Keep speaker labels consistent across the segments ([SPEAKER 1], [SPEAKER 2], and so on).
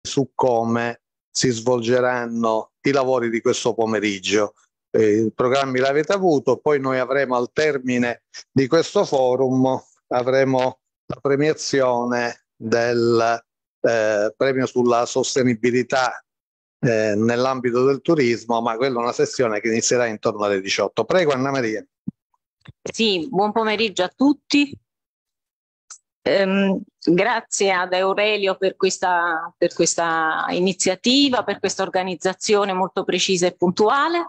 [SPEAKER 1] su come si svolgeranno i lavori di questo pomeriggio. I programmi l'avete avuto, poi noi avremo al termine di questo forum avremo la premiazione del premio sulla sostenibilità nell'ambito del turismo, ma quella è una sessione che inizierà intorno alle 18. Prego, Anna Maria.
[SPEAKER 2] Sì, buon pomeriggio a tutti. Grazie ad Aurelio per questa iniziativa, per questa organizzazione molto precisa e puntuale.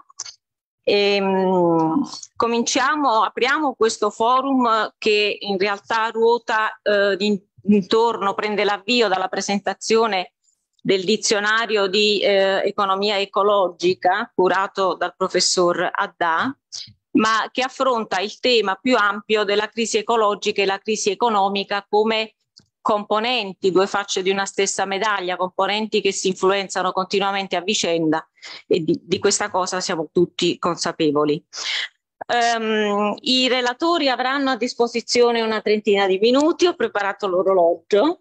[SPEAKER 2] Apriamo questo forum che in realtà ruota intorno, prende l'avvio dalla presentazione del dizionario di economia ecologica curato dal professor Addà, ma che affronta il tema più ampio della crisi ecologica e la crisi economica come componenti, due facce di una stessa medaglia, componenti che si influenzano continuamente a vicenda, e di questa cosa siamo tutti consapevoli. I relatori avranno a disposizione una trentina di minuti, ho preparato l'orologio.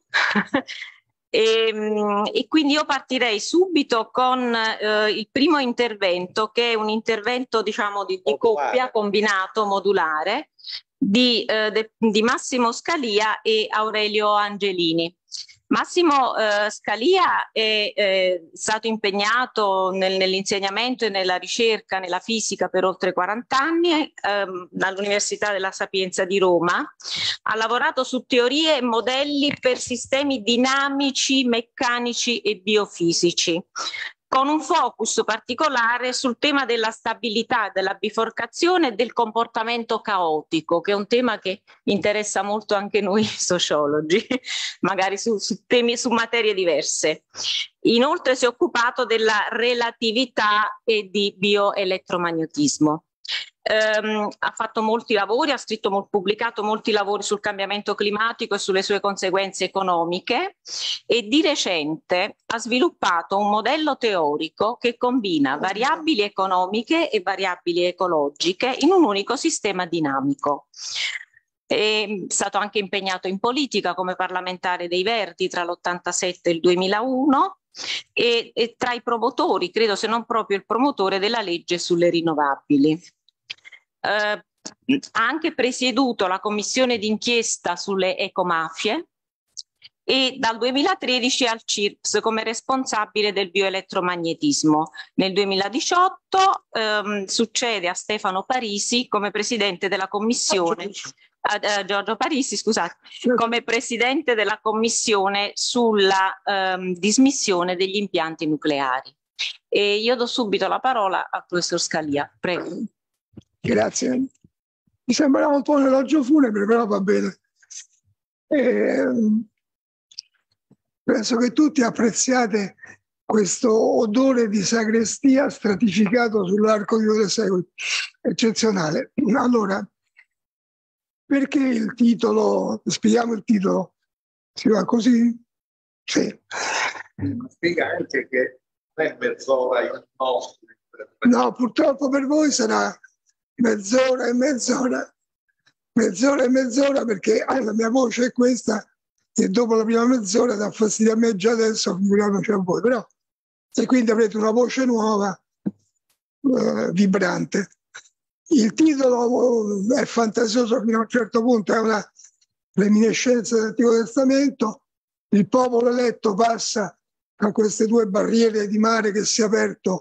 [SPEAKER 2] E quindi io partirei subito con il primo intervento, che è un intervento, diciamo, di coppia, combinato, modulare, di Massimo Scalia e Aurelio Angelini. Massimo Scalia è stato impegnato nell'insegnamento e nella ricerca nella fisica per oltre 40 anni all'Università della Sapienza di Roma. Ha lavorato su teorie e modelli per sistemi dinamici, meccanici e biofisici, con un focus particolare sul tema della stabilità, della biforcazione e del comportamento caotico, che è un tema che interessa molto anche noi sociologi, magari su materie diverse. Inoltre si è occupato della relatività e di bioelettromagnetismo. Ha fatto molti lavori, ha pubblicato molti lavori sul cambiamento climatico e sulle sue conseguenze economiche, e di recente ha sviluppato un modello teorico che combina variabili economiche e variabili ecologiche in un unico sistema dinamico. È stato anche impegnato in politica come parlamentare dei Verdi tra l'87 e il 2001 e tra i promotori, credo se non proprio il promotore, della legge sulle rinnovabili. Ha anche presieduto la commissione d'inchiesta sulle ecomafie e dal 2013 al CIRPS come responsabile del bioelettromagnetismo. Nel 2018 succede a Stefano Parisi come presidente della commissione, Giorgio Parisi, scusate, come presidente della commissione sulla dismissione degli impianti nucleari. E io do subito la parola al professor Scalia, prego.
[SPEAKER 3] Grazie. Mi sembrava un po' un elogio funebre, però va bene. Penso che tutti apprezziate questo odore di sagrestia stratificato sull'arco di 2 secoli, eccezionale. Allora, perché il titolo? Spieghiamo il titolo. Si va così? Sì.
[SPEAKER 1] Spiega anche che non è mezz'ora il nostro.
[SPEAKER 3] No, purtroppo per voi sarà mezz'ora e mezz'ora, perché la mia voce è questa e dopo la prima mezz'ora dà fastidio a me già adesso, figuriamoci a voi, però, e quindi avrete una voce nuova, vibrante. Il titolo è fantasioso fino a un certo punto, è una reminiscenza dell'Antico Testamento. Il popolo eletto passa a queste 2 barriere di mare che si è aperto,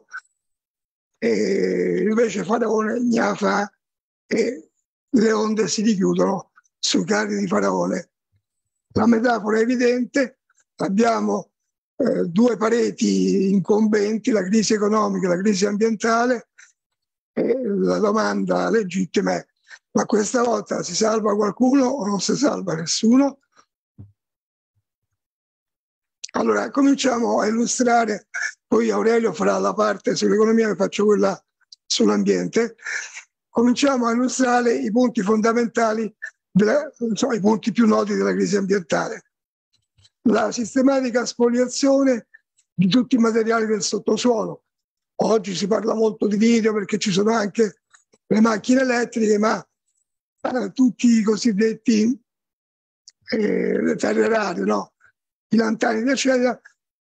[SPEAKER 3] e invece Faraone gnafa e le onde si richiudono sui carri di Faraone. La metafora è evidente, abbiamo 2 pareti incombenti, la crisi economica e la crisi ambientale, e la domanda legittima è: ma questa volta si salva qualcuno o non si salva nessuno? Allora, cominciamo a illustrare, poi Aurelio farà la parte sull'economia, che faccio quella sull'ambiente. Cominciamo a illustrare i punti fondamentali, i punti più noti della crisi ambientale. La sistematica spoliazione di tutti i materiali del sottosuolo. Oggi si parla molto di litio perché ci sono anche le macchine elettriche, ma tutti i cosiddetti le terre rare, no? I lantani, eccetera,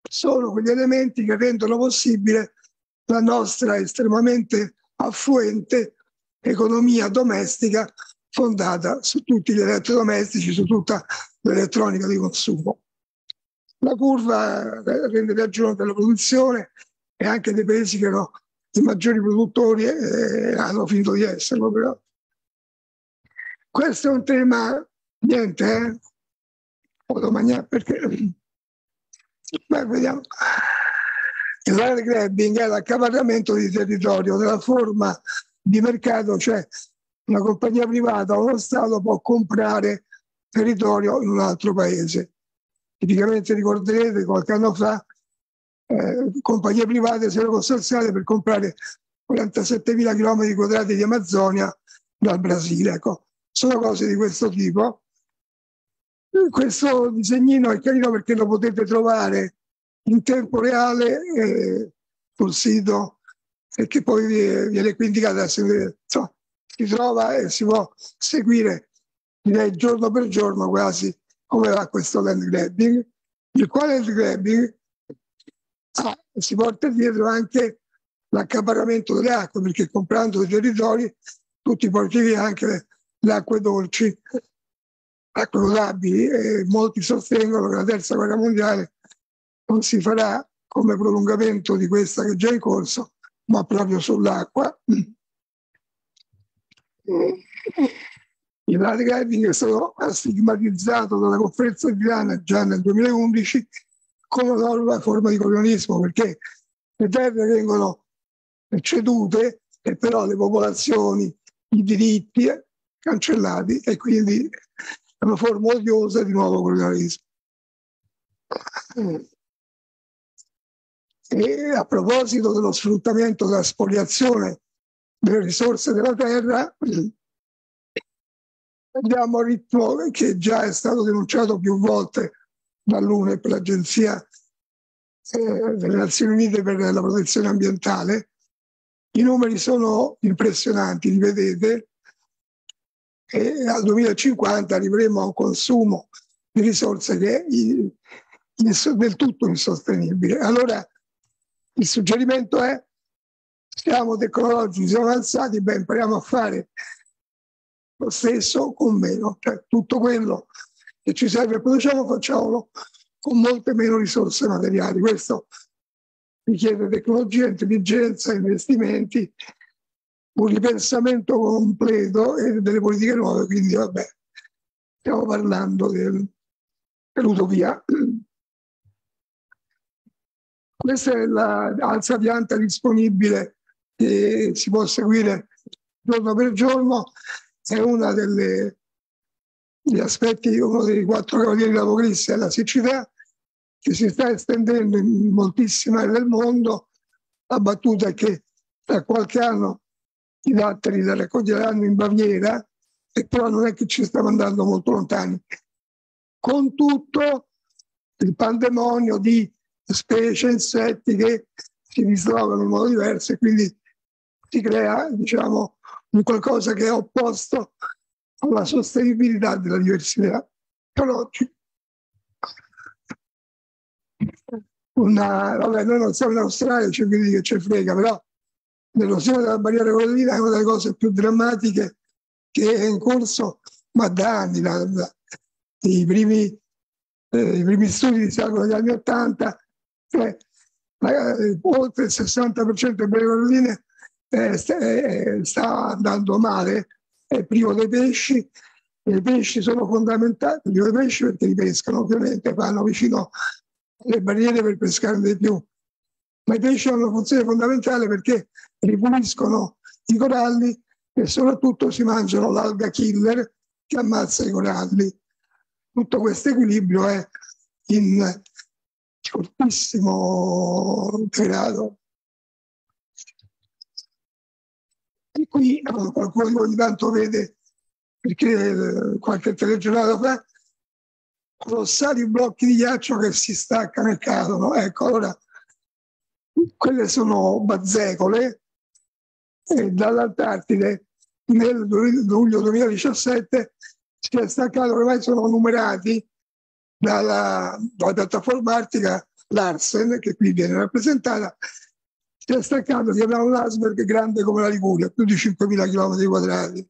[SPEAKER 3] sono quegli elementi che rendono possibile la nostra estremamente affluente economia domestica fondata su tutti gli elettrodomestici, su tutta l'elettronica di consumo. La curva rende ragione della produzione e anche dei paesi che erano i maggiori produttori hanno finito di esserlo. Però questo è un tema, niente, perché beh, vediamo. Il land grabbing è l'accaparramento di territorio nella forma di mercato, cioè una compagnia privata o uno Stato può comprare territorio in un altro paese. Tipicamente ricorderete qualche anno fa compagnie private si erano consorziate per comprare 47.000 km quadrati di Amazzonia dal Brasile. Ecco, sono cose di questo tipo. Questo disegnino è carino perché lo potete trovare in tempo reale sul sito e che poi viene qui indicata. Insomma, si trova e si può seguire, direi, giorno per giorno quasi come va questo land grabbing, il quale land grabbing si porta dietro anche l'accaparramento delle acque, perché comprando i territori tu ti porti via anche le acque dolci, acque potabili, e molti sostengono che la terza guerra mondiale non si farà come prolungamento di questa che è già in corso, ma proprio sull'acqua. Il land grabbing è stato stigmatizzato dalla conferenza di Milano già nel 2011 come una nuova forma di colonialismo, perché le terre vengono cedute e però le popolazioni, i diritti cancellati, e quindi è una forma odiosa di nuovo colonialismo. E a proposito dello sfruttamento della spoliazione delle risorse della terra, andiamo a ritmo che già è stato denunciato più volte dall'UNEP, l'Agenzia delle Nazioni Unite per la protezione ambientale. I numeri sono impressionanti, li vedete, e al 2050 arriveremo a un consumo di risorse che è del tutto insostenibile. Allora il suggerimento è: siamo tecnologici, siamo avanzati, impariamo a fare lo stesso con meno, cioè tutto quello che ci serve e produciamo facciamolo con molte meno risorse materiali. Questo richiede tecnologia, intelligenza, investimenti, un ripensamento completo e delle politiche nuove, quindi vabbè, stiamo parlando dell'utopia. Questa è l'alza pianta disponibile che si può seguire giorno per giorno, è una degli aspetti, uno dei 4 cavalieri d'Apocalisse è la siccità, che si sta estendendo in moltissime aree del mondo. La battuta è che tra qualche anno i datteri la raccoglieranno in Baviera, e però non è che ci stiamo andando molto lontani. Con tutto il pandemonio di specie, insetti che si dislocano in modo diverso, e quindi si crea, diciamo, un qualcosa che è opposto alla sostenibilità della diversità ecologica. Vabbè, noi non siamo in Australia, c'è quindi che ci frega, però l'erosione della barriera corallina è una delle cose più drammatiche che è in corso, ma da anni, i primi studi risalgono agli anni 80, cioè oltre il 60% delle barriere coralline sta andando male, è privo dei pesci, e i pesci sono fondamentali, privo dei pesci perché li pescano, ovviamente vanno vicino alle barriere per pescare di più, ma i pesci hanno una funzione fondamentale perché ripuliscono i coralli e soprattutto si mangiano l'alga killer che ammazza i coralli. Tutto questo equilibrio è in fortissimo degrado. E qui qualcuno ogni tanto vede, perché qualche telegiornata fa, colossali blocchi di ghiaccio che si staccano e cadono. Ecco, allora quelle sono bazzecole, e dall'Antartide nel luglio 2017 si è staccato, ormai sono numerati dalla piattaforma artica, Larsen, che qui viene rappresentata, si è staccato di un iceberg grande come la Liguria, più di 5.000 km quadrati.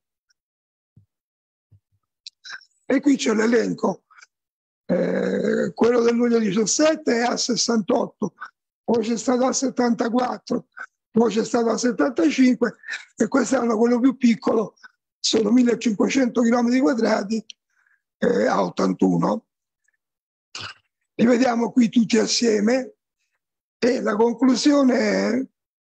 [SPEAKER 3] E qui c'è l'elenco. Quello del luglio 17 è a 68, poi c'è stato a 74, poi c'è stato a 75 e quest'anno quello più piccolo sono 1.500 km quadrati a 81. Li vediamo qui tutti assieme e la conclusione è,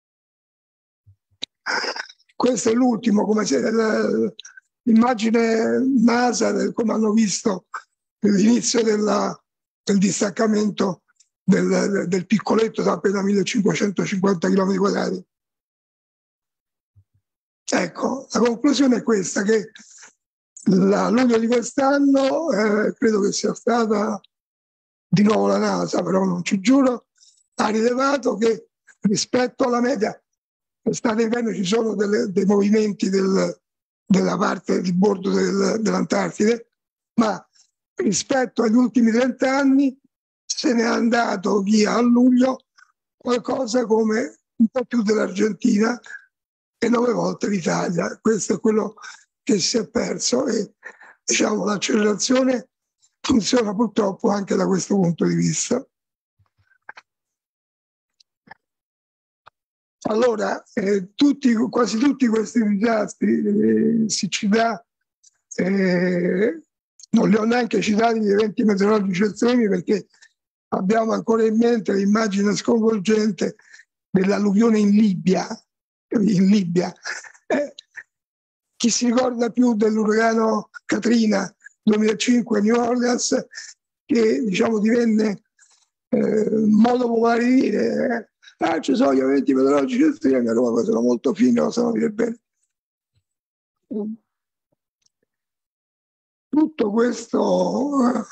[SPEAKER 3] questo è l'ultimo, come se l'immagine NASA, come hanno visto l'inizio del distaccamento del piccoletto da appena 1.550 km quadrati. Ecco, la conclusione è questa, che la luglio di quest'anno credo che sia stata di nuovo la NASA, però non ci giuro, ha rilevato che rispetto alla media, estate e inverno ci sono dei movimenti della parte di bordo dell'Antartide, ma rispetto agli ultimi 30 anni se ne è andato via a luglio qualcosa come un po' più dell'Argentina e 9 volte l'Italia. Questo è quello che si è perso e diciamo l'accelerazione funziona purtroppo anche da questo punto di vista. Allora, quasi tutti questi disastri, siccità, non li ho neanche citati gli eventi meteorologici estremi perché abbiamo ancora in mente l'immagine sconvolgente dell'alluvione in Libia. Chi si ricorda più dell'uragano Katrina 2005 a New Orleans, che diciamo divenne modo popolare di dire ci sono gli eventi meteorologici estremi, a Roma sono molto fini, lo sanno dire bene. Tutto questo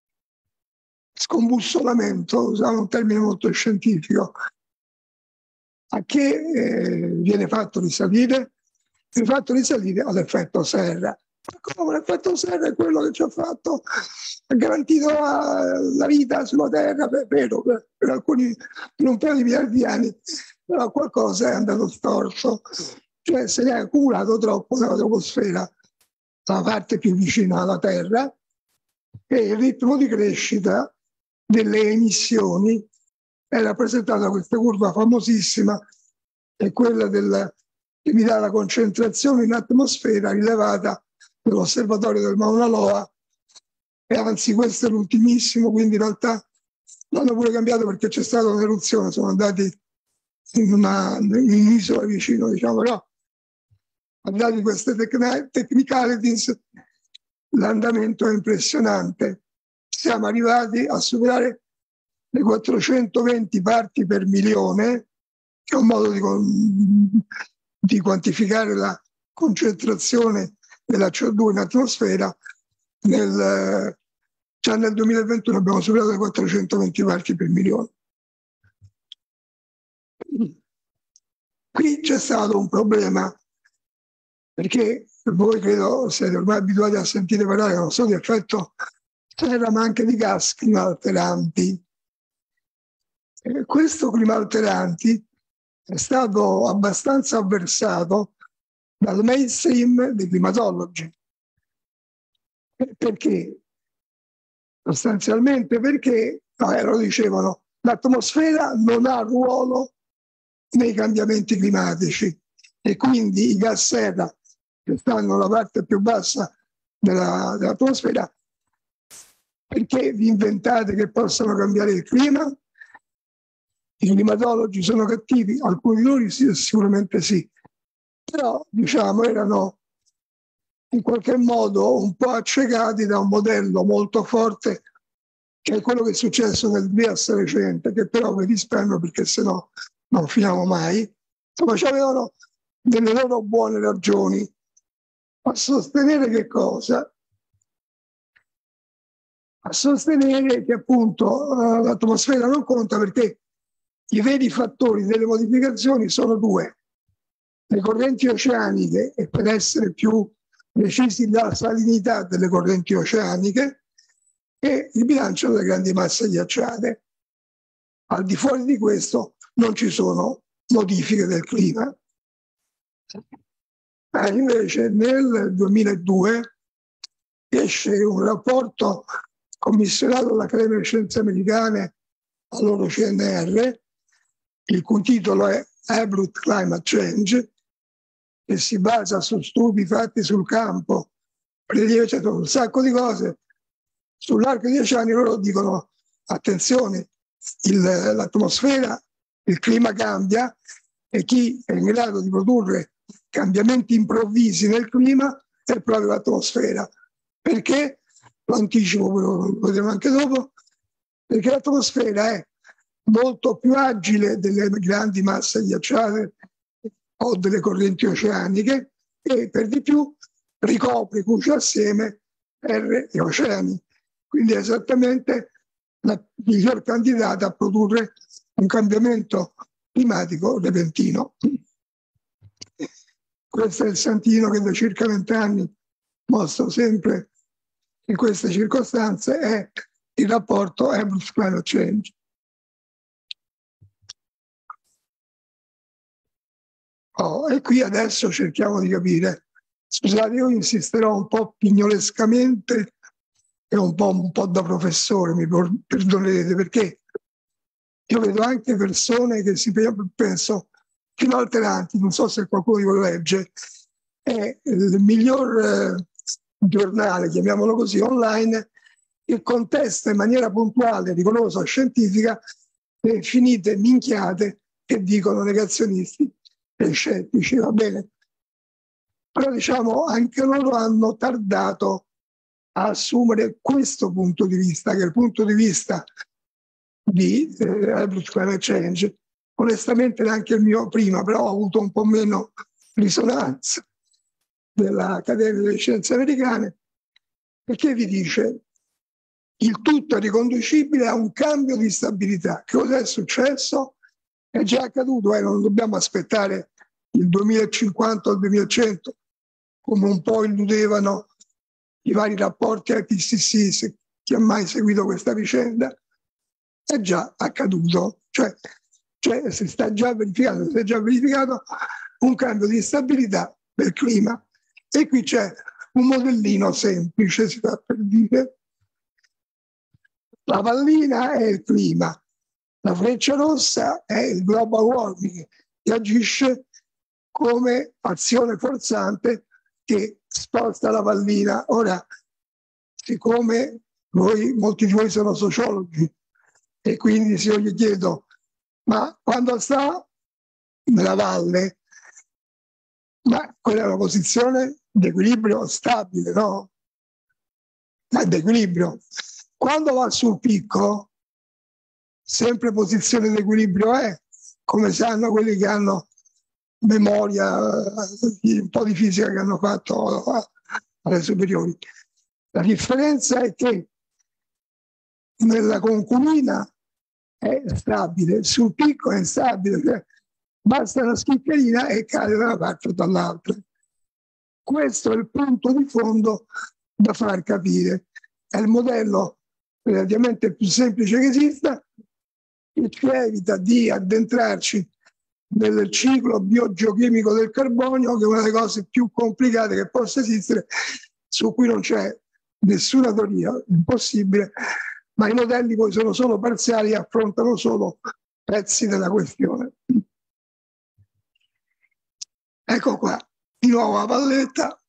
[SPEAKER 3] scombussolamento, usando un termine molto scientifico, a che viene fatto risalire? Viene fatto risalire all'effetto serra. Come l'effetto serra è quello che ci ha fatto, ha garantito la vita sulla Terra, vero, per alcuni, per un paio di miliardi di anni, però qualcosa è andato storto, cioè se ne è accumulato troppo nell'atmosfera, la parte più vicina alla Terra, e il ritmo di crescita delle emissioni è rappresentato da questa curva famosissima, è quella che mi dà la concentrazione in atmosfera rilevata dell'osservatorio del Mauna Loa, e anzi questo è l'ultimissimo, quindi in realtà l'hanno pure cambiato perché c'è stata un'eruzione, sono andati in un'isola vicino, diciamo, però al di là di queste technicalities l'andamento è impressionante. Siamo arrivati a superare le 420 parti per milione, che è un modo di quantificare la concentrazione della CO2 in atmosfera. Già nel 2021 abbiamo superato le 420 parti per milione. Qui c'è stato un problema, perché voi credo siete ormai abituati a sentire parlare non solo di effetto serra ma anche di gas climalteranti. Questo climalteranti è stato abbastanza avversato dal mainstream dei climatologi. Perché? Sostanzialmente perché, lo dicevano, l'atmosfera non ha ruolo nei cambiamenti climatici e quindi i gas serra che stanno alla parte più bassa dell'atmosfera, perché vi inventate che possano cambiare il clima? I climatologi sono cattivi, alcuni di loro sicuramente sì, però diciamo erano in qualche modo un po' accecati da un modello molto forte che è quello che è successo nel BIAS recente, che però vi risparmio perché sennò non finiamo mai. Insomma, avevano delle loro buone ragioni a sostenere che cosa? A sostenere che appunto l'atmosfera non conta perché i veri fattori delle modificazioni sono due: le correnti oceaniche, e per essere più precisi la salinità delle correnti oceaniche, e il bilancio delle grandi masse ghiacciate. Al di fuori di questo non ci sono modifiche del clima. Invece nel 2002 esce un rapporto commissionato dall'Accademia delle Scienze Americane al loro CNR, il cui titolo è Absolute Climate Change, che si basa su studi fatti sul campo, prelievi, cioè, un sacco di cose. Sull'arco di 10 anni loro dicono: attenzione, l'atmosfera, il clima cambia, e chi è in grado di produrre cambiamenti improvvisi nel clima è proprio l'atmosfera. Perché? Lo anticipo, lo vedremo anche dopo, perché l'atmosfera è molto più agile delle grandi masse ghiacciate o delle correnti oceaniche, e per di più ricopre, cuce assieme terre e oceani. Quindi è esattamente la miglior candidata a produrre un cambiamento climatico repentino. Questo è il santino che da circa 20 anni mostro sempre in queste circostanze, è il rapporto Absolute Climate Change. E qui adesso cerchiamo di capire. Scusate, io insisterò un po' pignolescamente e un po' da professore, mi perdonerete, perché io vedo anche persone che si pensano fino alteranti, non so se qualcuno di voi legge, è il miglior giornale, chiamiamolo così, online, che contesta in maniera puntuale, rigorosa, scientifica, le finite minchiate che dicono negazionisti e scettici, va bene? Però diciamo anche loro hanno tardato a assumere questo punto di vista, che è il punto di vista di Absolute Climate Change. Onestamente neanche il mio prima, però ho avuto un po' meno risonanza dell'Accademia delle Scienze Americane, perché vi dice il tutto è riconducibile a un cambio di stabilità. Che cosa è successo? È già accaduto, non dobbiamo aspettare il 2050 o il 2100, come un po' illudevano i vari rapporti IPCC, chi ha mai seguito questa vicenda. È già accaduto, cioè si è già verificato un cambio di stabilità del clima. E qui c'è un modellino semplice, si fa per dire. La pallina è il clima, la freccia rossa è il global warming, che agisce come azione forzante che sposta la pallina. Ora, siccome molti di voi sono sociologi, e quindi se io gli chiedo: ma quando sta nella valle, ma quella è una posizione di equilibrio stabile, no? Ma di equilibrio. Quando va sul picco, sempre posizione di equilibrio è, come sanno quelli che hanno memoria, un po' di fisica che hanno fatto alle superiori. La differenza è che nella concubina è stabile, sul picco è instabile, cioè basta una schiccherina e cade da una parte o dall'altra. Questo è il punto di fondo da far capire. È il modello relativamente più semplice che esista, che ci evita di addentrarci nel ciclo biogeochimico del carbonio, che è una delle cose più complicate che possa esistere, su cui non c'è nessuna teoria, impossibile, ma i modelli poi sono solo parziali e affrontano solo pezzi della questione. Ecco qua, di nuovo la palletta.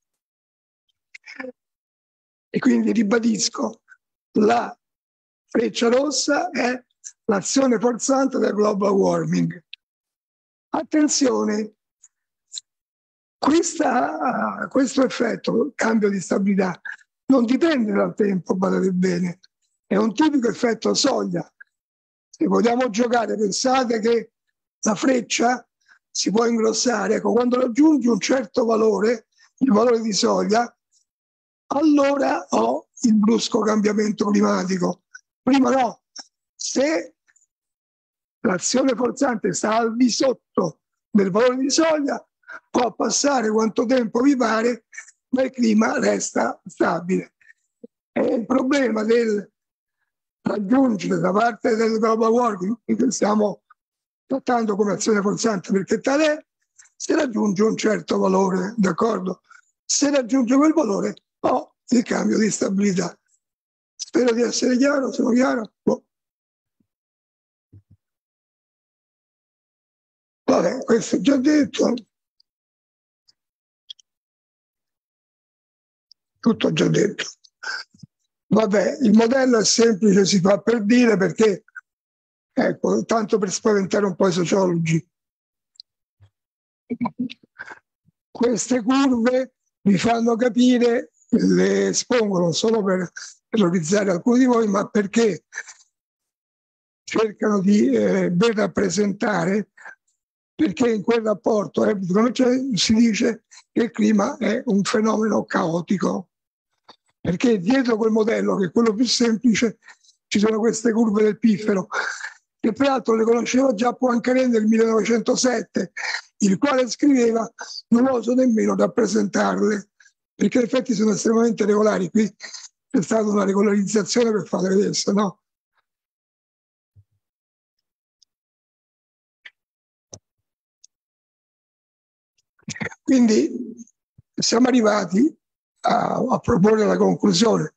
[SPEAKER 3] E quindi ribadisco, la freccia rossa è l'azione forzante del global warming. Attenzione, questo effetto, cambio di stabilità, non dipende dal tempo, badate bene, è un tipico effetto soglia. Se vogliamo giocare, pensate che la freccia si può ingrossare, ecco, quando raggiungi un certo valore, il valore di soglia, allora ho il brusco cambiamento climatico. Prima no. Se l'azione forzante sta al di sotto del valore di soglia, può passare quanto tempo vi pare, ma il clima resta stabile. E il problema raggiungere da parte del global warming, che stiamo trattando come azione forzante perché tale è, se raggiunge un certo valore, d'accordo? Se raggiunge quel valore ho il cambio di stabilità. Spero di essere chiaro, sono chiaro? Boh. Vabbè, questo è già detto. Tutto già detto. Vabbè, il modello è semplice, si fa per dire perché, ecco, tanto per spaventare un po' i sociologi. Queste curve vi fanno capire, le espongono solo per terrorizzare alcuni di voi, ma perché cercano di ben rappresentare, perché in quel rapporto si dice che il clima è un fenomeno caotico, perché dietro quel modello, che è quello più semplice, ci sono queste curve del piffero, che peraltro le conosceva già Poincaré nel 1907, il quale scriveva: non oso nemmeno rappresentarle, perché in effetti sono estremamente regolari. Qui c'è stata una regolarizzazione per farle vedere, no? Quindi siamo arrivati a proporre la conclusione.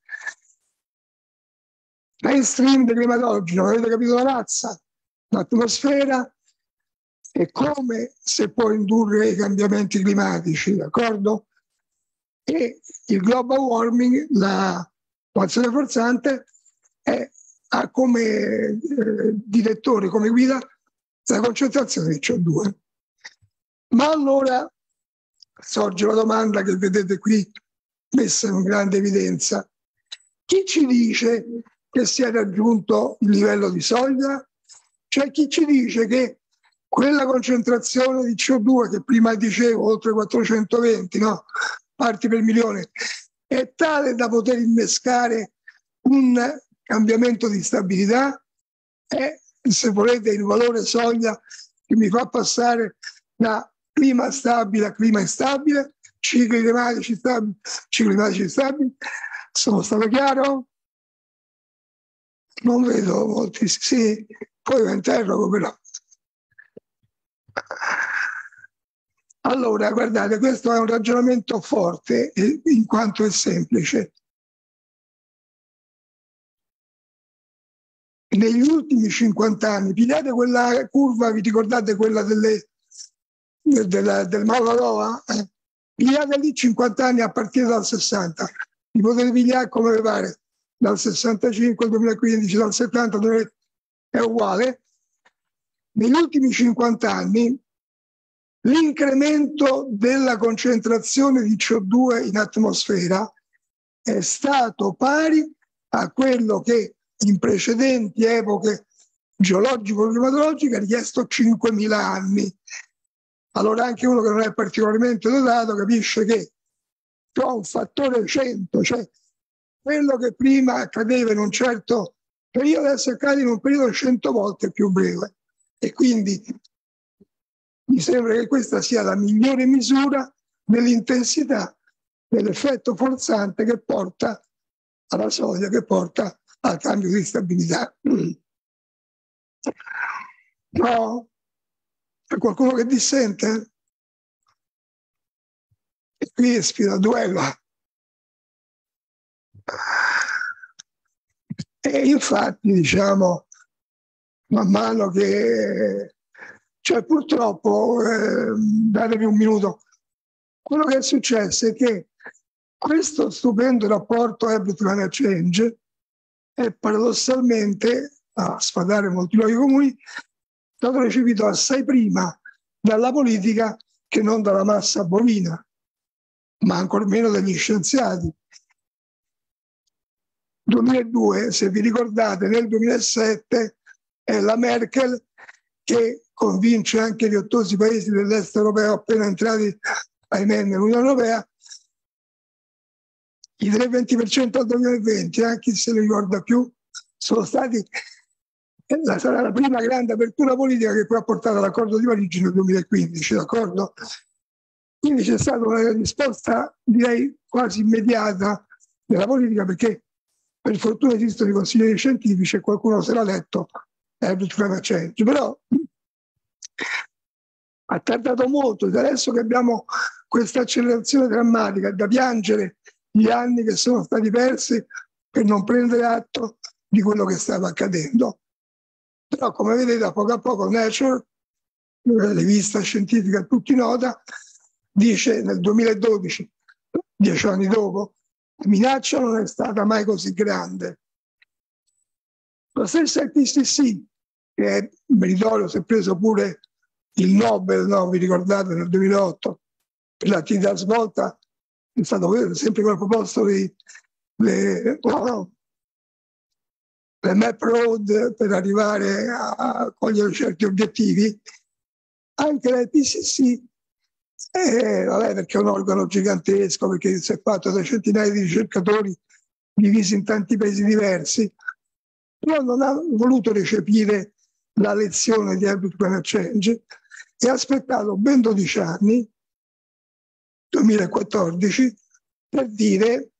[SPEAKER 3] Mainstream del climatologi, non avete capito la razza, l'atmosfera e come si può indurre i cambiamenti climatici, d'accordo? E il global warming, l'azione forzante, ha come direttore, come guida, la concentrazione di CO2. Ma allora sorge la domanda che vedete qui messa in grande evidenza. Chi ci dice che si è raggiunto il livello di soglia? Cioè chi ci dice che quella concentrazione di CO2 che prima dicevo, oltre 420 parti per milione, è tale da poter innescare un cambiamento di stabilità? È, se volete, il valore soglia che mi fa passare da clima stabile a clima instabile, cicli climatici stabili. Sono stato chiaro? Non vedo molti, sì, poi lo interrogo però. Allora, guardate, questo è un ragionamento forte in quanto è semplice. Negli ultimi 50 anni, pigliate quella curva, vi ricordate quella del Mauna Loa? Pigliate lì 50 anni a partire dal 60, li potete pigliare come vi pare, dal 65 al 2015, dal 70 al 2020, è uguale. Negli ultimi 50 anni l'incremento della concentrazione di CO2 in atmosfera è stato pari a quello che in precedenti epoche geologico-climatologiche ha richiesto 5.000 anni. Allora anche uno che non è particolarmente dotato capisce che c'è un fattore 100, cioè quello che prima accadeva in un certo periodo adesso accade in un periodo 100 volte più breve. E quindi mi sembra che questa sia la migliore misura dell'intensità dell'effetto forzante che porta alla soglia, che porta al cambio di stabilità. No? C'è qualcuno che dissente? E qui è sfida a duello. E infatti, diciamo, man mano che... Cioè, purtroppo, datemi un minuto, quello che è successo è che questo stupendo rapporto Ebb Climate Change è paradossalmente, a sfadare molti luoghi comuni, stato recepito assai prima dalla politica che non dalla massa bovina, ma ancor meno dagli scienziati. 2002, se vi ricordate, nel 2007 è la Merkel che convince anche gli ottosi paesi dell'est europeo appena entrati, ahimè, nell'Unione Europea, i 3,20% al 2020, chi se li ricorda più, sono stati, sarà la prima grande apertura politica che poi ha portato all'accordo di Parigi nel 2015, d'accordo? Quindi c'è stata una risposta, direi, quasi immediata della politica, perché Per fortuna esistono i consiglieri scientifici e qualcuno se l'ha letto, Herbert Climate Change, però ha tardato molto, ed adesso che abbiamo questa accelerazione drammatica, è da piangere gli anni che sono stati persi per non prendere atto di quello che stava accadendo. Però come vedete a poco Nature, la rivista scientifica a tutti nota, dice nel 2012, 10 anni dopo, la minaccia non è stata mai così grande. La stessa IPCC, che è meritorio, si è preso pure il Nobel, no? Vi ricordate, nel 2008, per l'attività svolta, è stato sempre quella proposta di le map road per arrivare a cogliere certi obiettivi. Anche la IPCC, vabbè, perché è un organo gigantesco, perché si è fatto da centinaia di ricercatori divisi in tanti paesi diversi, però non ha voluto recepire la lezione di Herbert Climate Change e ha aspettato ben 12 anni, 2014, per dire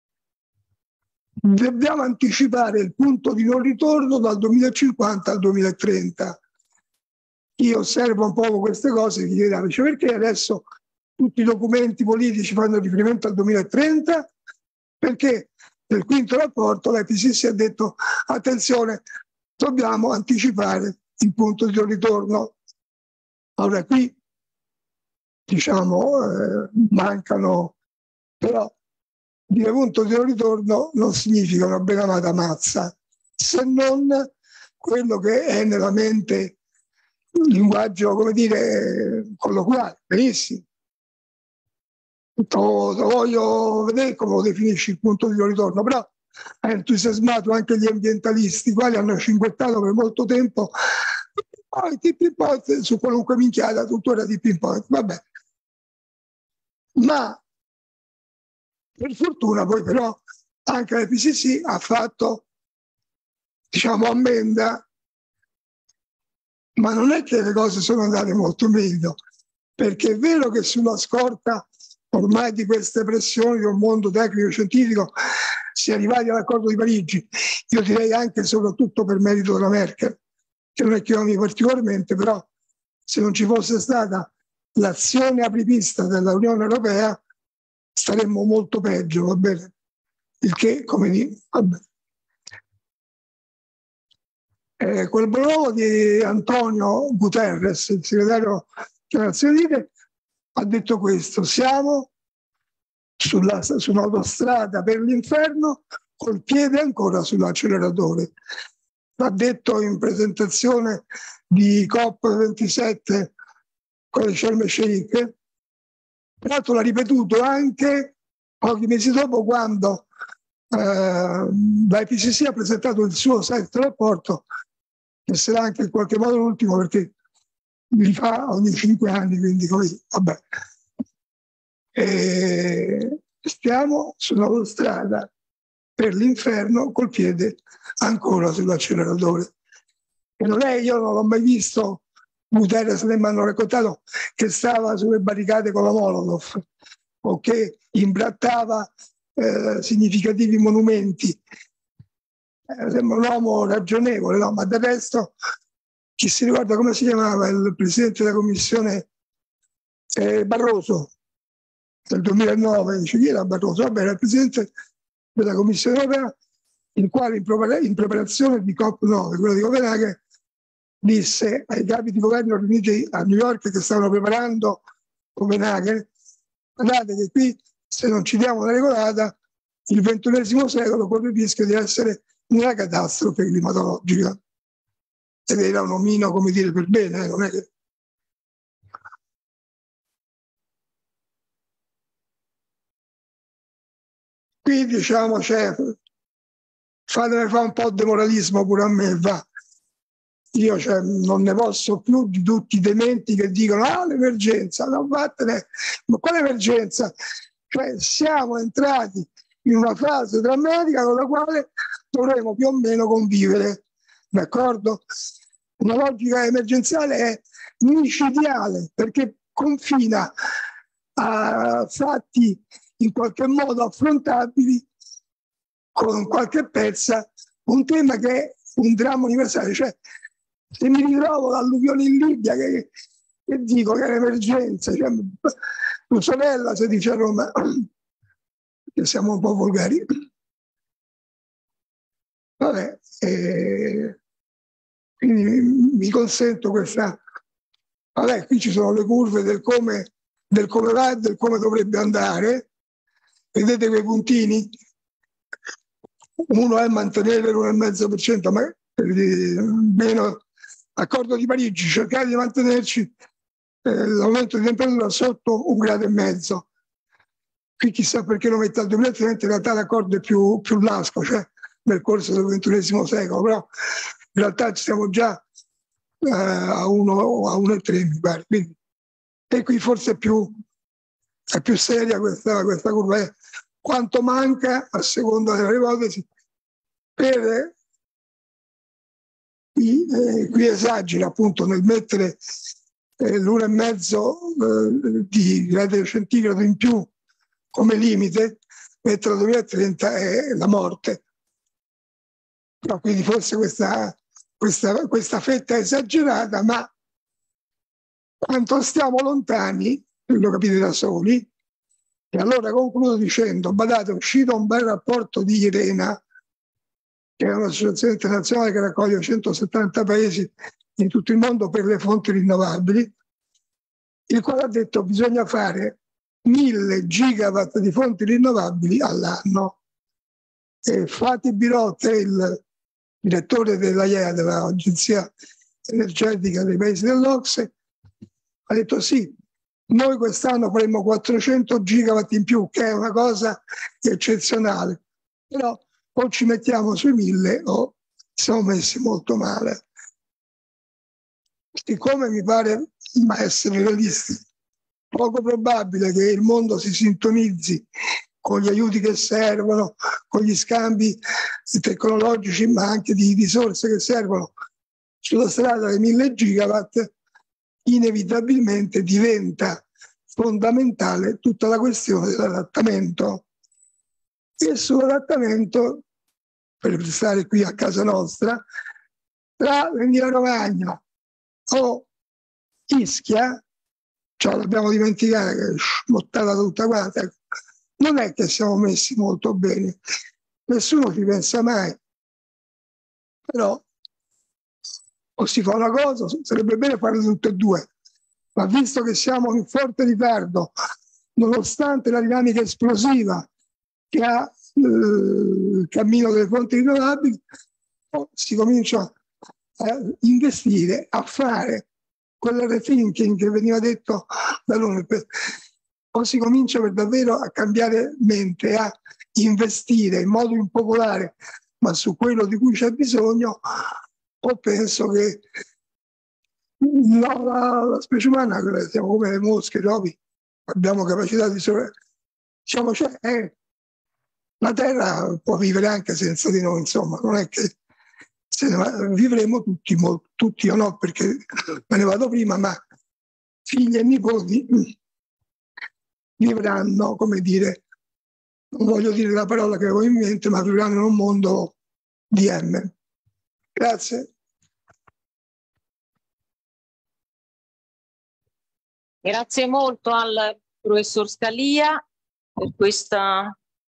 [SPEAKER 3] dobbiamo anticipare il punto di non ritorno dal 2050 al 2030. Io osservo un po' queste cose e chiedo, perché adesso tutti i documenti politici fanno riferimento al 2030? Perché nel quinto rapporto l'IPCC ha detto attenzione, dobbiamo anticipare il punto di non ritorno. Allora qui diciamo mancano, però dire punto di non ritorno non significa una ben amata mazza, se non quello che è nella mente un linguaggio, come dire, colloquiale. Benissimo. Voglio vedere come lo definisci il punto di non ritorno, però ha entusiasmato anche gli ambientalisti, i quali hanno cinguettato per molto tempo poi tipping point su qualunque minchiata, tuttora tipping point, vabbè. Ma per fortuna poi però anche l'IPCC ha fatto, diciamo, ammenda, ma non è che le cose sono andate molto meglio, perché è vero che sulla scorta ormai di queste pressioni di un mondo tecnico-scientifico si è arrivati all'accordo di Parigi, io direi anche e soprattutto per merito della Merkel, che non è che io ami particolarmente, però se non ci fosse stata l'azione apripista dell'Unione Europea staremmo molto peggio, va bene? Il che, come dire, vabbè. Quel blog di Antonio Guterres, il segretario delle Nazioni Unite, ha detto questo: siamo su un'autostrada per l'inferno col piede ancora sull'acceleratore. L'ha detto in presentazione di COP27 con Sharm el Sheikh. Peraltro l'ha ripetuto anche pochi mesi dopo, quando l'IPCC ha presentato il suo sesto rapporto, che sarà anche in qualche modo l'ultimo, perché li fa ogni 5 anni, quindi così, vabbè. E stiamo sull'autostrada per l'inferno col piede ancora sull'acceleratore. E non è, io non l'ho mai visto Guterres, mi hanno raccontato che stava sulle barricate con la Molotov o che imbrattava significativi monumenti. Sembra un uomo ragionevole, no? Ma del resto chi si ricorda come si chiamava il presidente della commissione Barroso del 2009? Dice, chi era Barroso? Vabbè, era il presidente della Commissione Europea, il quale in preparazione di COP9, quello di Copenaghen, disse ai capi di governo riuniti a New York che stavano preparando Copenaghen: guardate che qui, se non ci diamo una regolata, il XXI secolo corre il rischio di essere una catastrofe climatologica. Ed era un omino, come dire, per bene, non è che... Qui diciamo fatemi fare un po' di moralismo pure a me, va. Io non ne posso più di tutti i dementi che dicono l'emergenza, non vattene, ma quale emergenza? Cioè siamo entrati in una fase drammatica con la quale dovremo più o meno convivere, d'accordo? Una logica emergenziale è micidiale perché confina a fatti in qualche modo affrontabili con qualche pezza un tema che è un dramma universale. Cioè, se mi ritrovo l'alluvione in Libia, che dico che è un'emergenza, cioè, tua sorella, si dice a Roma, che siamo un po' volgari. Vabbè, quindi mi consento questa. Vabbè, qui ci sono le curve del come va e del come dovrebbe andare. Vedete quei puntini? Uno è mantenere l'1,5%, ma meno accordo di Parigi, cercare di mantenerci l'aumento di temperatura sotto 1,5 gradi. Qui chissà perché lo mette al 2030, in realtà l'accordo è più lasco, cioè nel corso del XXI secolo, però in realtà ci siamo già a 1,3 mi pare. Quindi, e qui forse è più seria questa curva. Quanto manca, a seconda delle ipotesi, per qui esagera appunto nel mettere l'1,5 di gradi centigrado in più come limite, mettere al 2030 è la morte. Però quindi forse questa fetta è esagerata, ma quanto stiamo lontani, lo capite da soli. E allora concludo dicendo, badate, è uscito un bel rapporto di IRENA, che è un'associazione internazionale che raccoglie 170 paesi in tutto il mondo per le fonti rinnovabili, il quale ha detto che bisogna fare 1000 gigawatt di fonti rinnovabili all'anno. E Fatih Birol, che è il direttore dell'AIEA, dell'Agenzia Energetica dei Paesi dell'Ocse, ha detto sì, noi quest'anno faremo 400 gigawatt in più, che è una cosa eccezionale, però o ci mettiamo sui 1000 o siamo messi molto male. Siccome mi pare, ma essere realisti, poco probabile che il mondo si sintonizzi con gli aiuti che servono, con gli scambi tecnologici, ma anche di risorse che servono sulla strada dei 1000 gigawatt, inevitabilmente diventa fondamentale tutta la questione dell'adattamento. E sull'adattamento, per stare qui a casa nostra, tra l'Emilia Romagna o Ischia, cioè l'abbiamo dimenticata, che è smottata tutta quanta, non è che siamo messi molto bene, nessuno ci pensa mai, però o si fa una cosa, sarebbe bene farle tutte e due, ma visto che siamo in forte ritardo, nonostante la dinamica esplosiva che ha il cammino delle fonti rinnovabili, si comincia a investire, a fare quel rethinking che veniva detto da lui, o si comincia per davvero a cambiare mente, a investire in modo impopolare, ma su quello di cui c'è bisogno, o penso che la specie umana, siamo come le mosche, topi, abbiamo capacità di diciamo, cioè, la Terra può vivere anche senza di noi, insomma, non è che vivremo tutti o no, perché me ne vado prima, ma figli e nipoti vivranno, come dire, non voglio dire la parola che avevo in mente, ma vivranno in un mondo di M. Grazie.
[SPEAKER 2] Grazie molto al professor Scalia per questa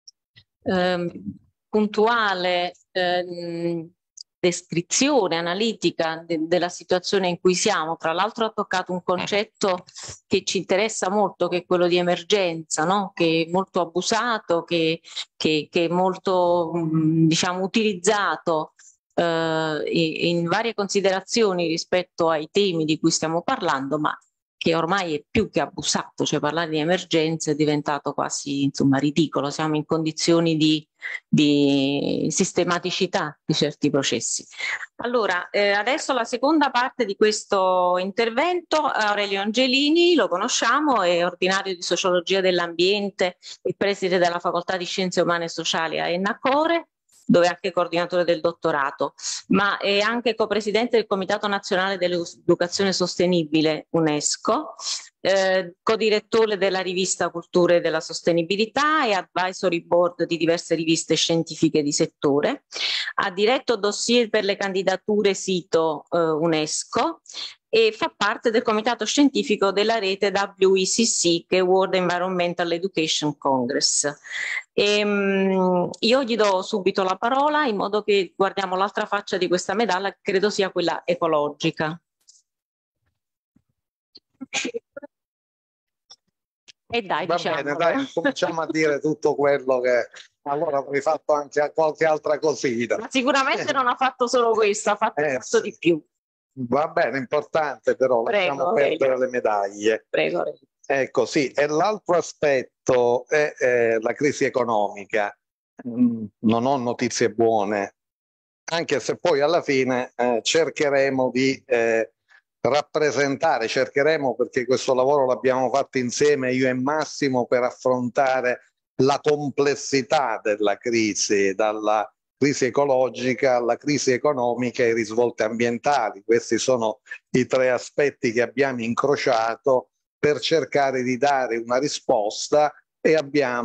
[SPEAKER 2] puntuale descrizione analitica della situazione in cui siamo. Tra l'altro ha toccato un concetto che ci interessa molto, che è quello di emergenza, no? Che è molto abusato, che è molto diciamo utilizzato in varie considerazioni rispetto ai temi di cui stiamo parlando, ma che ormai è più che abusato, cioè parlare di emergenza è diventato quasi, insomma, ridicolo. Siamo in condizioni di sistematicità di certi processi. Allora, adesso la seconda parte di questo intervento, Aurelio Angelini, lo conosciamo, è ordinario di Sociologia dell'Ambiente e preside della Facoltà di Scienze Umane e Sociali a Ennacore, dove è anche coordinatore del dottorato, ma è anche copresidente del Comitato Nazionale dell'Educazione Sostenibile UNESCO, codirettore della rivista Culture della Sostenibilità e advisory board di diverse riviste scientifiche di settore. Ha diretto dossier per le candidature sito UNESCO e fa parte del comitato scientifico della rete WECC, che è World Environmental Education Congress. Io gli do subito la parola in modo che guardiamo l'altra faccia di questa medaglia, che credo sia quella ecologica. E dai,
[SPEAKER 1] va bene, dai, cominciamo a dire tutto quello che allora avrei fatto anche qualche altra cosina.
[SPEAKER 2] Ma sicuramente non ha fatto solo questo, ha fatto molto di più.
[SPEAKER 1] Va bene, importante però, lasciamo perdere le medaglie.
[SPEAKER 2] Prego.
[SPEAKER 1] Ecco, sì, e l'altro aspetto è la crisi economica. Non ho notizie buone, anche se poi alla fine cercheremo di rappresentare, perché questo lavoro l'abbiamo fatto insieme io e Massimo per affrontare la complessità della crisi, dalla crisi ecologica alla crisi economica e ai risvolti ambientali. Questi sono i tre aspetti che abbiamo incrociato per cercare di dare una risposta e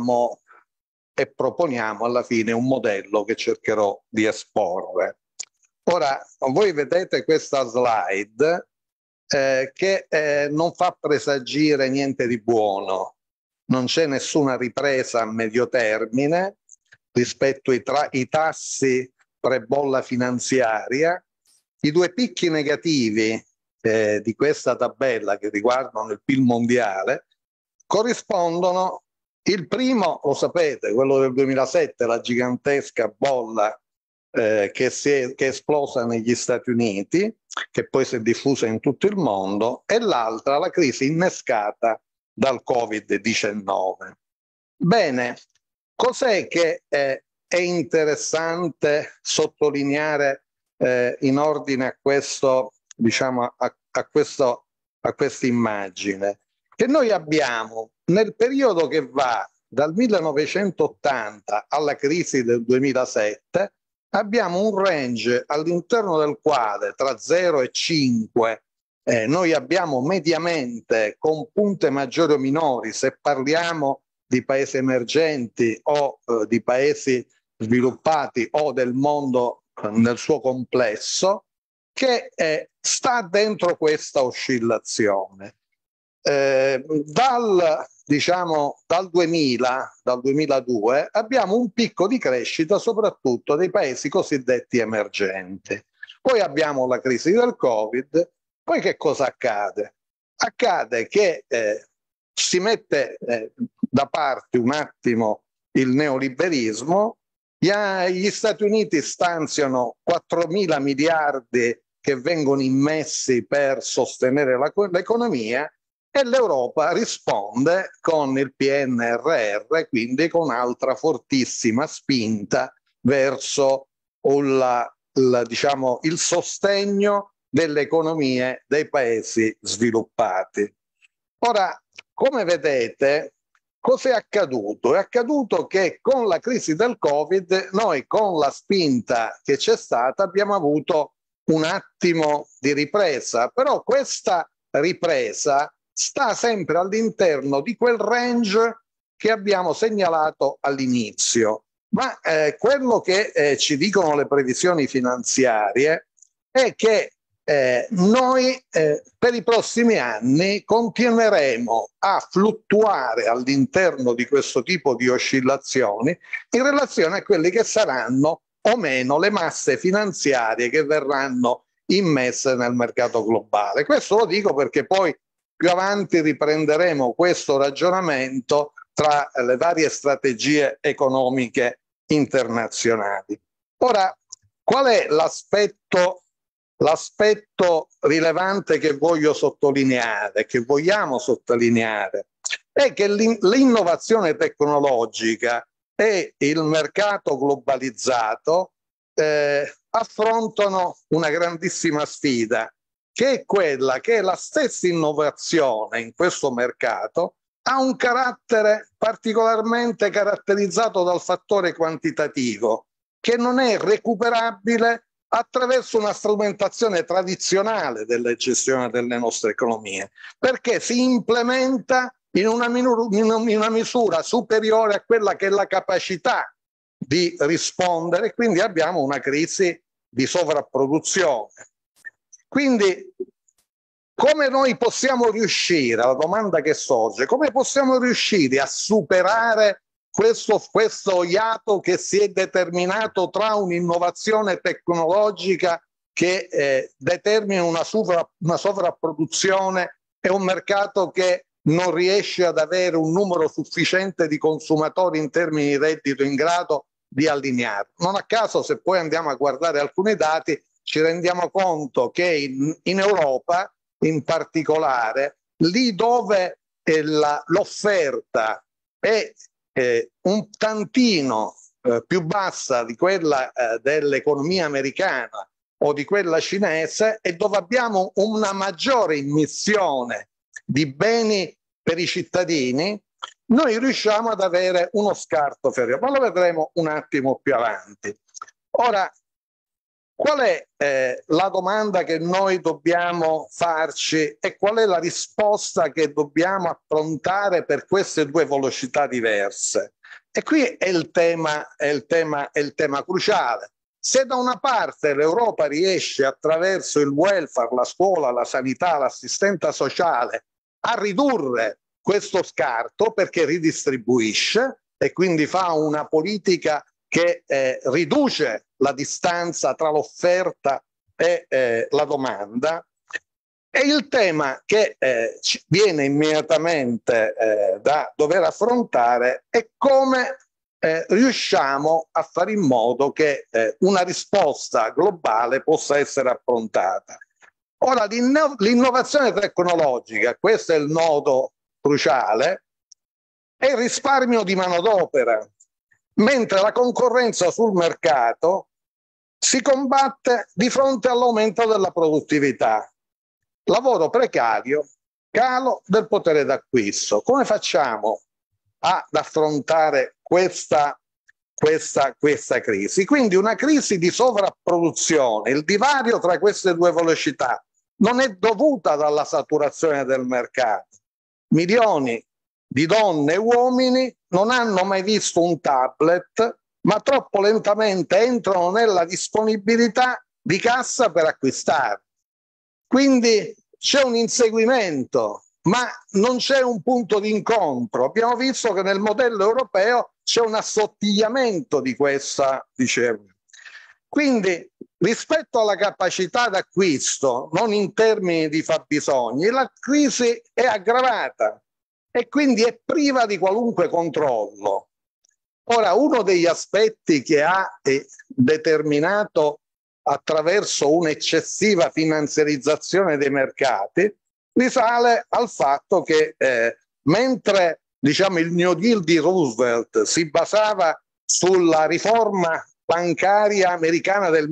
[SPEAKER 1] proponiamo alla fine un modello che cercherò di esporre. Ora, voi vedete questa slide che non fa presagire niente di buono. Non c'è nessuna ripresa a medio termine rispetto ai tassi pre-bolla finanziaria. I due picchi negativi di questa tabella che riguardano il PIL mondiale corrispondono, il primo lo sapete, quello del 2007, la gigantesca bolla che è esplosa negli Stati Uniti, che poi si è diffusa in tutto il mondo, e l'altra la crisi innescata dal Covid-19. Bene, cos'è che è interessante sottolineare in ordine a questo, diciamo, a questa immagine? Che noi abbiamo nel periodo che va dal 1980 alla crisi del 2007 abbiamo un range all'interno del quale tra 0 e 5 noi abbiamo mediamente, con punte maggiori o minori, se parliamo di paesi emergenti o di paesi sviluppati o del mondo nel suo complesso, che sta dentro questa oscillazione. Dal 2000, dal 2002, abbiamo un picco di crescita soprattutto dei paesi cosiddetti emergenti. Poi abbiamo la crisi del Covid. Poi che cosa accade? Accade che si mette da parte un attimo il neoliberismo, gli Stati Uniti stanziano 4.000 miliardi che vengono immessi per sostenere l'economia e l'Europa risponde con il PNRR, quindi con un'altra fortissima spinta verso il sostegno delle economie dei paesi sviluppati. Ora, come vedete, cos'è accaduto? È accaduto che con la crisi del Covid noi, con la spinta che c'è stata, abbiamo avuto un attimo di ripresa, però questa ripresa sta sempre all'interno di quel range che abbiamo segnalato all'inizio. Ma quello che ci dicono le previsioni finanziarie è che noi per i prossimi anni continueremo a fluttuare all'interno di questo tipo di oscillazioni in relazione a quelli che saranno o meno le masse finanziarie che verranno immesse nel mercato globale. Questo lo dico perché poi più avanti riprenderemo questo ragionamento tra le varie strategie economiche internazionali. Ora, qual è l'aspetto rilevante che voglio sottolineare, che vogliamo sottolineare? È che l'innovazione tecnologica e il mercato globalizzato affrontano una grandissima sfida, che è quella che la stessa innovazione in questo mercato ha un carattere particolarmente caratterizzato dal fattore quantitativo, che non è recuperabile attraverso una strumentazione tradizionale della gestione delle nostre economie, perché si implementa in una misura superiore a quella che è la capacità di rispondere, quindi abbiamo una crisi di sovrapproduzione. Quindi come noi possiamo riuscire, la domanda che sorge, come possiamo riuscire a superare questo iato che si è determinato tra un'innovazione tecnologica che determina una sovrapproduzione e un mercato che non riesce ad avere un numero sufficiente di consumatori in termini di reddito in grado di allineare. Non a caso, se poi andiamo a guardare alcuni dati, ci rendiamo conto che in Europa, in particolare, lì dove l'offerta è un tantino più bassa di quella dell'economia americana o di quella cinese, e dove abbiamo una maggiore immissione di beni per i cittadini, noi riusciamo ad avere uno scarto inferiore, ma lo vedremo un attimo più avanti. Ora, qual è la domanda che noi dobbiamo farci e qual è la risposta che dobbiamo affrontare per queste due velocità diverse? E qui è il tema cruciale. Se da una parte l'Europa riesce attraverso il welfare, la scuola, la sanità, l'assistenza sociale a ridurre questo scarto perché ridistribuisce e quindi fa una politica che riduce la distanza tra l'offerta e la domanda, e il tema che viene immediatamente da dover affrontare è come riusciamo a fare in modo che una risposta globale possa essere approntata. Ora, l'innovazione tecnologica, questo è il nodo cruciale, è il risparmio di manodopera, mentre la concorrenza sul mercato si combatte di fronte all'aumento della produttività. Lavoro precario, calo del potere d'acquisto. Come facciamo ad affrontare questa crisi? Quindi una crisi di sovrapproduzione. Il divario tra queste due velocità non è dovuta dalla saturazione del mercato. Milioni di donne e uomini non hanno mai visto un tablet, ma troppo lentamente entrano nella disponibilità di cassa per acquistare. Quindi c'è un inseguimento, ma non c'è un punto di incontro. Abbiamo visto che nel modello europeo c'è un assottigliamento di questa, dicevo. Quindi rispetto alla capacità d'acquisto, non in termini di fabbisogni, la crisi è aggravata e quindi è priva di qualunque controllo. Ora, uno degli aspetti che ha determinato attraverso un'eccessiva finanziarizzazione dei mercati risale al fatto che mentre diciamo il New Deal di Roosevelt si basava sulla riforma bancaria americana del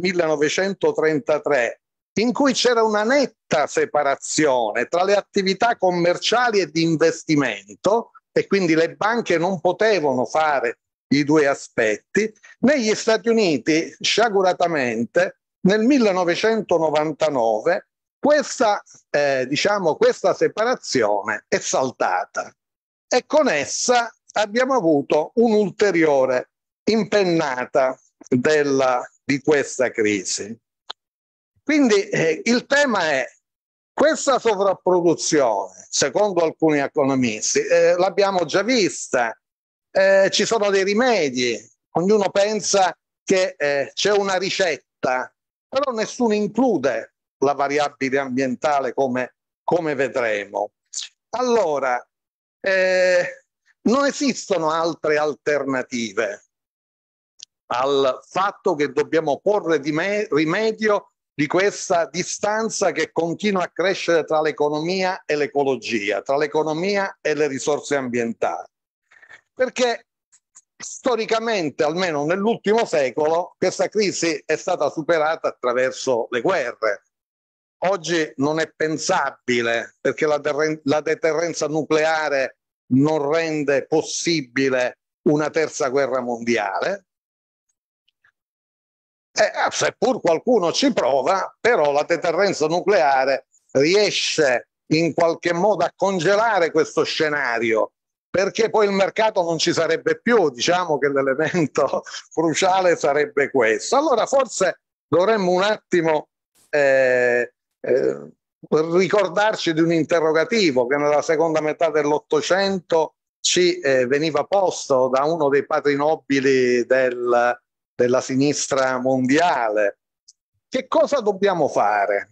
[SPEAKER 1] 1933, in cui c'era una netta separazione tra le attività commerciali e di investimento, e quindi le banche non potevano fare i due aspetti, negli Stati Uniti, sciaguratamente, nel 1999, questa separazione è saltata e con essa abbiamo avuto un'ulteriore impennata di questa crisi. Quindi il tema è questa sovrapproduzione, secondo alcuni economisti, l'abbiamo già vista, ci sono dei rimedi, ognuno pensa che c'è una ricetta, però nessuno include la variabile ambientale come vedremo. Allora, non esistono altre alternative al fatto che dobbiamo porre rimedio di questa distanza che continua a crescere tra l'economia e l'ecologia, tra l'economia e le risorse ambientali. Perché storicamente, almeno nell'ultimo secolo, questa crisi è stata superata attraverso le guerre. Oggi non è pensabile, perché la deterrenza nucleare non rende possibile una terza guerra mondiale. seppur qualcuno ci prova, però la deterrenza nucleare riesce in qualche modo a congelare questo scenario, perché poi il mercato non ci sarebbe più. Diciamo che l'elemento cruciale sarebbe questo. Allora forse dovremmo un attimo ricordarci di un interrogativo che nella seconda metà dell'Ottocento ci veniva posto da uno dei padri nobili della sinistra mondiale. Che cosa dobbiamo fare?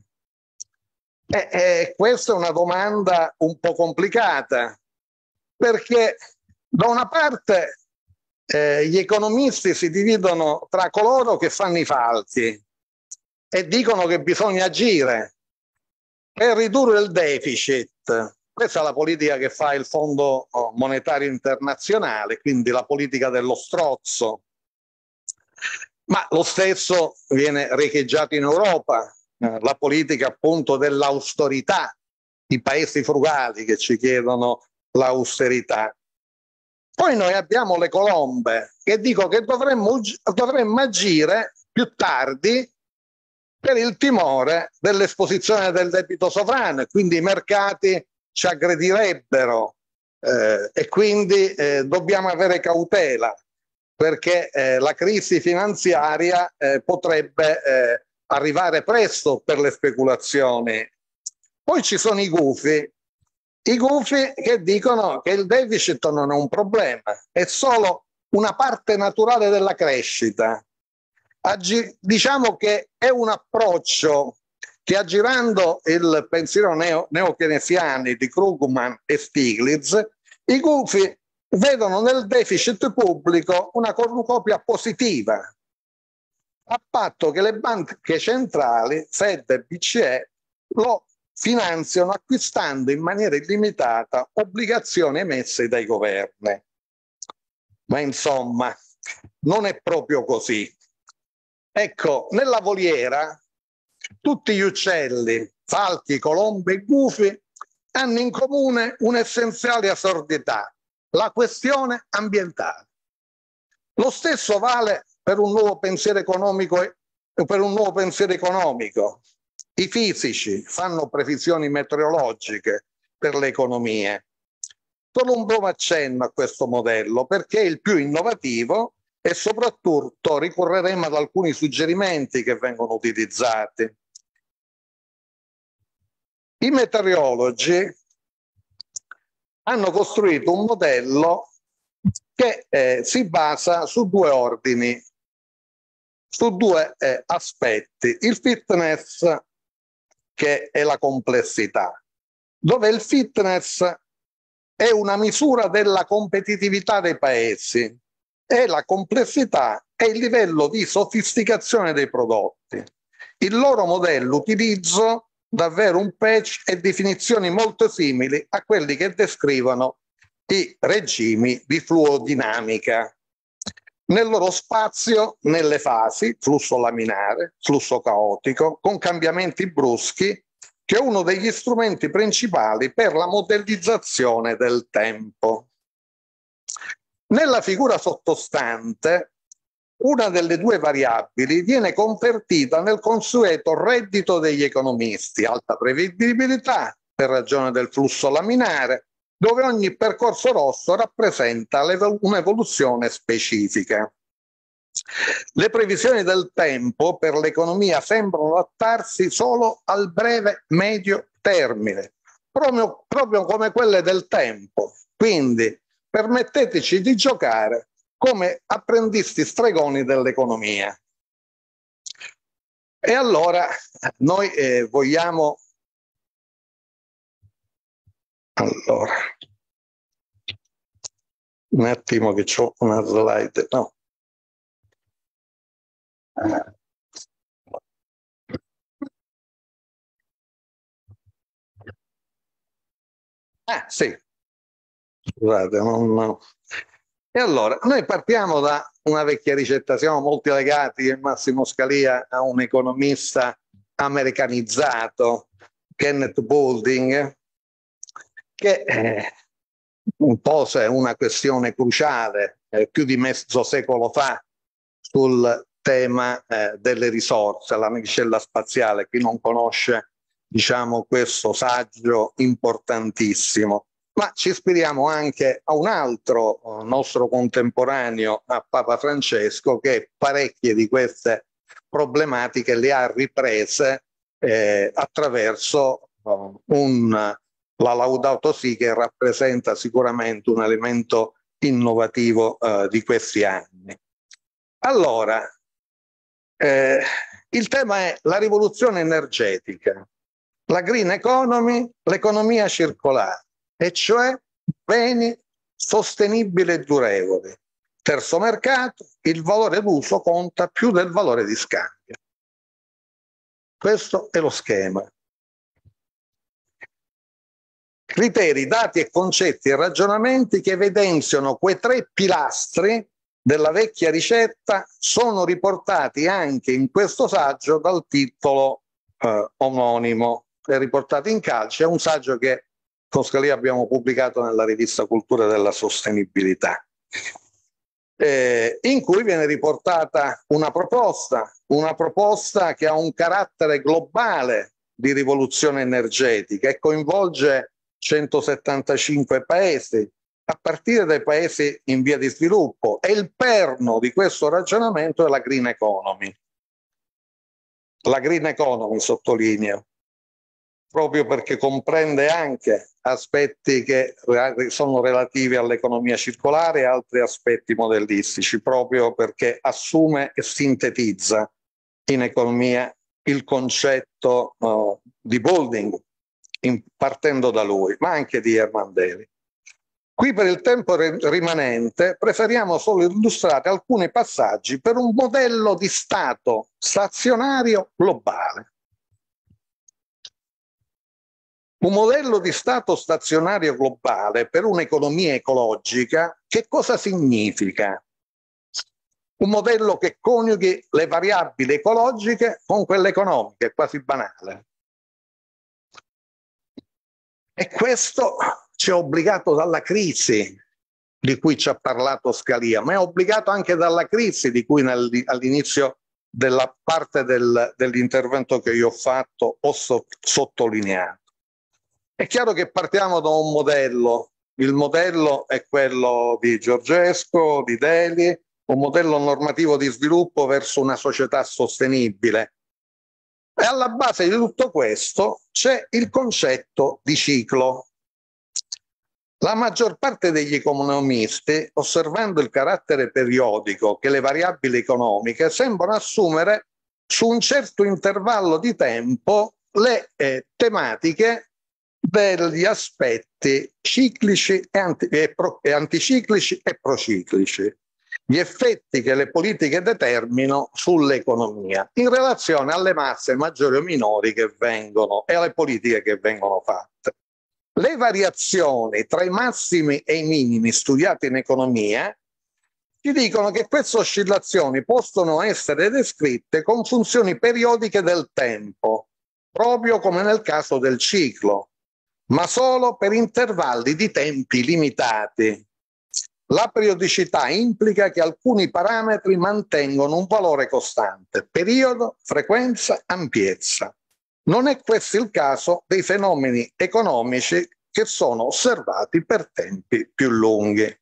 [SPEAKER 1] Questa è una domanda un po' complicata, perché da una parte gli economisti si dividono tra coloro che fanno i falchi e dicono che bisogna agire per ridurre il deficit. Questa è la politica che fa il Fondo Monetario Internazionale, quindi la politica dello strozzo. Ma lo stesso viene riecheggiato in Europa, la politica appunto dell'austerità, i paesi frugali che ci chiedono l'austerità. Poi noi abbiamo le colombe che dicono che dovremmo agire più tardi per il timore dell'esposizione del debito sovrano, e quindi i mercati ci aggredirebbero e quindi dobbiamo avere cautela, perché la crisi finanziaria potrebbe arrivare presto per le speculazioni. Poi ci sono i gufi che dicono che il deficit non è un problema, è solo una parte naturale della crescita. Diciamo che è un approccio che, aggirando il pensiero neokeynesiani di Krugman e Stiglitz, i gufi vedono nel deficit pubblico una cornucopia positiva, a patto che le banche centrali, Fed e BCE, lo finanziano acquistando in maniera illimitata obbligazioni emesse dai governi. Ma insomma, non è proprio così. Ecco, nella voliera tutti gli uccelli, falchi, colombe e gufi, hanno in comune un'essenziale assurdità: la questione ambientale. Lo stesso vale per un nuovo pensiero economico I fisici fanno previsioni meteorologiche per le economie. Solo un breve accenno a questo modello, perché è il più innovativo, e soprattutto ricorreremo ad alcuni suggerimenti che vengono utilizzati. I meteorologi hanno costruito un modello che si basa su due ordini, su due aspetti: il fitness, che è la complessità, dove il fitness è una misura della competitività dei paesi e la complessità è il livello di sofisticazione dei prodotti. Il loro modello utilizza davvero un patch e definizioni molto simili a quelli che descrivono i regimi di fluidodinamica. Nel loro spazio, nelle fasi, flusso laminare, flusso caotico, con cambiamenti bruschi, che è uno degli strumenti principali per la modellizzazione del tempo. Nella figura sottostante, una delle due variabili viene convertita nel consueto reddito degli economisti, alta prevedibilità per ragione del flusso laminare, dove ogni percorso rosso rappresenta un'evoluzione specifica. Le previsioni del tempo per l'economia sembrano adattarsi solo al breve-medio termine, proprio come quelle del tempo. Quindi permetteteci di giocare come apprendisti stregoni dell'economia. E allora noi vogliamo... Allora, un attimo che c'ho una slide, no. Sì, scusate, no. E allora, noi partiamo da una vecchia ricetta, siamo molto legati in Massimo Scalia a un economista americanizzato, Kenneth Boulding, che pose una questione cruciale più di mezzo secolo fa sul tema delle risorse, la navicella spaziale. Chi non conosce, diciamo, questo saggio importantissimo. Ma ci ispiriamo anche a un altro nostro contemporaneo, a Papa Francesco, che parecchie di queste problematiche le ha riprese attraverso la Laudato Si, che rappresenta sicuramente un elemento innovativo di questi anni. Allora, il tema è la rivoluzione energetica, la green economy, l'economia circolare, e cioè beni sostenibili e durevoli. Terzo mercato, il valore d'uso conta più del valore di scambio. Questo è lo schema. Criteri, dati e concetti e ragionamenti che evidenziano quei tre pilastri della vecchia ricetta sono riportati anche in questo saggio dal titolo omonimo. È riportato in calce, è un saggio che con Scalia abbiamo pubblicato nella rivista Cultura della Sostenibilità, in cui viene riportata una proposta che ha un carattere globale di rivoluzione energetica e coinvolge 175 paesi, a partire dai paesi in via di sviluppo, e il perno di questo ragionamento è la green economy. La green economy, sottolineo, proprio perché comprende anche aspetti che sono relativi all'economia circolare e altri aspetti modellistici, proprio perché assume e sintetizza in economia il concetto di Boulding, partendo da lui, ma anche di Hermann Daly. Qui, per il tempo rimanente, preferiamo solo illustrare alcuni passaggi per un modello di Stato stazionario globale. Un modello di Stato stazionario globale per un'economia ecologica, che cosa significa? Un modello che coniughi le variabili ecologiche con quelle economiche, è quasi banale. E questo ci è obbligato dalla crisi di cui ci ha parlato Scalia, ma è obbligato anche dalla crisi di cui all'inizio della parte dell'intervento che io ho fatto ho sottolineato. È chiaro che partiamo da un modello, il modello è quello di Georgescu, di Daly, un modello normativo di sviluppo verso una società sostenibile. E alla base di tutto questo c'è il concetto di ciclo. La maggior parte degli economisti, osservando il carattere periodico che le variabili economiche sembrano assumere su un certo intervallo di tempo, le tematiche degli aspetti ciclici e anticiclici e prociclici, gli effetti che le politiche determinano sull'economia in relazione alle masse maggiori o minori che vengono e alle politiche che vengono fatte. Le variazioni tra i massimi e i minimi studiati in economia ci dicono che queste oscillazioni possono essere descritte con funzioni periodiche del tempo, proprio come nel caso del ciclo, ma solo per intervalli di tempi limitati. La periodicità implica che alcuni parametri mantengono un valore costante: periodo, frequenza, ampiezza. Non è questo il caso dei fenomeni economici che sono osservati per tempi più lunghi.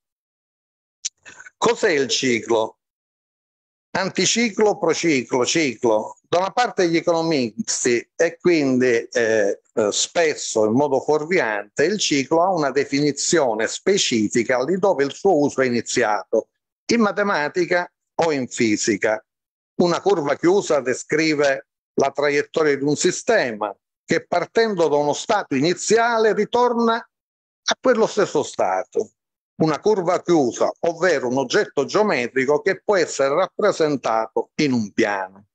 [SPEAKER 1] Cos'è il ciclo? Anticiclo, prociclo, ciclo. Da una parte gli economisti, e quindi spesso in modo fuorviante, il ciclo ha una definizione specifica lì dove il suo uso è iniziato, in matematica o in fisica. Una curva chiusa descrive la traiettoria di un sistema che, partendo da uno stato iniziale, ritorna a quello stesso stato. Una curva chiusa, ovvero un oggetto geometrico che può essere rappresentato in un piano.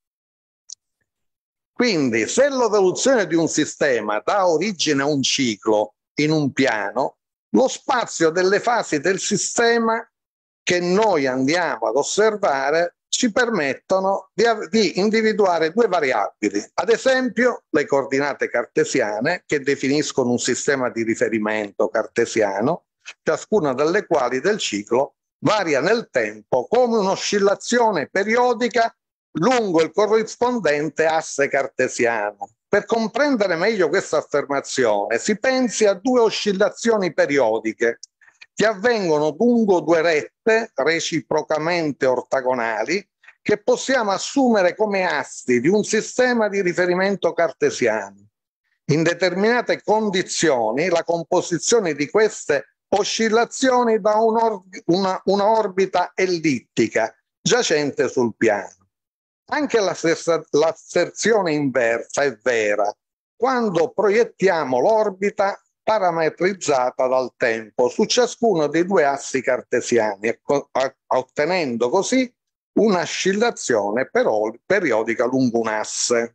[SPEAKER 1] Quindi, se l'evoluzione di un sistema dà origine a un ciclo in un piano, lo spazio delle fasi del sistema che noi andiamo ad osservare ci permettono di individuare due variabili, ad esempio le coordinate cartesiane, che definiscono un sistema di riferimento cartesiano, ciascuna delle quali del ciclo varia nel tempo come un'oscillazione periodica lungo il corrispondente asse cartesiano. Per comprendere meglio questa affermazione si pensi a due oscillazioni periodiche che avvengono lungo due rette reciprocamente ortogonali che possiamo assumere come assi di un sistema di riferimento cartesiano. In determinate condizioni la composizione di queste oscillazioni dà una orbita ellittica giacente sul piano. Anche l'asserzione inversa è vera quando proiettiamo l'orbita parametrizzata dal tempo su ciascuno dei due assi cartesiani, ottenendo così un'oscillazione periodica lungo un asse.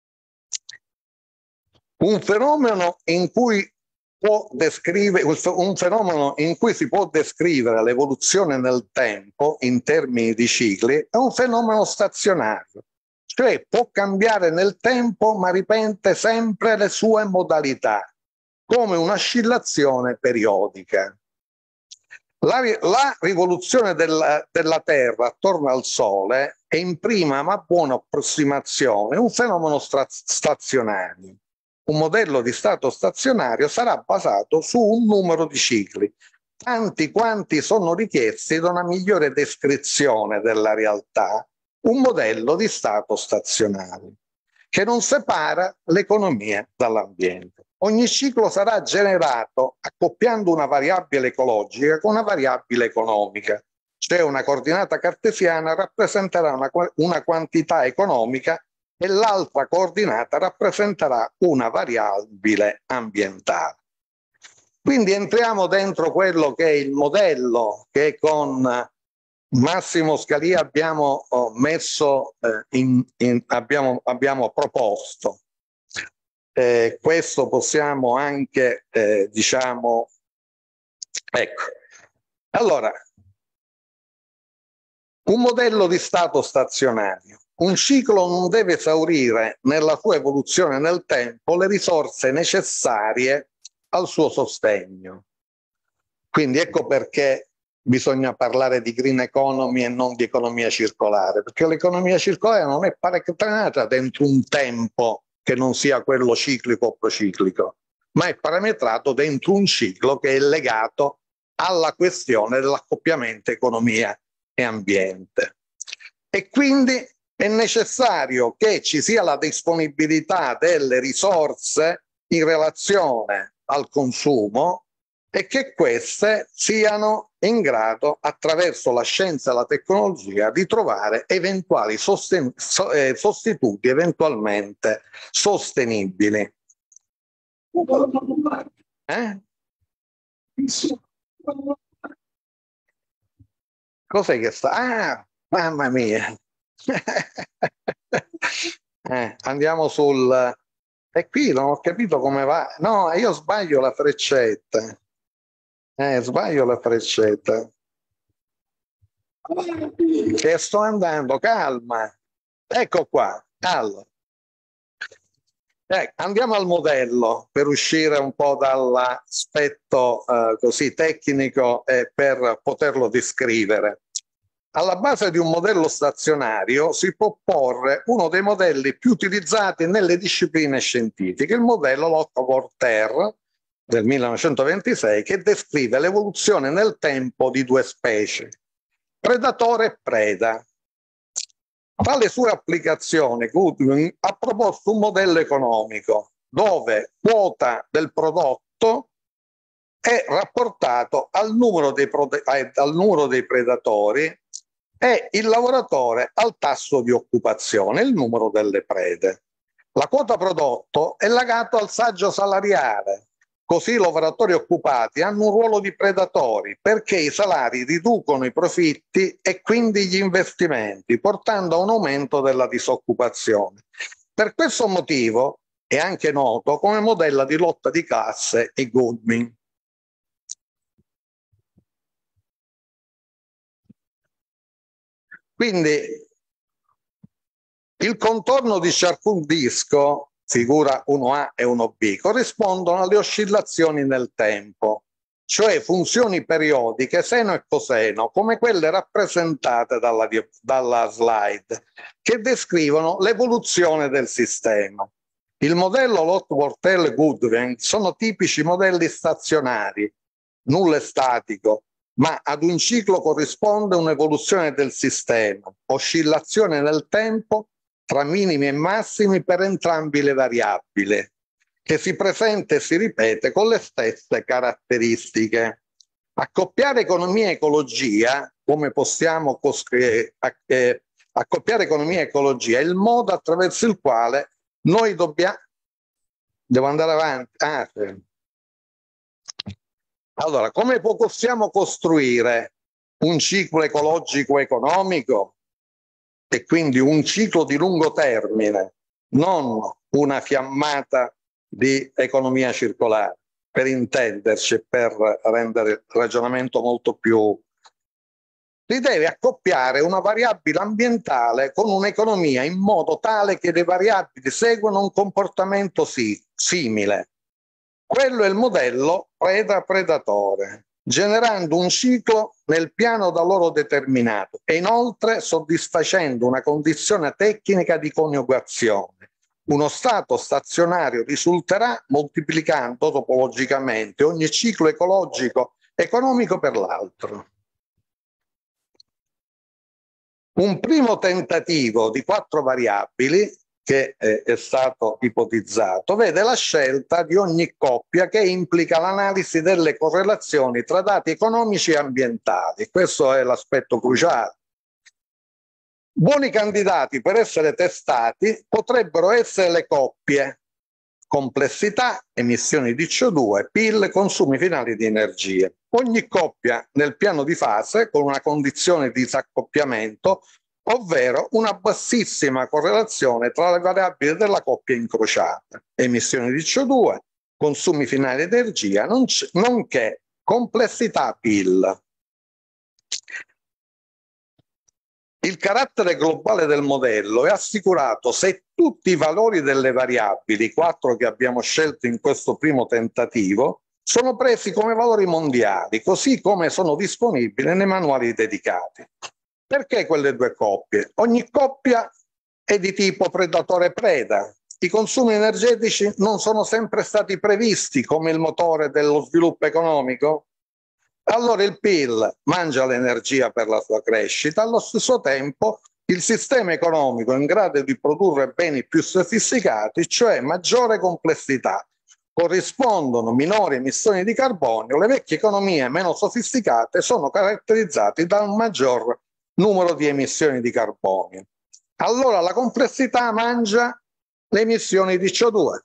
[SPEAKER 1] Un fenomeno in cui si può descrivere l'evoluzione nel tempo in termini di cicli è un fenomeno stazionario, cioè può cambiare nel tempo ma ripete sempre le sue modalità, come un'oscillazione periodica. La rivoluzione della Terra attorno al Sole è in prima ma buona approssimazione un fenomeno stazionario. Un modello di stato stazionario sarà basato su un numero di cicli, tanti quanti sono richiesti da una migliore descrizione della realtà, un modello di stato stazionario, che non separa l'economia dall'ambiente. Ogni ciclo sarà generato accoppiando una variabile ecologica con una variabile economica, cioè una coordinata cartesiana rappresenterà una quantità economica e l'altra coordinata rappresenterà una variabile ambientale. Quindi entriamo dentro quello che è il modello che con Massimo Scalia abbiamo abbiamo proposto. Questo possiamo anche, diciamo, ecco. Allora, un modello di stato stazionario. Un ciclo non deve esaurire nella sua evoluzione nel tempo le risorse necessarie al suo sostegno. Quindi ecco perché bisogna parlare di green economy e non di economia circolare, perché l'economia circolare non è parametrata dentro un tempo che non sia quello ciclico o prociclico, ma è parametrato dentro un ciclo che è legato alla questione dell'accoppiamento economia e ambiente. E quindi è necessario che ci sia la disponibilità delle risorse in relazione al consumo e che queste siano in grado, attraverso la scienza e la tecnologia, di trovare eventuali sostituti eventualmente sostenibili. Cos'è che sta? Ah, mamma mia! Andiamo sul... E qui non ho capito come va. No, io sbaglio la freccetta. Sbaglio la freccetta. Che sto andando, calma. Ecco qua, calma. Andiamo al modello per uscire un po' dall'aspetto così tecnico e per poterlo descrivere. Alla base di un modello stazionario si può porre uno dei modelli più utilizzati nelle discipline scientifiche, il modello Lockwood-Volterra del 1926, che descrive l'evoluzione nel tempo di due specie, predatore e preda. Tra le sue applicazioni, Goodwin ha proposto un modello economico dove quota del prodotto è rapportato al numero dei predatori e il lavoratore al tasso di occupazione, il numero delle prede. La quota prodotto è legata al saggio salariale, così i lavoratori occupati hanno un ruolo di predatori perché i salari riducono i profitti e quindi gli investimenti, portando a un aumento della disoccupazione. Per questo motivo è anche noto come modello di lotta di classe e Goodwin. Quindi il contorno di Charcot-Disco, figura 1A e 1B, corrispondono alle oscillazioni nel tempo. cioè funzioni periodiche seno e coseno, come quelle rappresentate dalla slide, che descrivono l'evoluzione del sistema. Il modello Lotte-Wortel-Goodwin sono tipici modelli stazionari, nulla è statico, ma ad un ciclo corrisponde un'evoluzione del sistema, oscillazione nel tempo tra minimi e massimi per entrambi le variabili, che si presenta e si ripete con le stesse caratteristiche. Accoppiare economia e ecologia, come possiamo accoppiare economia e ecologia, è il modo attraverso il quale noi dobbiamo... Devo andare avanti? Sì. Allora, come possiamo costruire un ciclo ecologico economico e quindi un ciclo di lungo termine, non una fiammata di economia circolare, per intenderci, per rendere il ragionamento molto più... Si deve accoppiare una variabile ambientale con un'economia in modo tale che le variabili seguano un comportamento simile. Quello è il modello preda-predatore, generando un ciclo nel piano da loro determinato e inoltre soddisfacendo una condizione tecnica di coniugazione. Uno stato stazionario risulterà moltiplicando topologicamente ogni ciclo ecologico economico per l'altro. Un primo tentativo di 4 variabili che è stato ipotizzato vede la scelta di ogni coppia che implica l'analisi delle correlazioni tra dati economici e ambientali. Questo è l'aspetto cruciale. Buoni candidati per essere testati potrebbero essere le coppie: complessità, emissioni di CO2, PIL, consumi finali di energia. Ogni coppia nel piano di fase con una condizione di disaccoppiamento, ovvero una bassissima correlazione tra le variabili della coppia incrociata, emissioni di CO2, consumi finali di energia, nonché complessità PIL. Il carattere globale del modello è assicurato se tutti i valori delle variabili, 4 che abbiamo scelto in questo primo tentativo, sono presi come valori mondiali, così come sono disponibili nei manuali dedicati. Perché quelle 2 coppie? Ogni coppia è di tipo predatore-preda. I consumi energetici non sono sempre stati previsti come il motore dello sviluppo economico. Allora il PIL mangia l'energia per la sua crescita, allo stesso tempo il sistema economico è in grado di produrre beni più sofisticati, cioè maggiore complessità. Corrispondono minori emissioni di carbonio, le vecchie economie meno sofisticate sono caratterizzate da un maggior numero di emissioni di carbonio. Allora la complessità mangia le emissioni di CO2.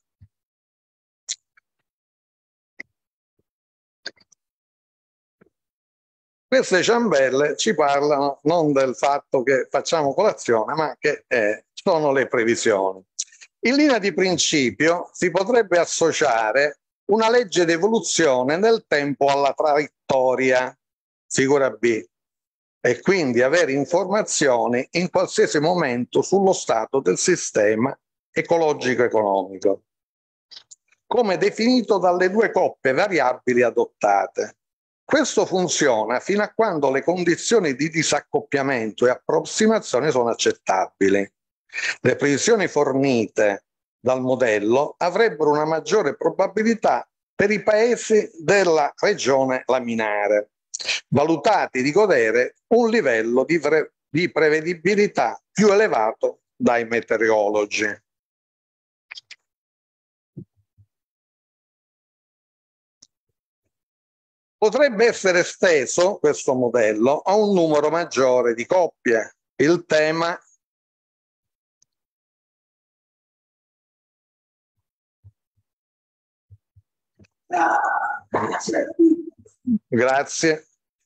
[SPEAKER 1] Queste ciambelle ci parlano non del fatto che facciamo colazione, ma che sono le previsioni. In linea di principio si potrebbe associare una legge di evoluzione nel tempo alla traiettoria, figura B, e quindi avere informazioni in qualsiasi momento sullo stato del sistema ecologico-economico, come definito dalle 2 coppie variabili adottate. Questo funziona fino a quando le condizioni di disaccoppiamento e approssimazione sono accettabili. Le previsioni fornite dal modello avrebbero una maggiore probabilità per i paesi della regione laminare, valutati di godere un livello di prevedibilità più elevato dai meteorologi. Potrebbe essere esteso questo modello a un numero maggiore di coppie. Il tema Grazie.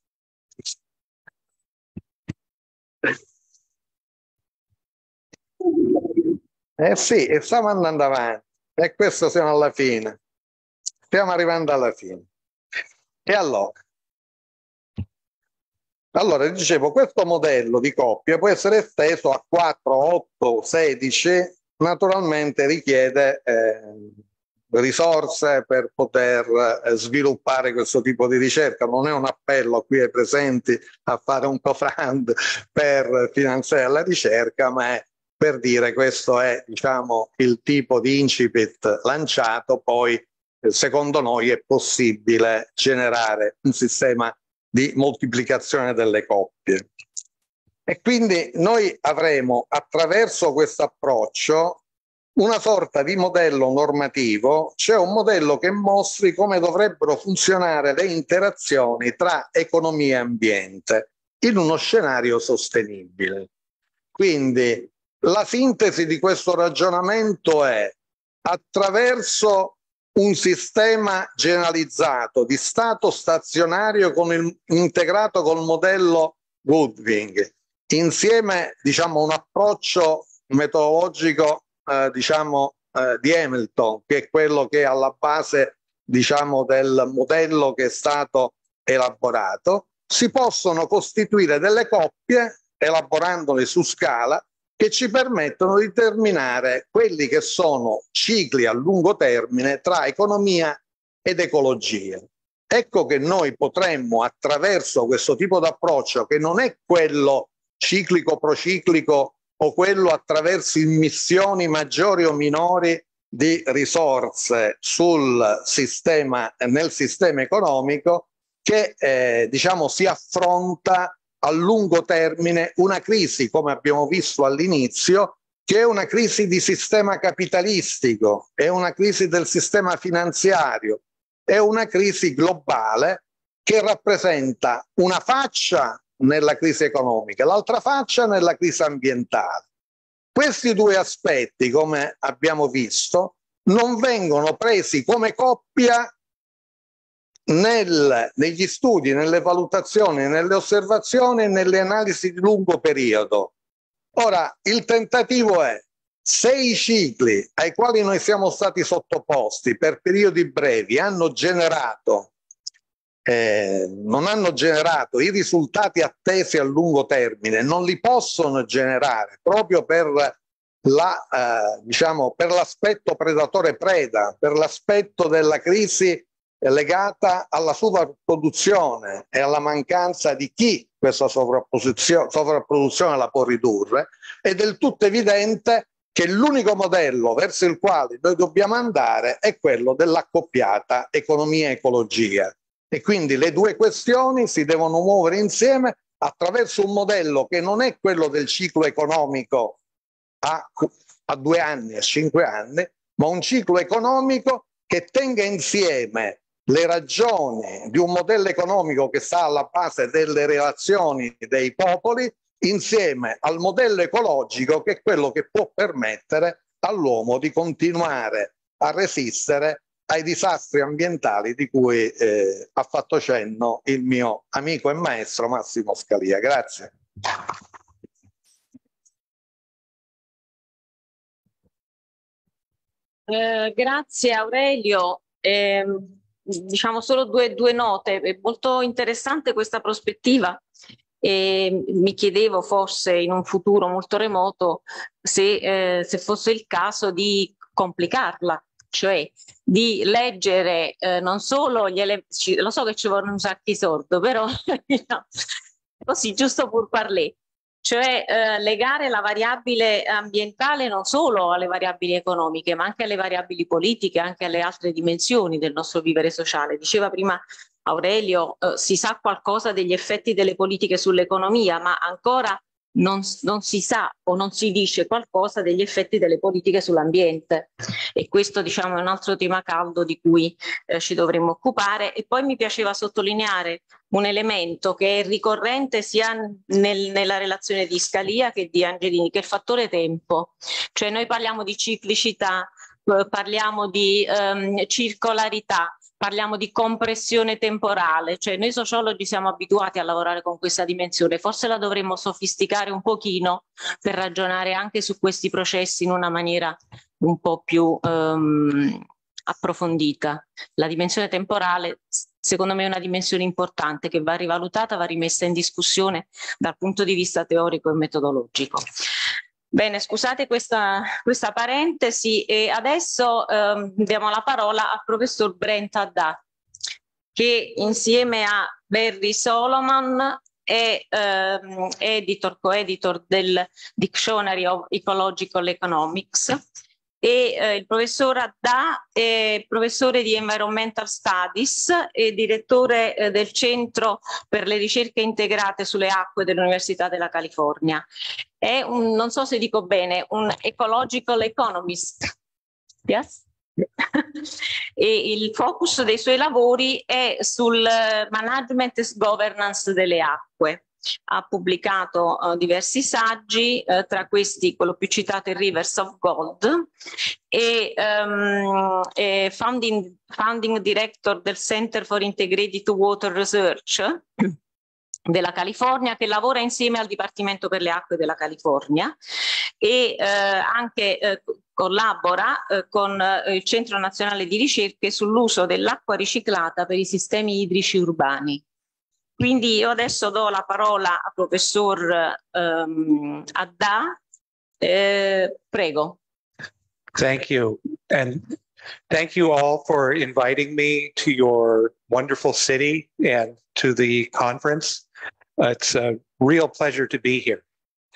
[SPEAKER 1] Sì, e stiamo andando avanti. E questo siamo alla fine. Stiamo arrivando alla fine. E allora dicevo, questo modello di coppia può essere esteso a 4, 8, 16, naturalmente richiede risorse per poter sviluppare questo tipo di ricerca. Non è un appello qui ai presenti a fare un co-fund per finanziare la ricerca, ma è per dire questo è, diciamo, il tipo di incipit lanciato. Poi secondo noi è possibile generare un sistema di moltiplicazione delle coppie. E quindi noi avremo attraverso questo approccio una sorta di modello normativo, cioè un modello che mostri come dovrebbero funzionare le interazioni tra economia e ambiente in uno scenario sostenibile. Quindi la sintesi di questo ragionamento è: attraverso un sistema generalizzato di stato stazionario integrato col modello Goodwin, insieme, diciamo, un approccio metodologico di Hamilton, che è quello che è alla base, diciamo, del modello che è stato elaborato, si possono costituire delle coppie, elaborandole su scala, che ci permettono di determinare quelli che sono cicli a lungo termine tra economia ed ecologia. Ecco che noi potremmo, attraverso questo tipo di approccio, che non è quello ciclico prociclico o quello attraverso immissioni maggiori o minori di risorse sul sistema, nel sistema economico, che diciamo si affronta a lungo termine una crisi, come abbiamo visto all'inizio, che è una crisi di sistema capitalistico, è una crisi del sistema finanziario, è una crisi globale che rappresenta una faccia nella crisi economica, l'altra faccia nella crisi ambientale. Questi due aspetti, come abbiamo visto, non vengono presi come coppia negli studi, nelle valutazioni, nelle osservazioni e nelle analisi di lungo periodo. Ora, il tentativo è: se i cicli ai quali noi siamo stati sottoposti per periodi brevi non hanno generato i risultati attesi a lungo termine, non li possono generare proprio per l'aspetto predatore-preda, per l'aspetto della crisi legata alla sovrapproduzione e alla mancanza di chi questa sovrapproduzione la può ridurre. È del tutto evidente che l'unico modello verso il quale noi dobbiamo andare è quello dell'accoppiata economia-ecologia. E quindi le due questioni si devono muovere insieme attraverso un modello che non è quello del ciclo economico a 2 anni, a 5 anni, ma un ciclo economico che tenga insieme le ragioni di un modello economico che sta alla base delle relazioni dei popoli, insieme al modello ecologico, che è quello che può permettere all'uomo di continuare a resistere ai disastri ambientali di cui ha fatto cenno il mio amico e maestro Massimo Scalia. Grazie.
[SPEAKER 2] Grazie Aurelio. Diciamo solo due note. È molto interessante questa prospettiva. Mi chiedevo forse in un futuro molto remoto se fosse il caso di complicarla, cioè di leggere non solo gli elementi, lo so che ci vogliono un sacco di soldi, però no, così giusto pur parler, cioè legare la variabile ambientale non solo alle variabili economiche, ma anche alle variabili politiche, anche alle altre dimensioni del nostro vivere sociale. Diceva prima Aurelio, si sa qualcosa degli effetti delle politiche sull'economia, ma ancora non si sa o non si dice qualcosa degli effetti delle politiche sull'ambiente, e questo, diciamo, è un altro tema caldo di cui ci dovremmo occupare. E poi mi piaceva sottolineare un elemento che è ricorrente sia nella relazione di Scalia che di Angelini, che è il fattore tempo. Cioè noi parliamo di ciclicità, parliamo di circolarità, parliamo di compressione temporale, cioè noi sociologi siamo abituati a lavorare con questa dimensione, forse la dovremmo sofisticare un pochino per ragionare anche su questi processi in una maniera un po' più approfondita. La dimensione temporale secondo me è una dimensione importante che va rivalutata, va rimessa in discussione dal punto di vista teorico e metodologico. Bene, scusate questa parentesi e adesso diamo la parola al professor Brent Haddad, che insieme a Barry Solomon è co-editor del Dictionary of Ecological Economics e il professor Haddad è professore di Environmental Studies e direttore del Centro per le ricerche integrate sulle acque dell'Università della California. È non so se dico bene, un ecological economist. Yes? E il focus dei suoi lavori è sul management e governance delle acque. Ha pubblicato diversi saggi, tra questi quello più citato è Rivers of Gold, e è founding director del Center for Integrated Water Research della California, che lavora insieme al Dipartimento per le Acque della California e anche collabora con il Centro Nazionale di Ricerche sull'uso dell'acqua riciclata per i sistemi idrici urbani. Quindi io adesso do la parola al professor Haddad. Prego.
[SPEAKER 4] Thank you. And thank you all for inviting me to your wonderful city and to the conference. It's a real pleasure to be here.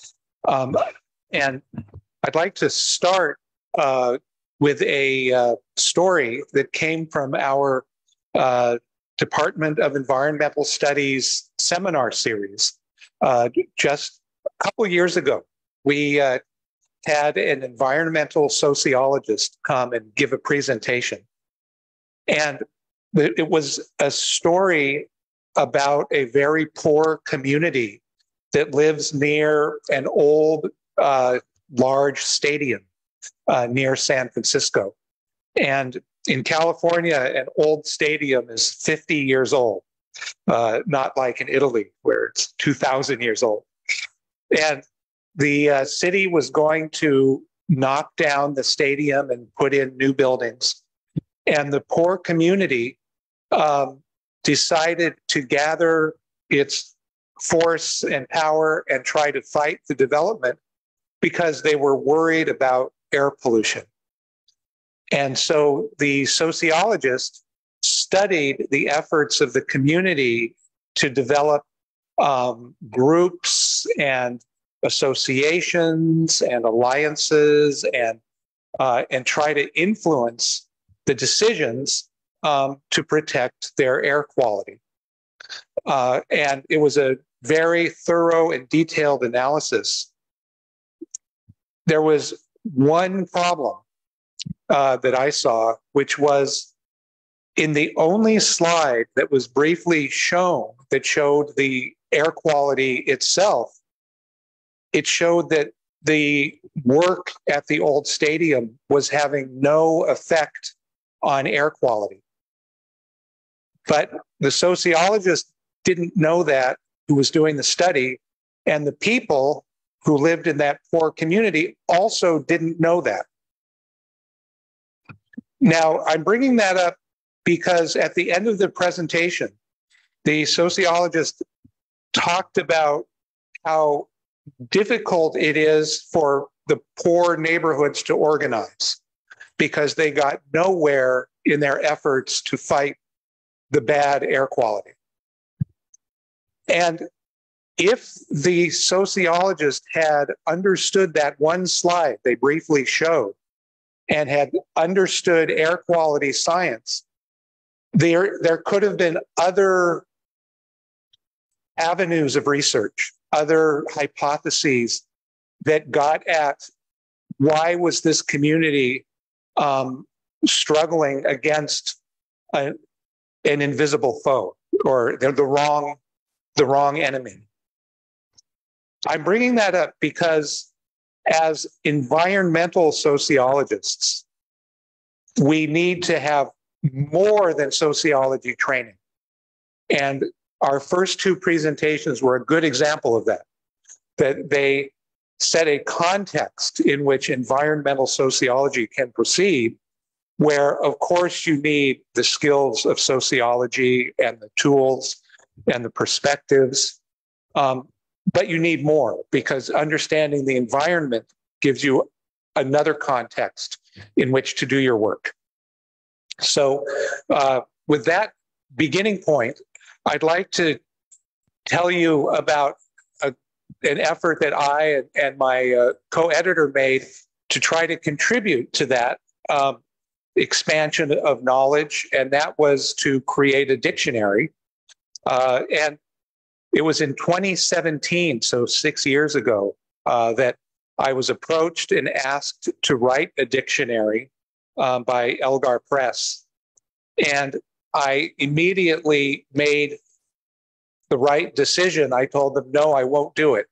[SPEAKER 4] And I'd like to start with a story that came from our Department of Environmental Studies seminar series. Just a couple years ago, we had an environmental sociologist come and give a presentation. And it was a story about a very poor community that lives near an old, large stadium near San Francisco. And in California, an old stadium is 50 years old, not like in Italy, where it's 2,000 years old. And the city was going to knock down the stadium and put in new buildings. And the poor community decided to gather its force and power and try to fight the development because they were worried about air pollution. And so the sociologist studied the efforts of the community to develop groups and associations and alliances and try to influence the decisions to protect their air quality. And it was a very thorough and detailed analysis. There was one problem that I saw, which was in the only slide that was briefly shown that showed the air quality itself, it showed that the work at the old stadium was having no effect on air quality. But the sociologist didn't know that, who was doing the study, and the people who lived in that poor community also didn't know that. Now, I'm bringing that up because at the end of the presentation, the sociologist talked about how difficult it is for the poor neighborhoods to organize because they got nowhere in their efforts to fight the bad air quality. And if the sociologist had understood that one slide they briefly showed and had understood air quality science, there could have been other avenues of research, other hypotheses that got at why was this community struggling against an invisible foe or the wrong enemy. I'm bringing that up because as environmental sociologists, we need to have more than sociology training. And our first two presentations were a good example of that, that they set a context in which environmental sociology can proceed, where, of course, you need the skills of sociology and the tools and the perspectives, but you need more, because understanding the environment gives you another context in which to do your work. So with that beginning point, I'd like to tell you about an effort that I and my co-editor made to try to contribute to that expansion of knowledge, and that was to create a dictionary. And it was in 2017, so 6 years ago, that I was approached and asked to write a dictionary by Elgar Press. And I immediately made the right decision. I told them, no, I won't do it.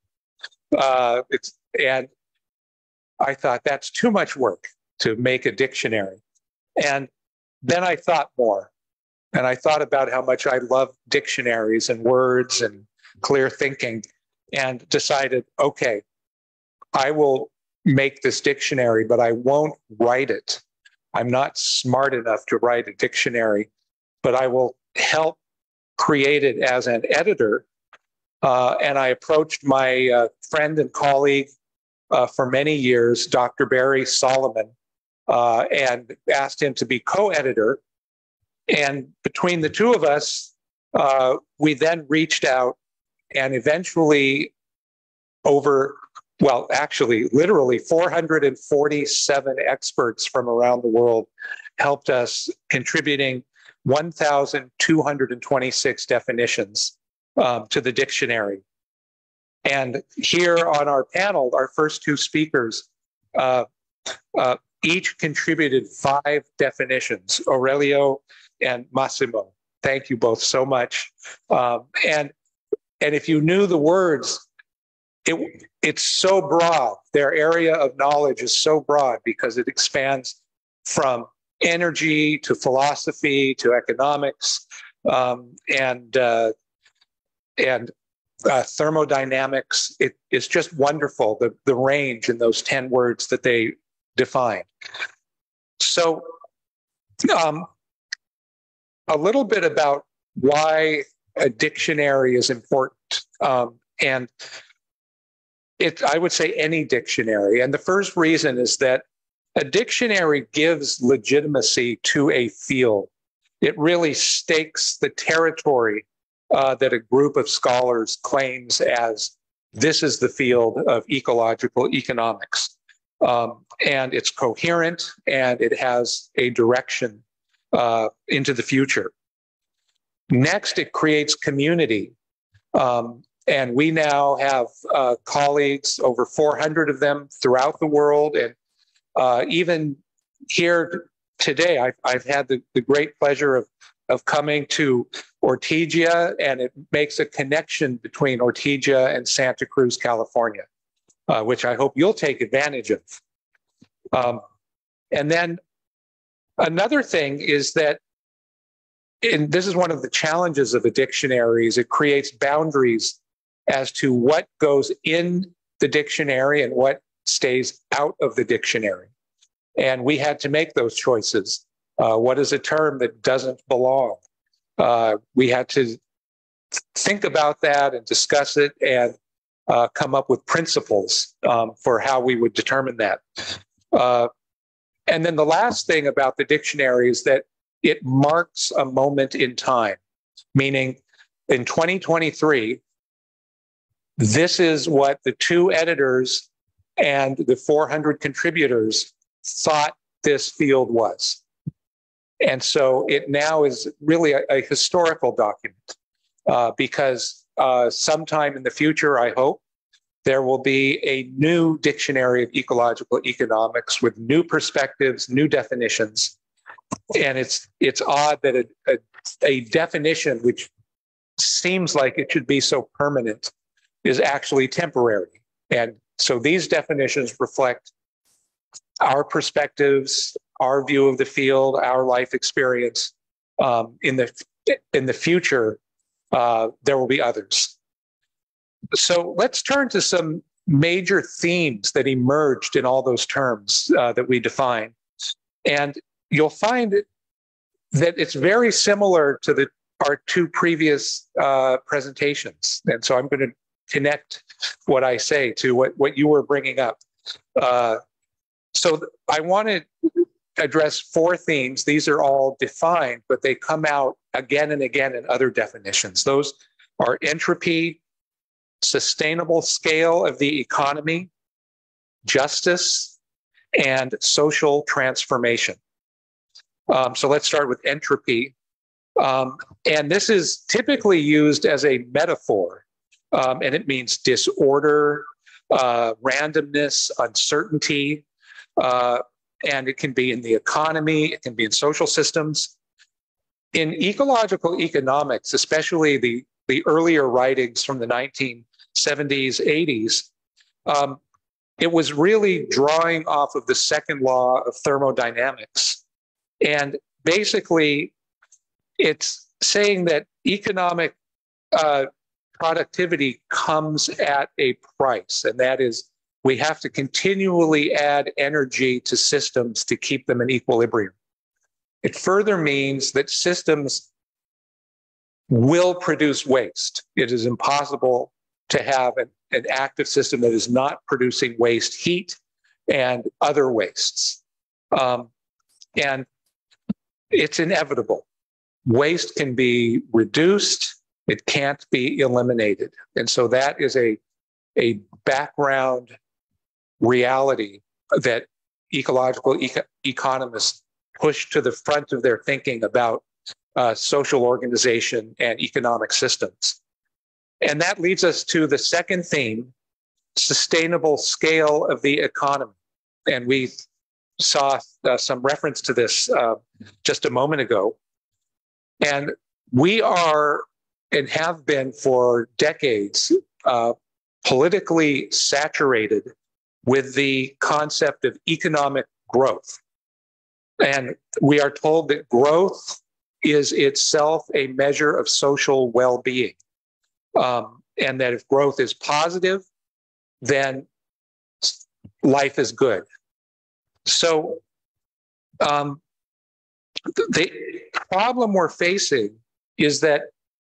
[SPEAKER 4] And I thought that's too much work to make a dictionary. And then I thought more. And I thought about how much I love dictionaries and words and clear thinking, and decided, okay, I will make this dictionary, but I won't write it. I'm not smart enough to write a dictionary, but I will help create it as an editor. And I approached my friend and colleague for many years, Dr. Barry Solomon, and asked him to be co-editor. And between the two of us, we then reached out, and eventually literally 447 experts from around the world helped us, contributing 1,226 definitions to the dictionary. And here on our panel, our first two speakers each contributed 5 definitions, Aurelio and Massimo. Thank you both so much. And if you knew the words, it's so broad. Their area of knowledge is so broad because it expands from energy to philosophy to economics and thermodynamics. It's just wonderful, the range in those 10 words that they define. So a little bit about why a dictionary is important. And I would say any dictionary. And the first reason is that a dictionary gives legitimacy to a field. It really stakes the territory that a group of scholars claims as this is the field of ecological economics. And it's coherent, and it has a direction into the future. Next, it creates community. And we now have colleagues, over 400 of them throughout the world. And even here today, I've had the great pleasure of coming to Ortigia, and it makes a connection between Ortigia and Santa Cruz, California, which I hope you'll take advantage of. And then another thing is that, and this is one of the challenges of a dictionary, is it creates boundaries as to what goes in the dictionary and what stays out of the dictionary. And we had to make those choices. What is a term that doesn't belong? We had to think about that and discuss it and come up with principles for how we would determine that. And then the last thing about the dictionary is that it marks a moment in time, meaning in 2023, this is what the 2 editors and the 400 contributors thought this field was. And so it now is really a historical document because sometime in the future, I hope, there will be a new dictionary of ecological economics with new perspectives, new definitions. And it's odd that a definition which seems like it should be so permanent is actually temporary. And so these definitions reflect our perspectives, our view of the field, our life experience. In the future, there will be others. So let's turn to some major themes that emerged in all those terms that we define. And you'll find that it's very similar to our 2 previous presentations. And so I'm going to connect what I say to what you were bringing up. So I want to address 4 themes. These are all defined, but they come out again and again in other definitions. Those are entropy, sustainable scale of the economy, justice, and social transformation. So let's start with entropy. And this is typically used as a metaphor, and it means disorder, randomness, uncertainty, and it can be in the economy, it can be in social systems. In ecological economics, especially the earlier writings from the 1970s, 80s, it was really drawing off of the second law of thermodynamics. And basically, it's saying that economic productivity comes at a price, and that is we have to continually add energy to systems to keep them in equilibrium. It further means that systems will produce waste. It is impossible to have an active system that is not producing waste heat and other wastes. And it's inevitable. Waste can be reduced, it can't be eliminated. And so that is a background reality that ecological economists push to the front of their thinking about social organization and economic systems. And that leads us to the second theme, sustainable scale of the economy. And we saw some reference to this just a moment ago. And we are and have been for decades politically saturated with the concept of economic growth. And we are told that growth is itself a measure of social well-being. And that if growth is positive, then life is good. So the problem we're facing is that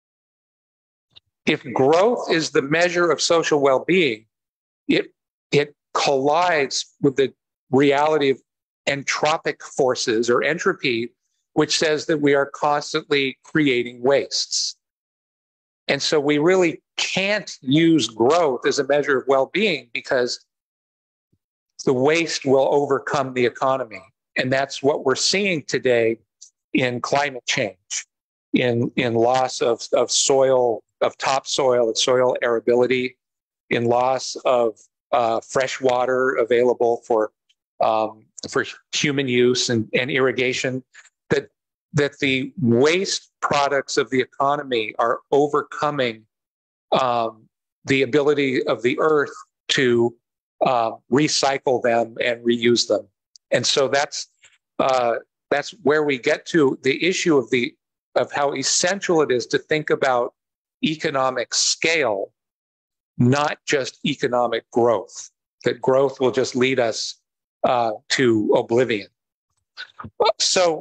[SPEAKER 4] if growth is the measure of social well-being, it collides with the reality of entropic forces or entropy, which says that we are constantly creating wastes. And so we really can't use growth as a measure of well-being because the waste will overcome the economy. And that's what we're seeing today in climate change, in loss of soil, of topsoil and soil arability, in loss of fresh water available for human use and irrigation, that the waste products of the economy are overcoming the ability of the earth to recycle them and reuse them. And so that's where we get to the issue of how essential it is to think about economic scale, not just economic growth, that growth will just lead us to oblivion. So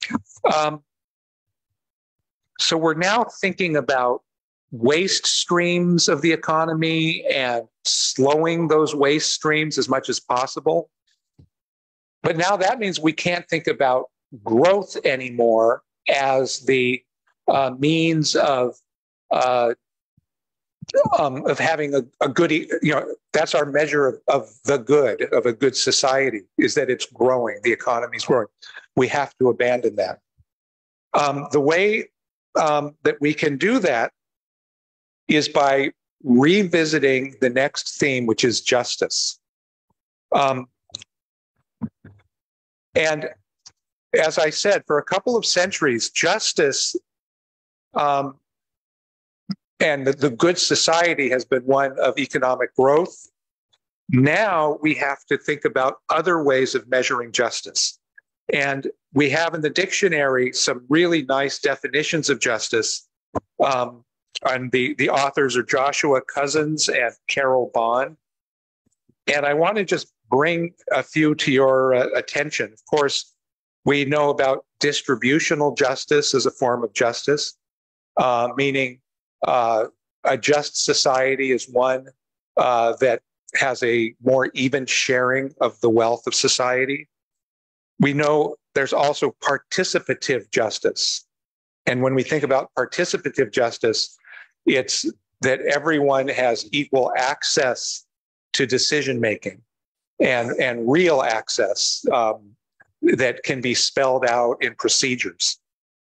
[SPEAKER 4] we're now thinking about waste streams of the economy and slowing those waste streams as much as possible. But now that means we can't think about growth anymore as the means of having a good, that's our measure of the good, of a good society, is that it's growing, the economy's growing. We have to abandon that. The way that we can do that is by revisiting the next theme, which is justice. And as I said, for a couple of centuries, justice and the good society has been one of economic growth. Now we have to think about other ways of measuring justice. And we have in the dictionary some really nice definitions of justice. And the authors are Joshua Cousins and Carol Bond. And I want to just bring a few to your attention. Of course, we know about distributional justice as a form of justice, meaning a just society is one that has a more even sharing of the wealth of society. We know there's also participative justice. And when we think about participative justice, it's that everyone has equal access to decision making and real access that can be spelled out in procedures.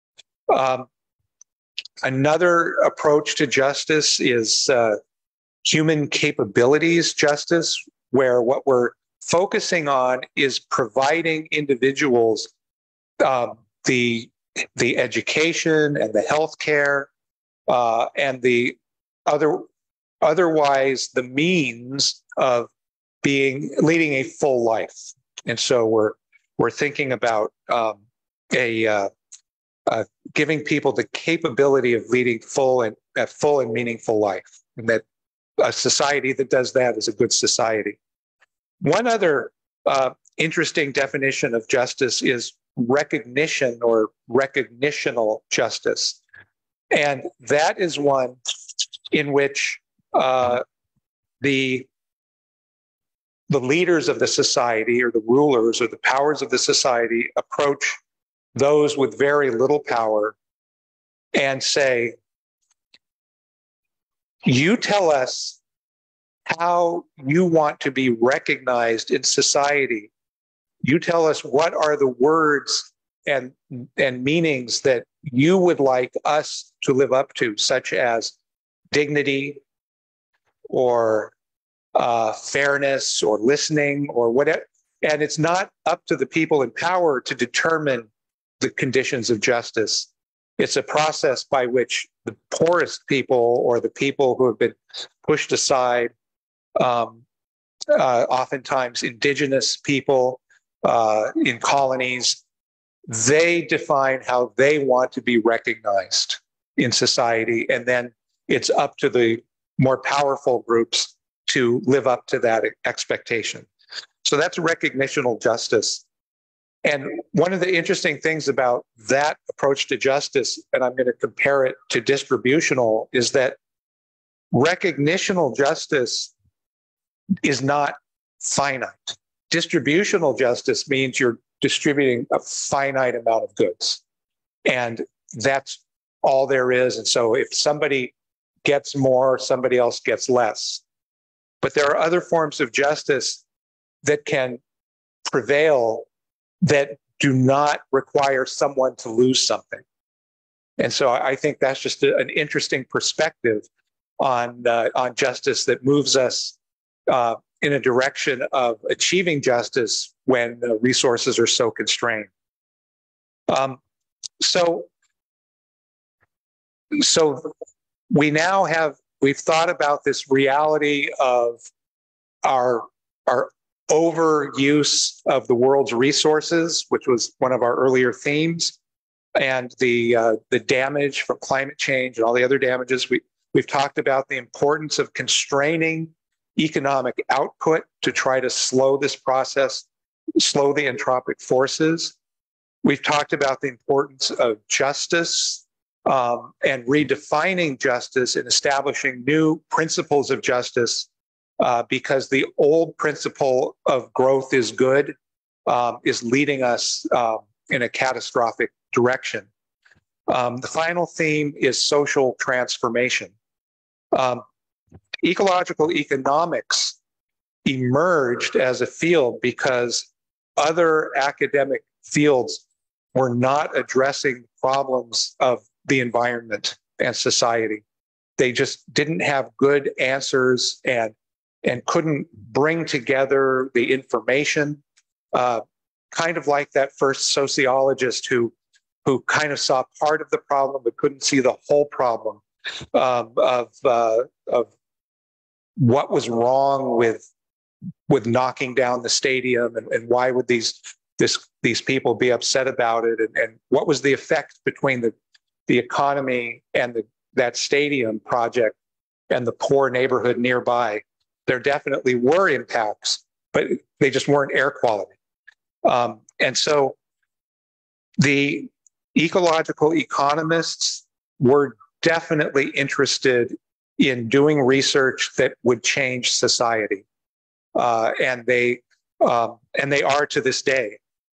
[SPEAKER 4] Another approach to justice is human capabilities justice, where what we're focusing on is providing individuals the education and the healthcare and the otherwise the means of leading a full life. And so we're thinking about giving people the capability of leading a full and meaningful life, and that a society that does that is a good society. One other interesting definition of justice is recognition or recognitional justice. And that is one in which the leaders of the society, or the rulers or the powers of the society, approach those with very little power and say, you tell us how you want to be recognized in society. You tell us what are the words and meanings that you would like us to live up to, such as dignity or fairness or listening or whatever. And it's not up to the people in power to determine the conditions of justice. It's a process by which the poorest people, or the people who have been pushed aside, oftentimes indigenous people in colonies, they define how they want to be recognized in society. And then it's up to the more powerful groups to live up to that expectation. So that's recognitional justice. And one of the interesting things about that approach to justice, and I'm going to compare it to distributional, is that recognitional justice is not finite. Distributional justice means you're distributing a finite amount of goods, and that's all there is. And so if somebody gets more, somebody else gets less. But there are other forms of justice that can prevail that do not require someone to lose something. And so I think that's just an interesting perspective on justice that moves us in a direction of achieving justice when resources are so constrained. So we've thought about this reality of our overuse of the world's resources, which was one of our earlier themes, and the damage from climate change and all the other damages. We've talked about the importance of constraining economic output to try to slow this process, slow the entropic forces. We've talked about the importance of justice and redefining justice and establishing new principles of justice, because the old principle of growth is good is leading us in a catastrophic direction. The final theme is social transformation. Ecological economics emerged as a field because other academic fields were not addressing problems of the environment and society. They just didn't have good answers and couldn't bring together the information, kind of like that first sociologist who kind of saw part of the problem but couldn't see the whole problem of what was wrong with knocking down the stadium, and why would these people be upset about it, and what was the effect between the economy and that stadium project and the poor neighborhood nearby. There definitely were impacts, but they just weren't air quality. And so the ecological economists were definitely interested in doing research that would change society. and they are to this day.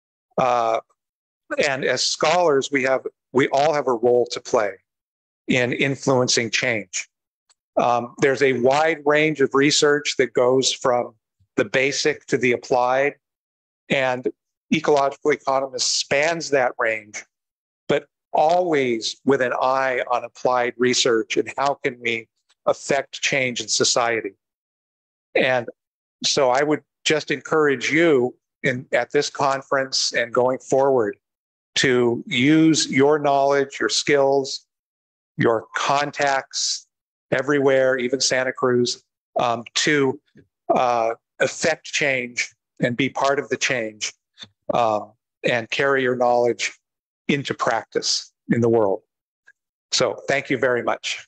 [SPEAKER 4] And as scholars, we all have a role to play in influencing change. There's a wide range of research that goes from the basic to the applied, and ecological economists spans that range, but always with an eye on applied research and how can we affect change in society. And so I would just encourage you at this conference and going forward to use your knowledge, your skills, your contacts everywhere, even Santa Cruz, to affect change and be part of the change, and carry your knowledge into practice in the world. So thank you very much.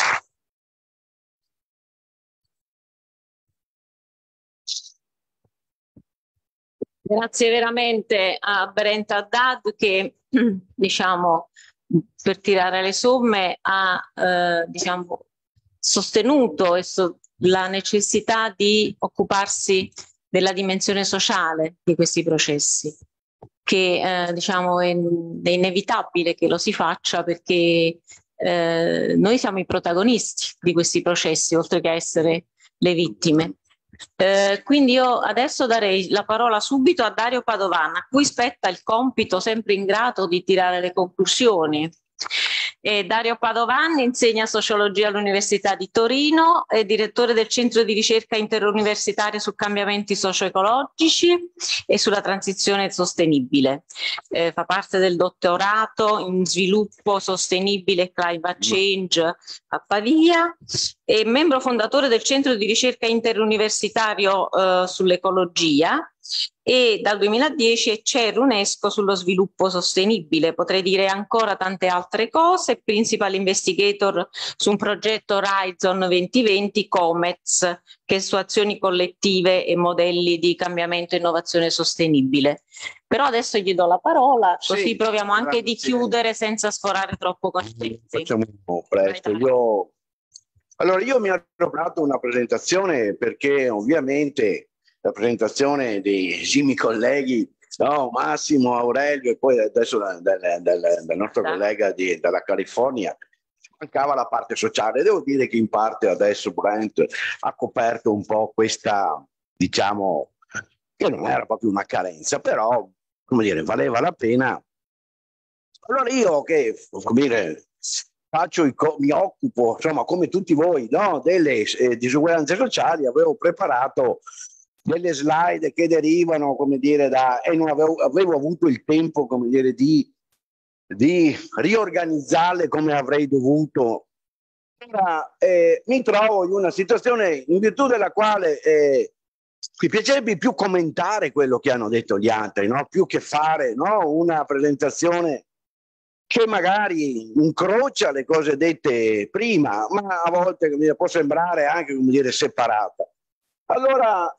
[SPEAKER 2] Grazie veramente a Brent Haddad che, diciamo, per tirare le somme ha diciamo, sostenuto la necessità di occuparsi della dimensione sociale di questi processi, che diciamo è inevitabile che lo si faccia perché noi siamo i protagonisti di questi processi oltre che a essere le vittime. Quindi io adesso darei la parola subito a Dario Padovan, a cui spetta il compito sempre ingrato di tirare le conclusioni. Dario Padovan insegna sociologia all'Università di Torino, è direttore del Centro di ricerca interuniversitario su cambiamenti socio-ecologici e sulla transizione sostenibile. Fa parte del dottorato in sviluppo sostenibile e climate change a Pavia, è membro fondatore del Centro di ricerca interuniversitario sull'ecologia e dal 2010 è chair UNESCO sullo sviluppo sostenibile. Potrei dire ancora tante altre cose, principal investigator su un progetto Horizon 2020 Comets, che è su azioni collettive e modelli di cambiamento e innovazione sostenibile. Però adesso gli do la parola, così sì, proviamo anche di chiudere senza sforare troppo con i tempi.
[SPEAKER 5] Facciamo un po' presto. Allora, io mi ero preparato una presentazione perché ovviamente la presentazione dei esimi colleghi, no, Massimo, Aurelio e poi adesso del nostro collega dalla California, mancava la parte sociale. Devo dire che in parte adesso Brent ha coperto un po' questa, diciamo, che non era proprio una carenza, però, come dire, valeva la pena. Allora io che, come dire, mi occupo, insomma, come tutti voi, no, delle disuguaglianze sociali, avevo preparato delle slide che derivano, come dire, e non avevo avuto il tempo, come dire, di riorganizzarle come avrei dovuto. Ora, mi trovo in una situazione in virtù della quale mi piacerebbe più commentare quello che hanno detto gli altri, no? Più che fare, no, una presentazione che magari incrocia le cose dette prima, ma a volte, come dire, può sembrare anche, come dire, separata. Allora,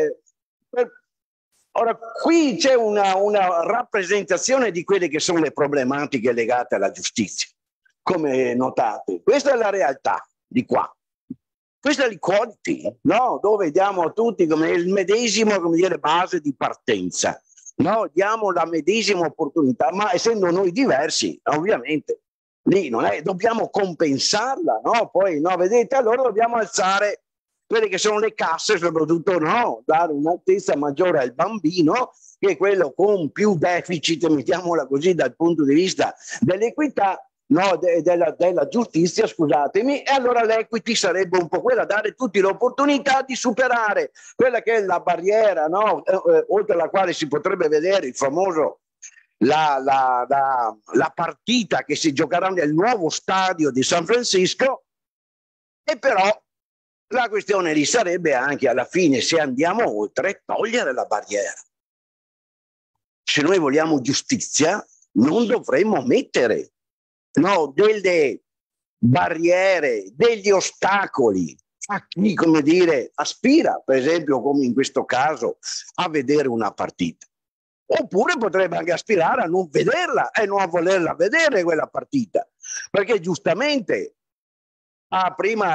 [SPEAKER 5] ora qui c'è una rappresentazione di quelle che sono le problematiche legate alla giustizia, come notate. Questa è la realtà di qua. Questa è l'equality, no? Dove diamo a tutti come il medesimo, come dire, base di partenza, no? Diamo la medesima opportunità, ma essendo noi diversi, ovviamente, lì non è, dobbiamo compensarla, no? Poi, no, vedete, allora dobbiamo alzare quelle che sono le casse, soprattutto, no, dare un'altezza maggiore al bambino, che è quello con più deficit, mettiamola così, dal punto di vista dell'equità, no, della giustizia, scusatemi, e allora l'equity sarebbe un po' quella, dare tutti l'opportunità di superare quella che è la barriera, no, oltre alla quale si potrebbe vedere il famoso la partita che si giocherà nel nuovo stadio di San Francisco. E però la questione lì sarebbe anche, alla fine, se andiamo oltre, togliere la barriera. Se noi vogliamo giustizia, non dovremmo mettere, no, delle barriere, degli ostacoli a chi, come dire, aspira, per esempio, come in questo caso, a vedere una partita. Oppure potrebbe anche aspirare a non vederla e non a volerla vedere quella partita, perché giustamente prima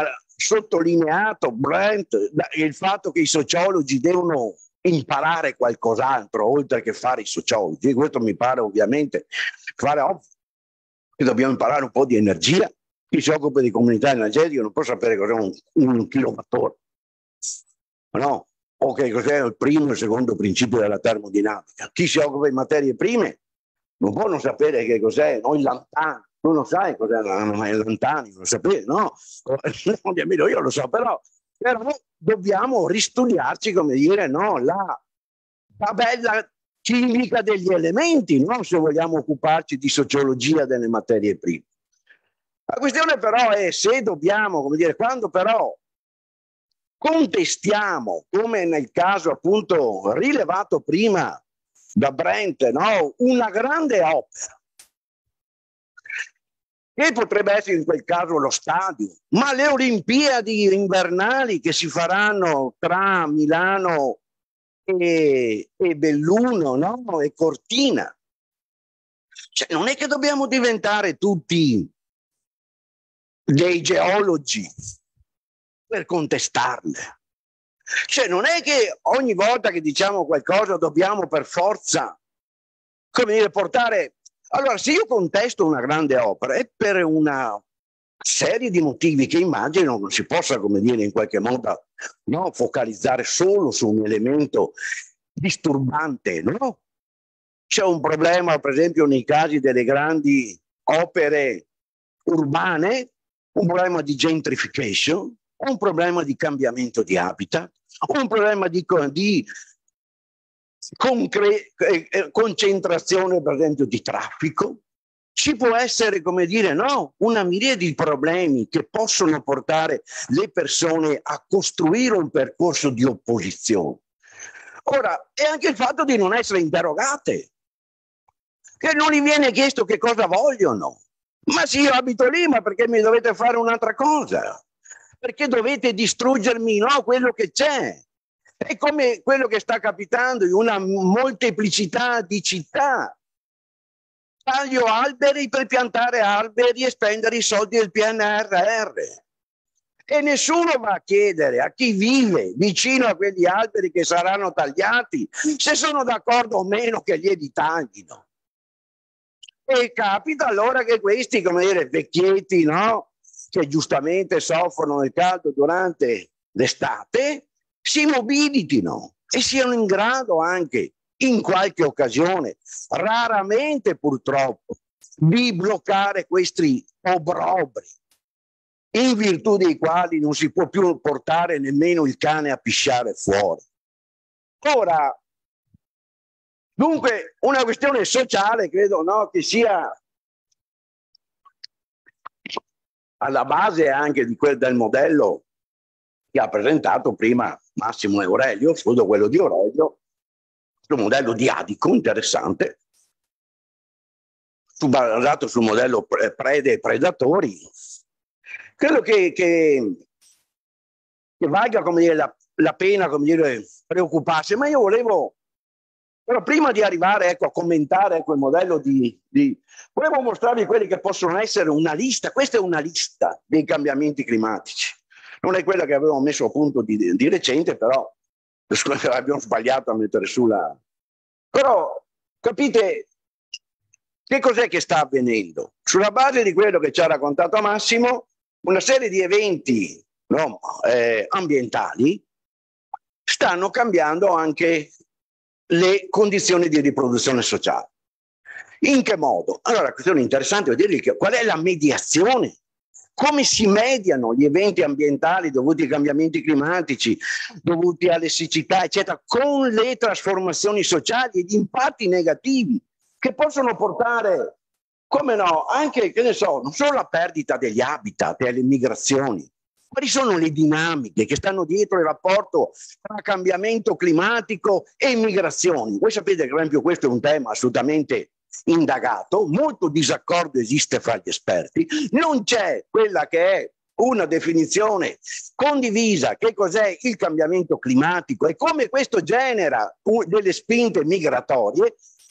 [SPEAKER 5] sottolineato, Brent, il fatto che i sociologi devono imparare qualcos'altro oltre che fare i sociologi. E questo mi pare ovviamente che dobbiamo imparare un po' di energia. Chi si occupa di comunità energetiche non può sapere cos'è un kilowattora, no? O che cos'è il primo e il secondo principio della termodinamica. Chi si occupa di materie prime non può non sapere che cos'è, no? Il lantano. Tu non sai cos'è il lantano, non lo sapete, no? Ovviamente io lo so, però dobbiamo ristudiarci, come dire, no? La tabella chimica degli elementi, no? Se vogliamo occuparci di sociologia delle materie prime. La questione però è se dobbiamo, come dire, quando però contestiamo, come nel caso appunto rilevato prima da Brent, no? Una grande opera, che potrebbe essere in quel caso lo stadio, ma le Olimpiadi invernali che si faranno tra Milano e Belluno, no? E Cortina. Cioè, non è che dobbiamo diventare tutti dei geologi per contestarle. Cioè, non è che ogni volta che diciamo qualcosa dobbiamo per forza, come dire, portare... Allora, se io contesto una grande opera è per una serie di motivi che immagino non si possa, come dire, in qualche modo, no, focalizzare solo su un elemento disturbante, no? C'è un problema, per esempio, nei casi delle grandi opere urbane, un problema di gentrification, un problema di cambiamento di habitat, un problema di concentrazione, per esempio, di traffico. Ci può essere, come dire, no, una miriade di problemi che possono portare le persone a costruire un percorso di opposizione. Ora, è anche il fatto di non essere interrogate, che non gli viene chiesto che cosa vogliono. Ma sì, io abito lì, ma perché mi dovete fare un'altra cosa? Perché dovete distruggermi, no, quello che c'è? È come quello che sta capitando in una molteplicità di città. Taglio alberi per piantare alberi e spendere i soldi del PNRR. E nessuno va a chiedere a chi vive vicino a quegli alberi che saranno tagliati se sono d'accordo o meno che glieli taglino. E capita allora che questi, come dire, vecchietti, no? Che giustamente soffrono il caldo durante l'estate, si mobilitino e siano in grado anche in qualche occasione, raramente purtroppo, di bloccare questi obbrobri, in virtù dei quali non si può più portare nemmeno il cane a pisciare fuori. Ora, dunque, una questione sociale, credo, no, che sia alla base anche del modello che ha presentato prima Massimo e Aurelio, scuso, quello di Aurelio, un modello di Adico interessante, basato sul modello prede e predatori. Credo che valga, come dire, la pena, come dire, preoccuparsi, ma io volevo, però prima di arrivare, ecco, a commentare, ecco, il modello volevo mostrarvi quelli che possono essere una lista. Questa è una lista dei cambiamenti climatici, non è quella che avevo messo a punto di recente, però abbiamo sbagliato a mettere sulla... Però capite che cos'è che sta avvenendo? Sulla base di quello che ci ha raccontato Massimo, una serie di eventi, no, ambientali stanno cambiando anche le condizioni di riproduzione sociale. In che modo? Allora, la questione interessante è dirgli qual è la mediazione. Come si mediano gli eventi ambientali dovuti ai cambiamenti climatici, dovuti alle siccità, eccetera, con le trasformazioni sociali e gli impatti negativi che possono portare, come no, anche, che ne so, non solo la perdita degli habitat e le migrazioni. Quali sono le dinamiche che stanno dietro il rapporto tra cambiamento climatico e migrazioni? Voi sapete che, per esempio, questo è un tema assolutamente indagato, molto disaccordo esiste fra gli esperti, non c'è quella che è una definizione condivisa che cos'è il cambiamento climatico e come questo genera delle spinte migratorie,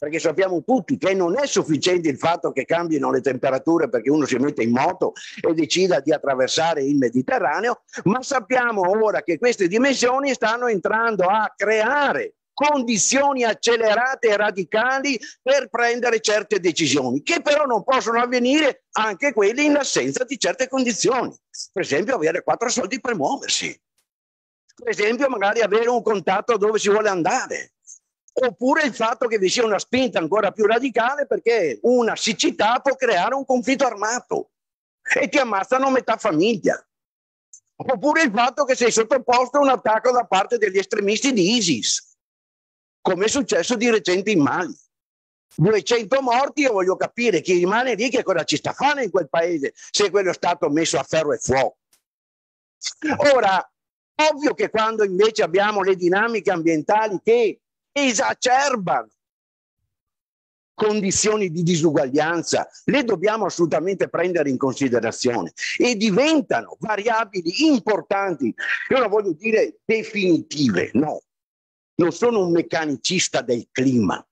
[SPEAKER 5] perché sappiamo tutti che non è sufficiente il fatto che cambino le temperature perché uno si mette in moto e decida di attraversare il Mediterraneo, ma sappiamo ora che queste dimensioni stanno entrando a creare condizioni accelerate e radicali per prendere certe decisioni, che però non possono avvenire anche quelle in assenza di certe condizioni. Per esempio avere 4 soldi per muoversi, per esempio magari avere un contatto dove si vuole andare, oppure il fatto che vi sia una spinta ancora più radicale perché una siccità può creare un conflitto armato e ti ammazzano metà famiglia, oppure il fatto che sei sottoposto a un attacco da parte degli estremisti di ISIS, come è successo di recente in Mali. 200 morti, io voglio capire chi rimane lì che cosa ci sta a fare in quel paese se quello è stato messo a ferro e fuoco. Ora, ovvio che quando invece abbiamo le dinamiche ambientali che esacerbano condizioni di disuguaglianza, le dobbiamo assolutamente prendere in considerazione e diventano variabili importanti, io non voglio dire definitive, no. Non sono un meccanicista del clima.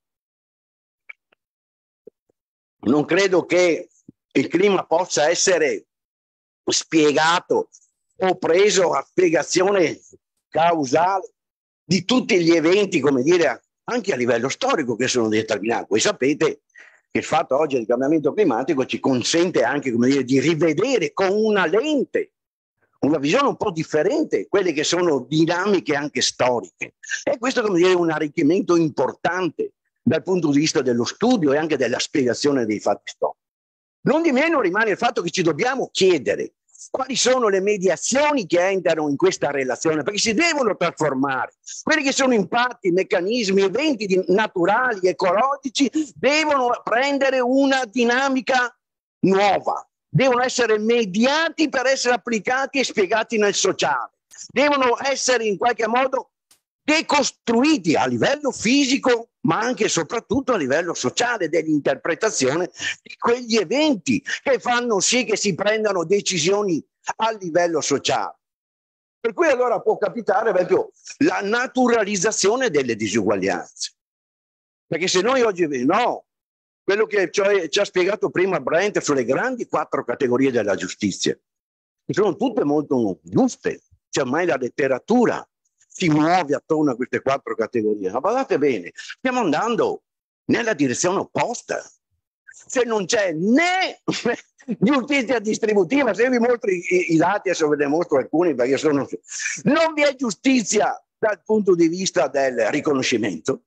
[SPEAKER 5] Non credo che il clima possa essere spiegato o preso a spiegazione causale di tutti gli eventi, come dire, anche a livello storico che sono determinati. Voi sapete che il fatto oggi del cambiamento climatico ci consente anche, come dire, di rivedere con una lente, una visione un po' differente, quelle che sono dinamiche anche storiche. E questo, come dire, è un arricchimento importante dal punto di vista dello studio e anche della spiegazione dei fatti storici. Non di meno rimane il fatto che ci dobbiamo chiedere quali sono le mediazioni che entrano in questa relazione, perché si devono trasformare. Quelli che sono impatti, meccanismi, eventi naturali, ecologici, devono prendere una dinamica nuova. Devono essere mediati per essere applicati e spiegati nel sociale. Devono essere in qualche modo decostruiti a livello fisico, ma anche e soprattutto a livello sociale, dell'interpretazione di quegli eventi che fanno sì che si prendano decisioni a livello sociale. Per cui allora può capitare proprio la naturalizzazione delle disuguaglianze. Perché se noi oggi no, quello che ci ha spiegato prima Brent sulle grandi 4 categorie della giustizia, che sono tutte molto giuste, cioè ormai la letteratura si muove attorno a queste 4 categorie. Ma guardate bene, stiamo andando nella direzione opposta. Se non c'è né giustizia distributiva, se vi mostro i dati, adesso ve ne mostro alcuni perché non vi è giustizia dal punto di vista del riconoscimento,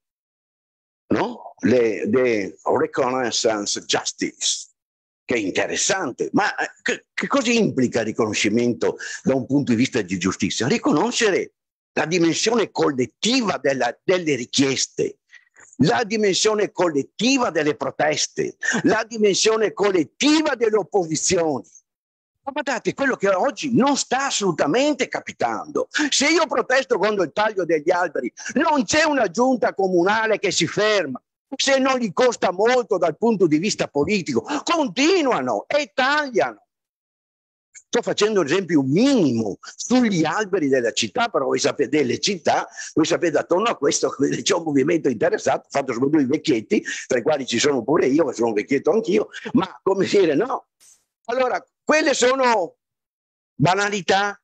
[SPEAKER 5] no? The reconnaissance justice, che è interessante, ma che cosa implica il riconoscimento da un punto di vista di giustizia? Riconoscere la dimensione collettiva delle richieste, la dimensione collettiva delle proteste, la dimensione collettiva delle opposizioni. Ma guardate, quello che oggi non sta assolutamente capitando. Se io protesto contro il taglio degli alberi, non c'è una giunta comunale che si ferma. Se non gli costa molto dal punto di vista politico, continuano e tagliano. Sto facendo un esempio minimo sugli alberi della città, però voi sapete, delle città, voi sapete attorno a questo c'è un movimento interessato, fatto soprattutto i vecchietti, tra i quali ci sono pure io, che sono un vecchietto anch'io, ma come dire, no? Allora, quelle sono banalità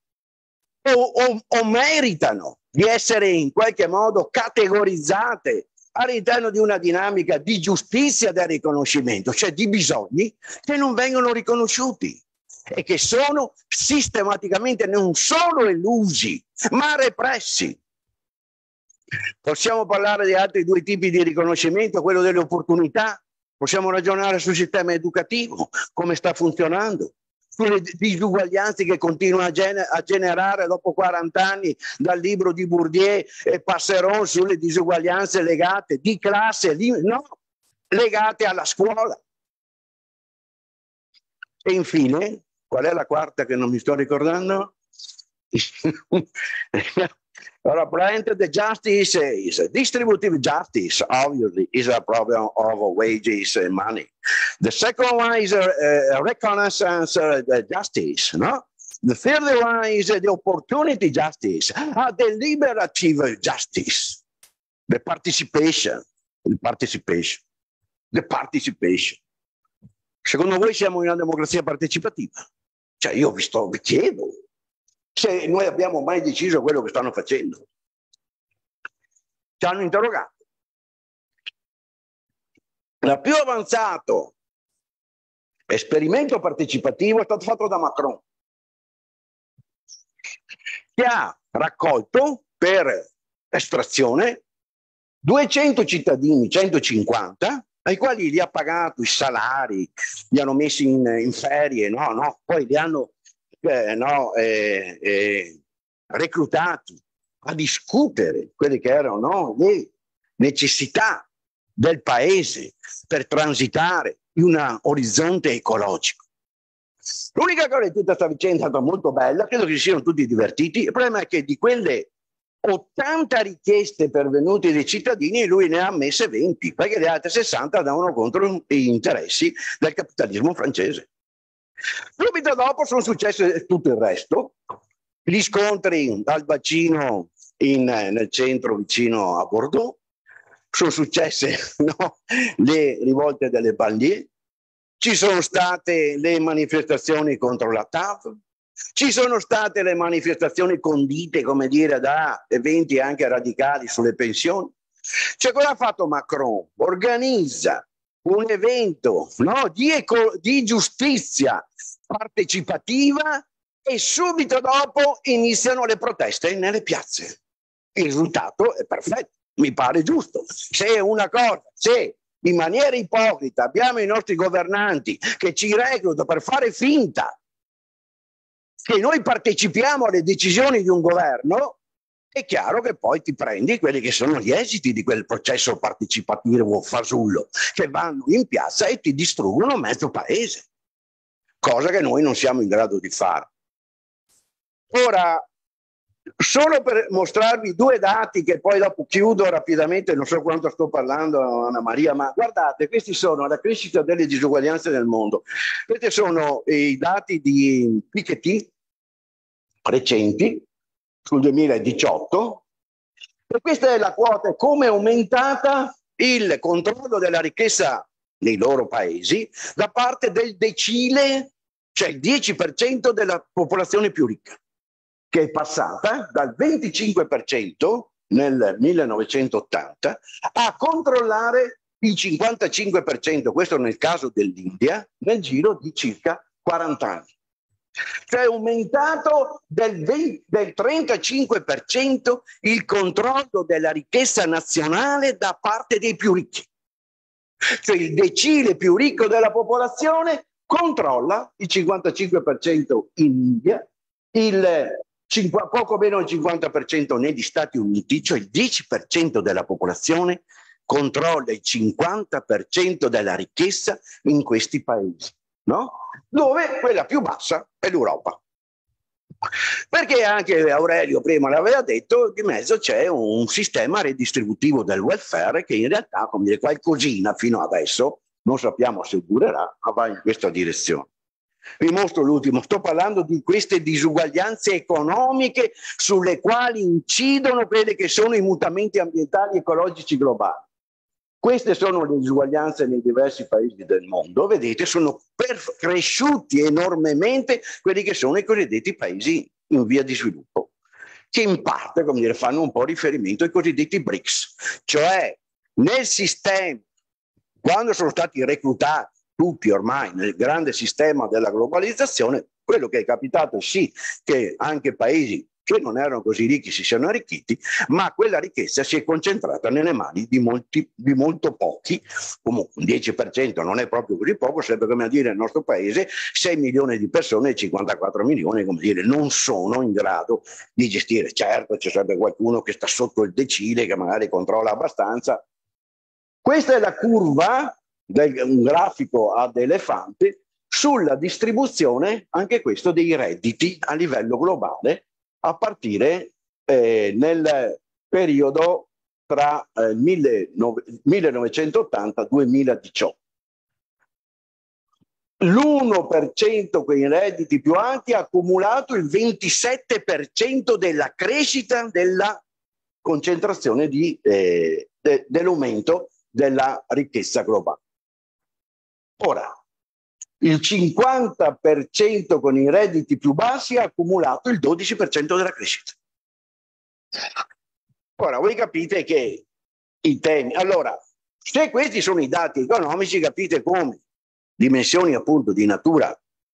[SPEAKER 5] o meritano di essere in qualche modo categorizzate all'interno di una dinamica di giustizia del riconoscimento, cioè di bisogni che non vengono riconosciuti e che sono sistematicamente non solo elusi, ma repressi. Possiamo parlare di altri 2 tipi di riconoscimento, quello delle opportunità, possiamo ragionare sul sistema educativo, come sta funzionando, sulle disuguaglianze che continuano a generare dopo 40 anni dal libro di Bourdieu e Passeron sulle disuguaglianze legate di classe, no, legate alla scuola. E infine, qual è la quarta che non mi sto ricordando? Allora, Brent, the justice is distributive justice, obviously, is a problem of wages and money. The second one is a reconnaissance justice, no? The third one is the opportunity justice, a deliberative justice, the participation. the participation. Secondo voi siamo in una democrazia partecipativa? Cioè io vi chiedo se noi abbiamo mai deciso quello che stanno facendo. Ci hanno interrogato. Il più avanzato esperimento partecipativo è stato fatto da Macron, che ha raccolto per estrazione 200 cittadini, 150, ai quali li ha pagato i salari, li hanno messi in ferie, poi li hanno reclutati a discutere quelle che erano le necessità del paese per transitare in un orizzonte ecologico. L'unica cosa di tutta questa vicenda è stata molto bella, credo che si siano tutti divertiti. Il problema è che di quelle 80 richieste pervenute dai cittadini lui ne ha ammesse 20, perché le altre 60 andavano contro gli interessi del capitalismo francese. Subito dopo sono successe tutto il resto, gli scontri al bacino nel centro vicino a Bordeaux, sono successe le rivolte delle banlieue, ci sono state le manifestazioni contro la TAV, ci sono state le manifestazioni condite, come dire, da eventi anche radicali sulle pensioni. Cioè, cosa ha fatto Macron? Organizza un evento di giustizia partecipativa e subito dopo iniziano le proteste nelle piazze. Il risultato è perfetto, mi pare giusto. Se in maniera ipocrita abbiamo i nostri governanti che ci reclutano per fare finta che noi partecipiamo alle decisioni di un governo, è chiaro che poi ti prendi quelli che sono gli esiti di quel processo partecipativo fasullo, che vanno in piazza e ti distruggono mezzo paese, cosa che noi non siamo in grado di fare. Ora, solo per mostrarvi due dati che poi dopo chiudo rapidamente, non so quanto sto parlando Anna Maria, ma guardate, questi sono la crescita delle disuguaglianze nel mondo. Questi sono i dati di Piketty recenti sul 2018 e questa è la quota, come è aumentata il controllo della ricchezza nei loro paesi da parte del decile, cioè il 10% della popolazione più ricca, che è passata dal 25% nel 1980 a controllare il 55%, questo nel caso dell'India, nel giro di circa 40 anni. Cioè è aumentato del 35% il controllo della ricchezza nazionale da parte dei più ricchi. Cioè il decile più ricco della popolazione controlla il 55% in India, poco meno del 50% negli Stati Uniti, cioè il 10% della popolazione controlla il 50% della ricchezza in questi paesi, no? Dove quella più bassa è l'Europa. Perché anche Aurelio prima l'aveva detto, di mezzo c'è un sistema redistributivo del welfare che in realtà, come dire, qualcosina fino adesso, non sappiamo se durerà, ma va in questa direzione. Vi mostro l'ultimo, sto parlando di queste disuguaglianze economiche sulle quali incidono quelle che sono i mutamenti ambientali e ecologici globali. Queste sono le disuguaglianze nei diversi paesi del mondo, vedete, sono cresciuti enormemente quelli che sono i cosiddetti paesi in via di sviluppo, che in parte, come dire, fanno un po' riferimento ai cosiddetti BRICS, cioè nel sistema, quando sono stati reclutati tutti ormai nel grande sistema della globalizzazione, quello che è capitato sì che anche paesi che non erano così ricchi si siano arricchiti, ma quella ricchezza si è concentrata nelle mani di molto pochi, comunque un 10% non è proprio così poco, sarebbe come a dire nel nostro paese 6 milioni di persone e 54 milioni, come dire, non sono in grado di gestire. Certo, c'è sempre qualcuno che sta sotto il decile, che magari controlla abbastanza. Questa è la curva, un grafico ad elefante, sulla distribuzione, anche questo, dei redditi a livello globale, a partire nel periodo tra 1980 e 2018. L'1% quei redditi più alti ha accumulato il 27% della crescita della concentrazione dell'aumento della ricchezza globale. Ora, il 50% con i redditi più bassi ha accumulato il 12% della crescita. Ora, voi capite che i temi... Allora, se questi sono i dati economici, capite come dimensioni appunto di natura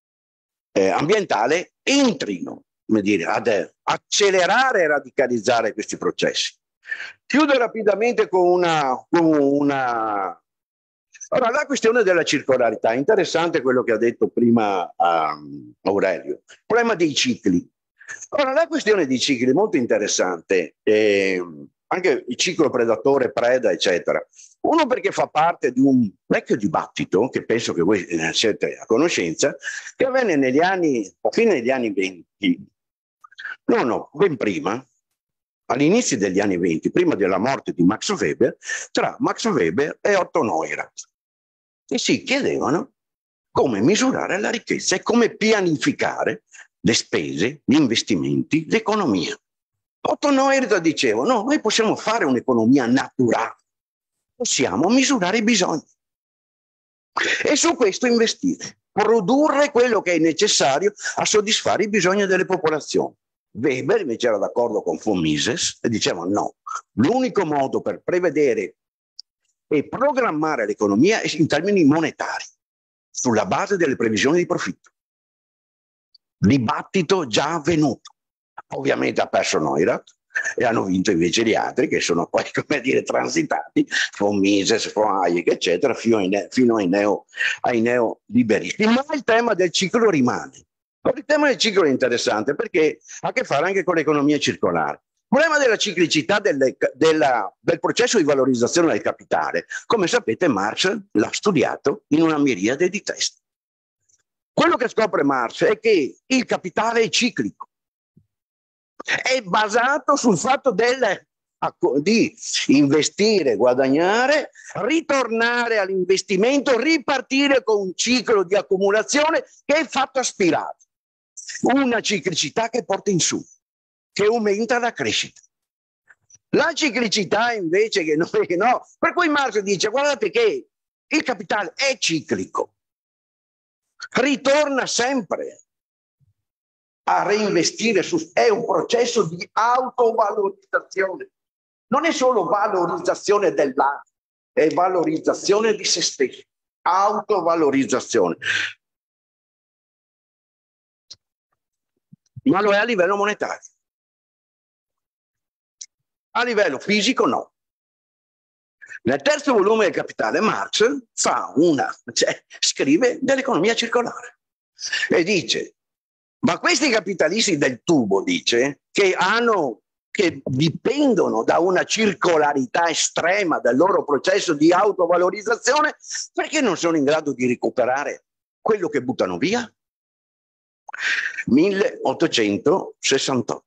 [SPEAKER 5] ambientale entrino, come dire, ad accelerare e radicalizzare questi processi. Chiudo rapidamente con una... Ora, la questione della circolarità, interessante quello che ha detto prima Aurelio, il problema dei cicli. Ora, la questione dei cicli è molto interessante, anche il ciclo predatore-preda, eccetera. Uno perché fa parte di un vecchio dibattito, che penso che voi ne siete a conoscenza, che avvenne negli anni, a fine degli anni 20, no, ben prima, all'inizio degli anni 20, prima della morte di Max Weber, tra Max Weber e Otto Neurath, e si chiedevano come misurare la ricchezza e come pianificare le spese, gli investimenti, l'economia. Otto Neurath diceva, no, noi possiamo fare un'economia naturale, possiamo misurare i bisogni e su questo investire, produrre quello che è necessario a soddisfare i bisogni delle popolazioni. Weber invece era d'accordo con von Mises e diceva no, l'unico modo per prevedere e programmare l'economia è in termini monetari, sulla base delle previsioni di profitto. Dibattito già avvenuto. Ovviamente ha perso Neurath e hanno vinto invece gli altri, che sono poi, come dire, transitati, von Mises, von Hayek, eccetera, fino ai neoliberisti. Ma il tema del ciclo rimane. Il tema del ciclo è interessante perché ha a che fare anche con l'economia circolare. Il problema della ciclicità del processo di valorizzazione del capitale, come sapete, Marx l'ha studiato in una miriade di testi. Quello che scopre Marx è che il capitale è ciclico, è basato sul fatto di investire, guadagnare, ritornare all'investimento, ripartire con un ciclo di accumulazione che è fatto a spirale. Una ciclicità che porta in su, che aumenta la crescita. La ciclicità invece che noi no, per cui Marx dice guardate che il capitale è ciclico, ritorna sempre a reinvestire, è un processo di autovalorizzazione, non è solo valorizzazione dell'arte, è valorizzazione di se stesso, autovalorizzazione. Ma lo è a livello monetario. A livello fisico no. Nel terzo volume del Capitale Marx scrive dell'economia circolare e dice, ma questi capitalisti del tubo, dice, che dipendono da una circolarità estrema del loro processo di autovalorizzazione, perché non sono in grado di recuperare quello che buttano via? 1868.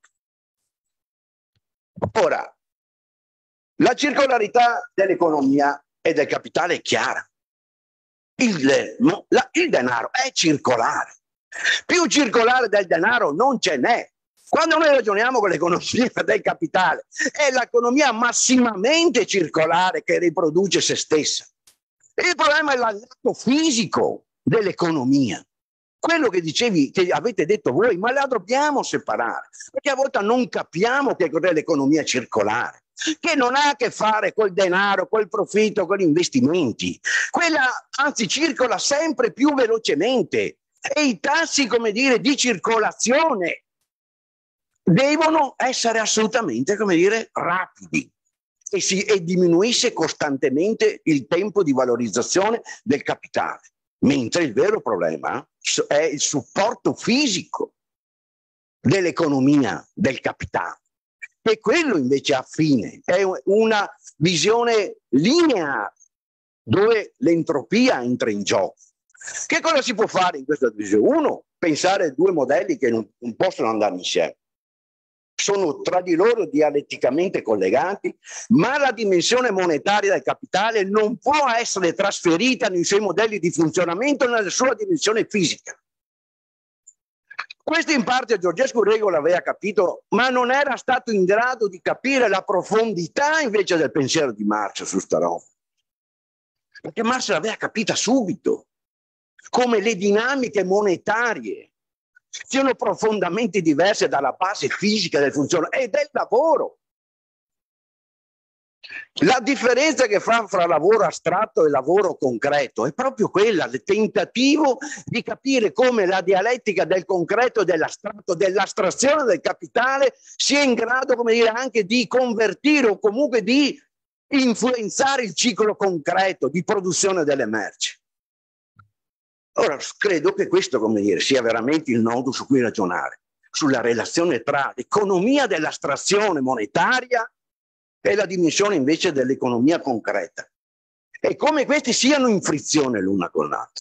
[SPEAKER 5] Ora, la circolarità dell'economia e del capitale è chiara. Il denaro è circolare. Più circolare del denaro non ce n'è. Quando noi ragioniamo con l'economia del capitale, è l'economia massimamente circolare che riproduce se stessa. Il problema è l'atto fisico dell'economia. Quello che dicevi, che avete detto voi, ma la dobbiamo separare, perché a volte non capiamo che cos'è l'economia circolare, che non ha a che fare col denaro, col profitto, con gli investimenti. Quella, anzi, circola sempre più velocemente e i tassi, come dire, di circolazione devono essere assolutamente, come dire, rapidi e diminuisce costantemente il tempo di valorizzazione del capitale. Mentre il vero problema è il supporto fisico dell'economia del capitale, e quello invece affine, è una visione lineare dove l'entropia entra in gioco. Che cosa si può fare in questa visione? Uno, pensare due modelli che non possono andare insieme. Sono tra di loro dialetticamente collegati, ma la dimensione monetaria del capitale non può essere trasferita nei suoi modelli di funzionamento nella sua dimensione fisica. Questo in parte Georgescu Regola aveva capito, ma non era stato in grado di capire la profondità invece del pensiero di Marx su sta roba. Perché Marx l'aveva capita subito. come le dinamiche monetarie siano profondamente diverse dalla base fisica del funzionamento e del lavoro. La differenza che fa fra lavoro astratto e lavoro concreto è proprio quella, il tentativo di capire come la dialettica del concreto e dell'astratto, dell'astrazione del capitale sia in grado, come dire, anche di convertire o comunque di influenzare il ciclo concreto di produzione delle merci. Ora, credo che questo, come dire, sia veramente il nodo su cui ragionare, sulla relazione tra l'economia dell'astrazione monetaria e la dimensione invece dell'economia concreta, e come questi siano in frizione l'una con l'altra.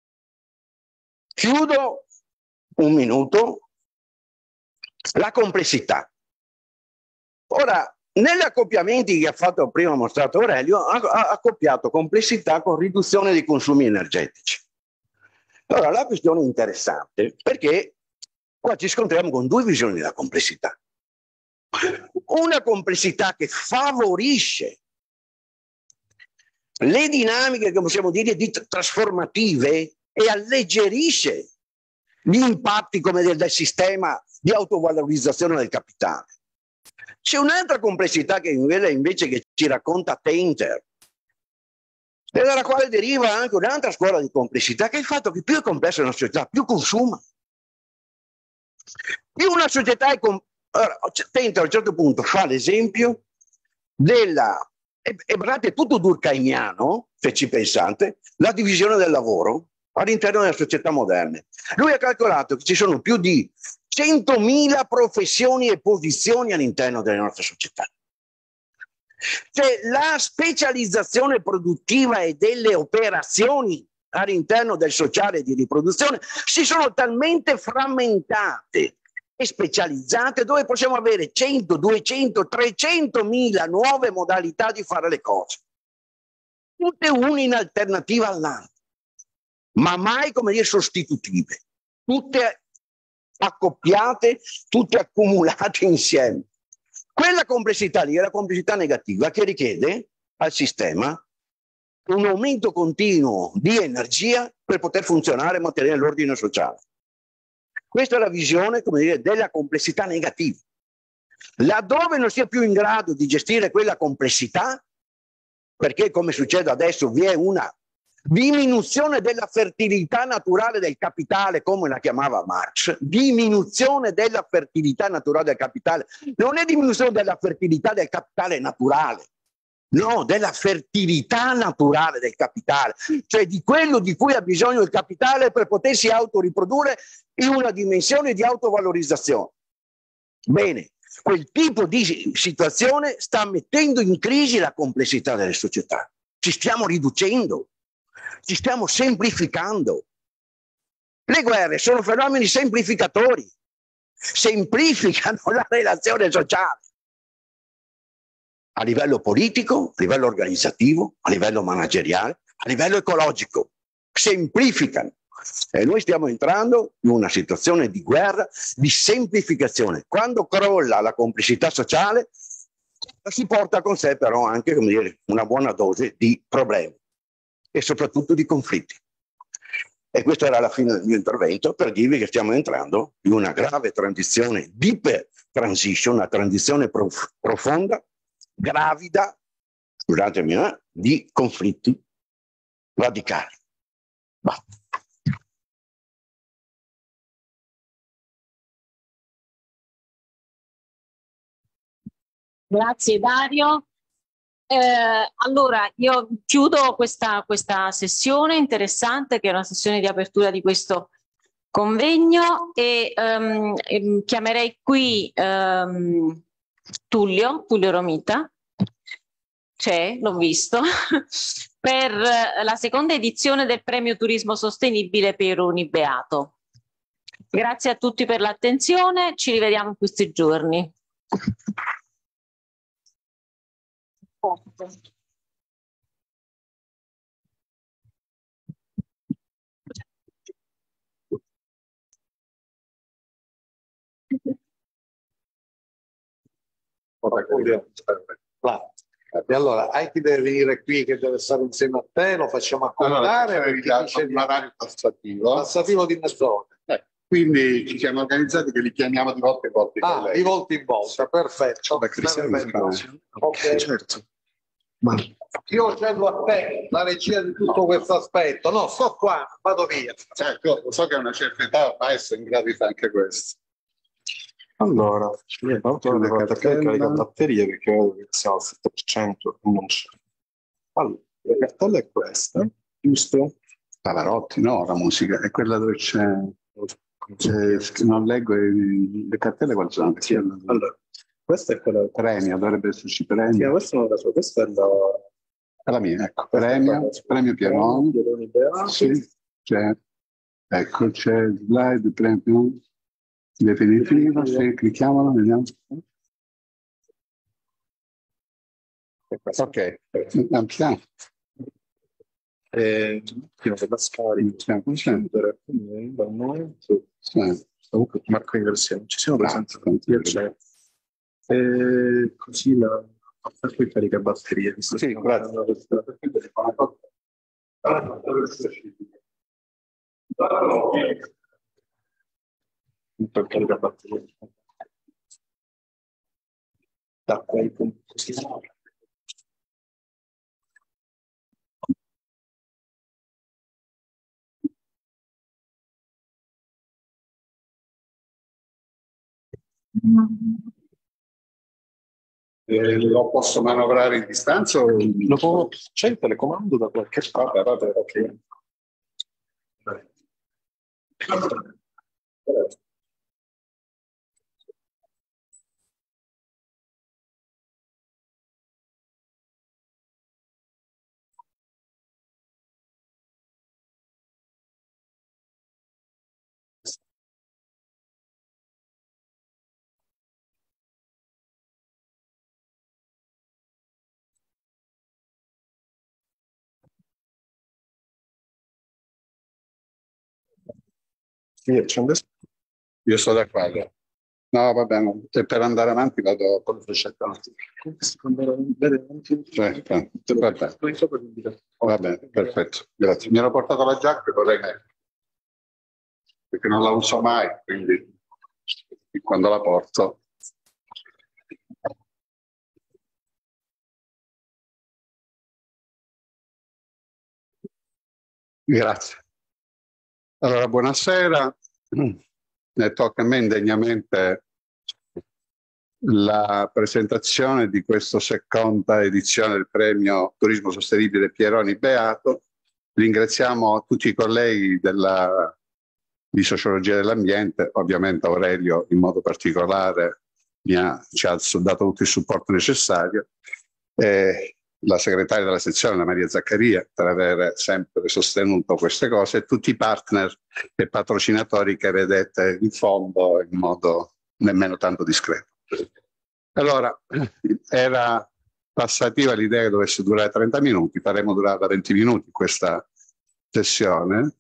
[SPEAKER 5] Chiudo un minuto. La complessità. Ora, negli accoppiamenti che ha fatto prima mostrato Aurelio, ha accoppiato complessità con riduzione dei consumi energetici. Allora, la questione è interessante perché qua ci scontriamo con due visioni della complessità. Una complessità che favorisce le dinamiche, che possiamo dire, trasformative e alleggerisce gli impatti, come del sistema di autovalorizzazione del capitale. C'è un'altra complessità che invece che ci racconta Tainter, e dalla quale deriva anche un'altra scuola di complessità, che è il fatto che più è complessa una società, più consuma. Più una società è Tainter a un certo punto fa l'esempio della, e guardate, è tutto durkheimiano, se ci pensate, la divisione del lavoro all'interno delle società moderne. Lui ha calcolato che ci sono più di 100.000 professioni e posizioni all'interno delle nostre società. Cioè, la specializzazione produttiva e delle operazioni all'interno del sociale di riproduzione si sono talmente frammentate e specializzate, dove possiamo avere 100, 200, 300.000 nuove modalità di fare le cose, tutte une in alternativa all'altra, ma mai, come dire, sostitutive, tutte accoppiate, tutte accumulate insieme. Quella complessità lì è la complessità negativa che richiede al sistema un aumento continuo di energia per poter funzionare e mantenere l'ordine sociale. Questa è la visione, come dire, della complessità negativa. Laddove non sia più in grado di gestire quella complessità, perché come succede adesso vi è una diminuzione della fertilità naturale del capitale, come la chiamava Marx, diminuzione della fertilità naturale del capitale, non è diminuzione della fertilità del capitale naturale, no, della fertilità naturale del capitale, cioè di quello di cui ha bisogno il capitale per potersi autoriprodurre in una dimensione di autovalorizzazione. Bene, quel tipo di situazione sta mettendo in crisi la complessità delle società. Ci stiamo riducendo, ci stiamo semplificando. Le guerre sono fenomeni semplificatori, semplificano la relazione sociale a livello politico, a livello organizzativo, a livello manageriale, a livello ecologico, semplificano. E noi stiamo entrando in una situazione di guerra, di semplificazione. Quando crolla la complessità sociale, si porta con sé però anche, come dire, una buona dose di problemi e soprattutto di conflitti. E questa era la fine del mio intervento, per dirvi che stiamo entrando in una grave transizione, deep transition, una transizione profonda, gravida, scusatemi, di conflitti radicali. Basta.
[SPEAKER 2] Grazie Dario. Allora, io chiudo questa sessione interessante, che è una sessione di apertura di questo convegno, e chiamerei qui Tullio Romita, c'è, l'ho visto, per la seconda edizione del Premio Turismo Sostenibile Pieroni Beato. Grazie a tutti per l'attenzione, ci rivediamo in questi giorni.
[SPEAKER 1] Là. E allora, hai chi deve venire qui che deve stare insieme a te, lo facciamo accordare.
[SPEAKER 6] Allora, un orario tassativo.
[SPEAKER 1] Tassativo di mezz'ora.
[SPEAKER 6] Quindi ci siamo organizzati che li chiamiamo di volta in volta.
[SPEAKER 1] Ah, di volta in volta, perfetto. Perfetto. Okay.
[SPEAKER 6] Certo.
[SPEAKER 1] Ma io cedo a te la regia di tutto questo aspetto. No, sto qua, vado via.
[SPEAKER 6] Ecco, so che a una certa età ormai essere in grado di fare anche questo.
[SPEAKER 7] Allora, una cartella carica batterie perché vedo che siamo al 7% non c'è. Allora, la cartella è questa, giusto?
[SPEAKER 6] Pavarotti, no, la musica è quella dove c'è non leggo le cartelle quali sono.
[SPEAKER 7] Sì, allora, questa è quella
[SPEAKER 6] premio, dovrebbe esserci premio.
[SPEAKER 7] Sì, questa non la so, questa è
[SPEAKER 6] la mia, ecco, premio Pianoni. Sì, c'è, ecco, c'è slide premio definitivo, sì, clicchiamola, vediamo. Ok, ampliamo.
[SPEAKER 7] Della scarica, da noi, comunque marco in versione, ci siamo presenti così la poi carica batterie.
[SPEAKER 6] Sì, grazie.
[SPEAKER 7] Per carica batterie. Da quei punti.
[SPEAKER 6] Lo posso manovrare in distanza?
[SPEAKER 7] C'è il telecomando da qualche parte? Ok.
[SPEAKER 6] Io sto d'accordo. No, va bene. E per andare avanti vado con il va bene, perfetto. Grazie. Mi ero portato la giacca e vorrei perché non la uso mai, quindi quando la porto. Grazie. Allora, buonasera. Ne tocca a me indegnamente la presentazione di questa seconda edizione del premio Turismo Sostenibile Pieroni Beato. Ringraziamo tutti i colleghi di Sociologia dell'Ambiente, ovviamente Aurelio in modo particolare ci ha dato tutto il supporto necessario, la segretaria della sezione, la Maria Zaccaria, per aver sempre sostenuto queste cose, e tutti i partner e patrocinatori che vedete in fondo in modo nemmeno tanto discreto. Allora, era passativa l'idea che dovesse durare 30 minuti, faremo durare 20 minuti questa sessione.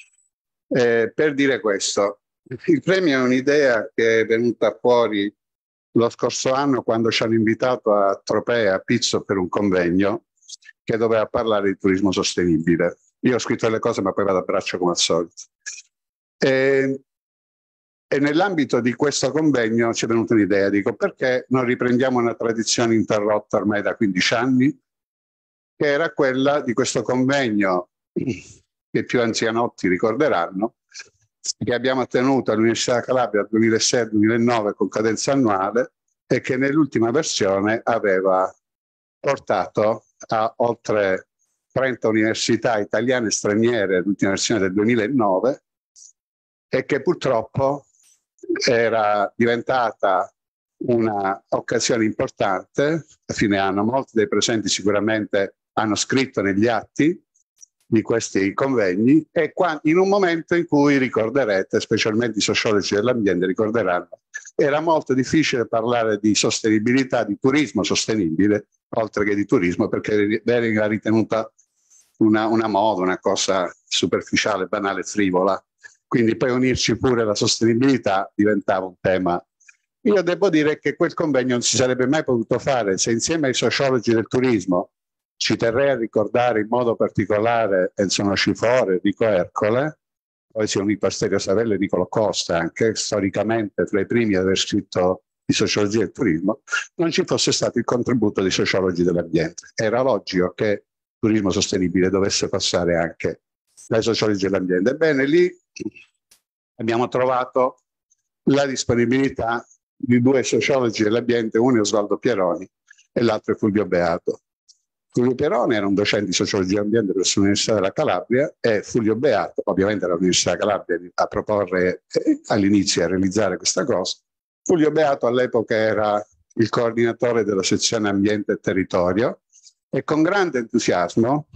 [SPEAKER 6] Per dire questo, il premio è un'idea che è venuta fuori lo scorso anno quando ci hanno invitato a Tropea, a Pizzo, per un convegno che doveva parlare di turismo sostenibile. Io ho scritto le cose ma poi vado a braccio come al solito. E nell'ambito di questo convegno ci è venuta un'idea, dico perché non riprendiamo una tradizione interrotta ormai da 15 anni, che era quella di questo convegno che i più anzianotti ricorderanno, che abbiamo tenuto all'Università Calabria dal 2006-2009 con cadenza annuale e che nell'ultima versione aveva portato a oltre 30 università italiane e straniere, l'ultima versione del 2009, e che purtroppo era diventata un'occasione importante. A fine anno molti dei presenti sicuramente hanno scritto negli atti di questi convegni, e in un momento in cui ricorderete, specialmente i sociologi dell'ambiente ricorderanno, era molto difficile parlare di sostenibilità, di turismo sostenibile, oltre che di turismo, perché veniva ritenuta una moda, una cosa superficiale, banale, frivola. Quindi poi unirci pure la sostenibilità diventava un tema Io devo dire che quel convegno non si sarebbe mai potuto fare se insieme ai sociologi del turismo, ci terrei a ricordare in modo particolare Enzo Nocifore, Enrico Ercole, poi si è unito a Asterio Savelli e Nicolo Costa, anche storicamente tra i primi ad aver scritto di sociologia del turismo, non ci fosse stato il contributo dei sociologi dell'ambiente. Era logico che il turismo sostenibile dovesse passare anche dai sociologi dell'ambiente. Ebbene, lì abbiamo trovato la disponibilità di due sociologi dell'ambiente, uno è Osvaldo Pieroni e l'altro è Fulvio Beato. Fulvio Pieroni era un docente di sociologia dell'ambiente presso l'Università della Calabria e Fulvio Beato, ovviamente all'Università della Calabria, a proporre all'inizio a realizzare questa cosa. Fulvio Beato all'epoca era il coordinatore della sezione Ambiente e Territorio e con grande entusiasmo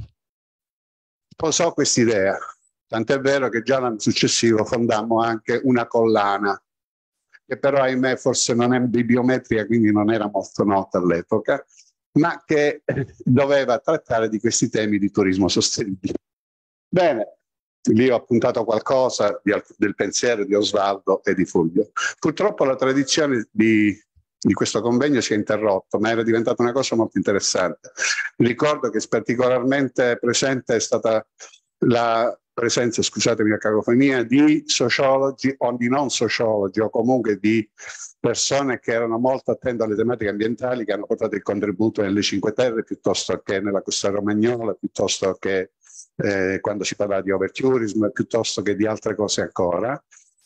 [SPEAKER 6] sposò quest'idea, tant'è vero che già l'anno successivo fondammo anche una collana, che però ahimè forse non è bibliometrica, quindi non era molto nota all'epoca, ma che doveva trattare di questi temi di turismo sostenibile. Bene, lì ho appuntato qualcosa del pensiero di Osvaldo e di Fulvio. Purtroppo la tradizione di questo convegno si è interrotto, ma era diventata una cosa molto interessante. Ricordo che particolarmente presente è stata la presenza, scusatemi la cacofonia, di sociologi o di non sociologi o comunque di persone che erano molto attente alle tematiche ambientali, che hanno portato il contributo nelle Cinque Terre piuttosto che nella costa romagnola, piuttosto che quando si parla di overtourism, piuttosto che di altre cose ancora,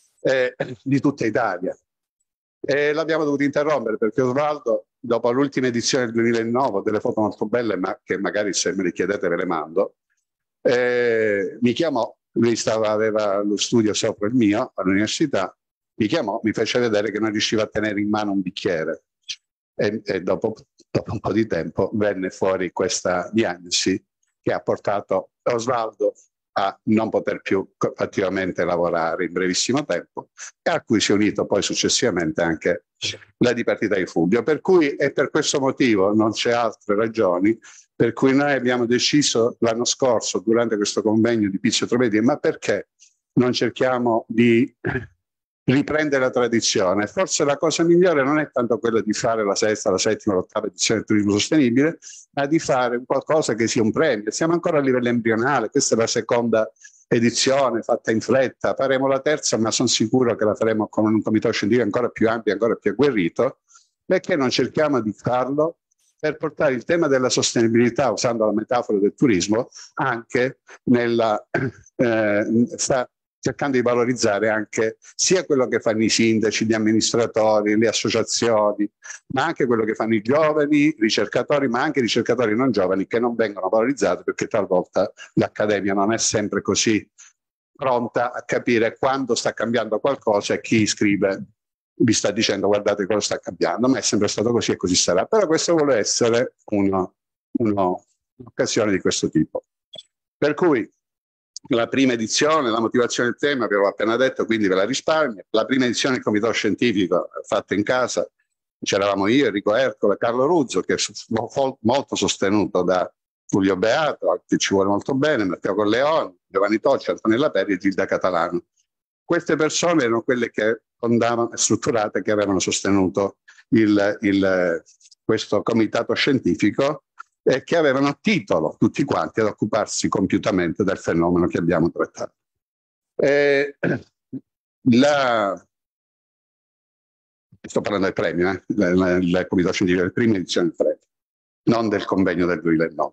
[SPEAKER 6] di tutta Italia. E l'abbiamo dovuto interrompere perché Osvaldo, dopo l'ultima edizione del 2009, delle foto molto belle, ma che magari se me le chiedete ve le mando, mi chiamò, lui aveva lo studio sopra il mio all'università, mi chiamò, mi fece vedere che non riusciva a tenere in mano un bicchiere e dopo un po' di tempo venne fuori questa diagnosi che ha portato Osvaldo a non poter più attivamente lavorare in brevissimo tempo e a cui si è unito poi successivamente anche la dipartita di Fulvio. Per cui è per questo motivo, non c'è altre ragioni, per cui noi abbiamo deciso l'anno scorso, durante questo convegno di Pizzo e Tropedi, ma perché non cerchiamo di riprendere la tradizione? Forse la cosa migliore non è tanto quella di fare la sesta, la settima, l'ottava edizione del turismo sostenibile, ma di fare qualcosa che sia un premio. Siamo ancora a livello embrionale, questa è la seconda edizione fatta in fretta, faremo la terza, ma sono sicuro che la faremo con un comitato scientifico ancora più ampio, ancora più agguerrito. Perché non cerchiamo di farlo per portare il tema della sostenibilità, usando la metafora del turismo, anche cercando di valorizzare anche sia quello che fanno i sindaci, gli amministratori, le associazioni, ma anche quello che fanno i giovani ricercatori, ma anche i ricercatori non giovani che non vengono valorizzati perché talvolta l'accademia non è sempre così pronta a capire quando sta cambiando qualcosa e chi scrive vi sta dicendo guardate cosa sta cambiando, ma è sempre stato così e così sarà. Però questo vuole essere un'occasione di questo tipo. Per cui la prima edizione, la motivazione del tema, vi avevo appena detto, quindi ve la risparmio. La prima edizione del comitato scientifico fatta in casa, c'eravamo io, Enrico Ercole, Carlo Ruzzo, che è molto sostenuto da Fulvio Beato, che ci vuole molto bene, Matteo Corleone, Giovanni Tocci, Antonella Perri e Gilda Catalano. Queste persone erano quelle che fondavano e strutturate, che avevano sostenuto questo comitato scientifico e che avevano titolo tutti quanti ad occuparsi compiutamente del fenomeno che abbiamo trattato. Sto parlando del premio, il comitato scientifico della prima edizione del premio, non del convegno del 2009.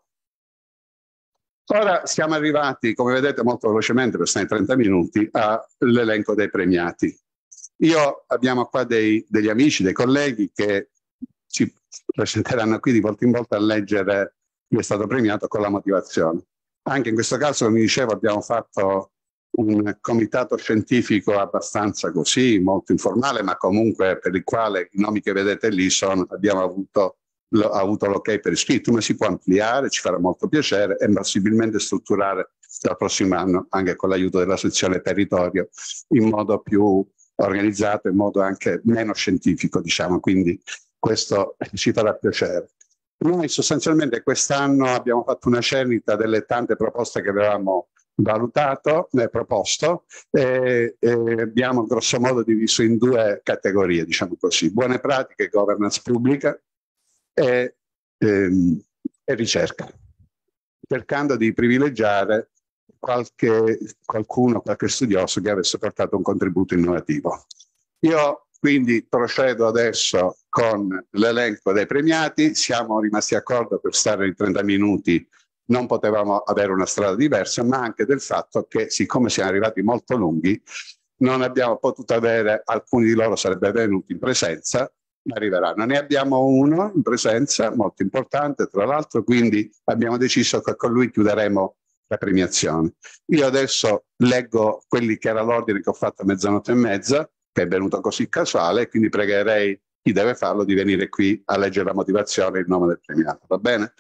[SPEAKER 6] Ora siamo arrivati, come vedete molto velocemente, per stare 30 minuti, all'elenco dei premiati. Abbiamo qua degli amici, dei colleghi che ci presenteranno qui di volta in volta a leggere chi è stato premiato con la motivazione. Anche in questo caso, come dicevo, abbiamo fatto un comitato scientifico abbastanza così, molto informale, ma comunque per il quale i nomi che vedete lì abbiamo avuto l'ok per iscritto, ma si può ampliare, ci farà molto piacere e possibilmente strutturare dal prossimo anno, anche con l'aiuto della sezione territorio, in modo più organizzato, in modo anche meno scientifico, diciamo, quindi questo ci farà piacere. Noi sostanzialmente quest'anno abbiamo fatto una cernita delle tante proposte che avevamo valutato, proposto, e abbiamo grosso modo diviso in due categorie, diciamo così: buone pratiche, governance pubblica e ricerca, cercando di privilegiare qualche studioso che avesse portato un contributo innovativo. Io quindi procedo adesso con l'elenco dei premiati. Siamo rimasti d'accordo per stare in 30 minuti, non potevamo avere una strada diversa, ma anche del fatto che, siccome siamo arrivati molto lunghi, non abbiamo potuto avere, alcuni di loro sarebbero venuti in presenza, ma arriveranno. Ne abbiamo uno in presenza, molto importante tra l'altro, quindi abbiamo deciso che con lui chiuderemo la premiazione. Io adesso leggo quelli che era l'ordine che ho fatto a 00:30, che è venuto così casuale, quindi pregherei chi deve farlo di venire qui a leggere la motivazione e il nome del premiato, va bene?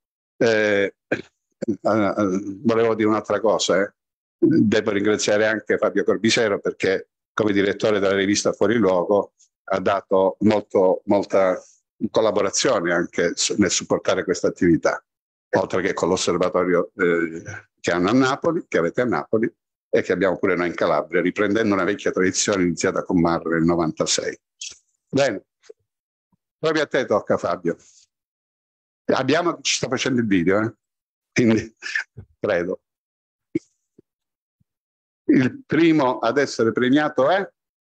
[SPEAKER 6] Volevo dire un'altra cosa, devo ringraziare anche Fabio Corbisero, perché come direttore della rivista Fuori Luogo ha dato molta collaborazione anche nel supportare questa attività, oltre che con l'osservatorio che hanno a Napoli, che avete a Napoli e che abbiamo pure noi in Calabria, riprendendo una vecchia tradizione iniziata con Marre nel 96. Bene, proprio a te tocca, Fabio. Abbiamo chi ci sta facendo il video, quindi credo. Il primo ad essere premiato è?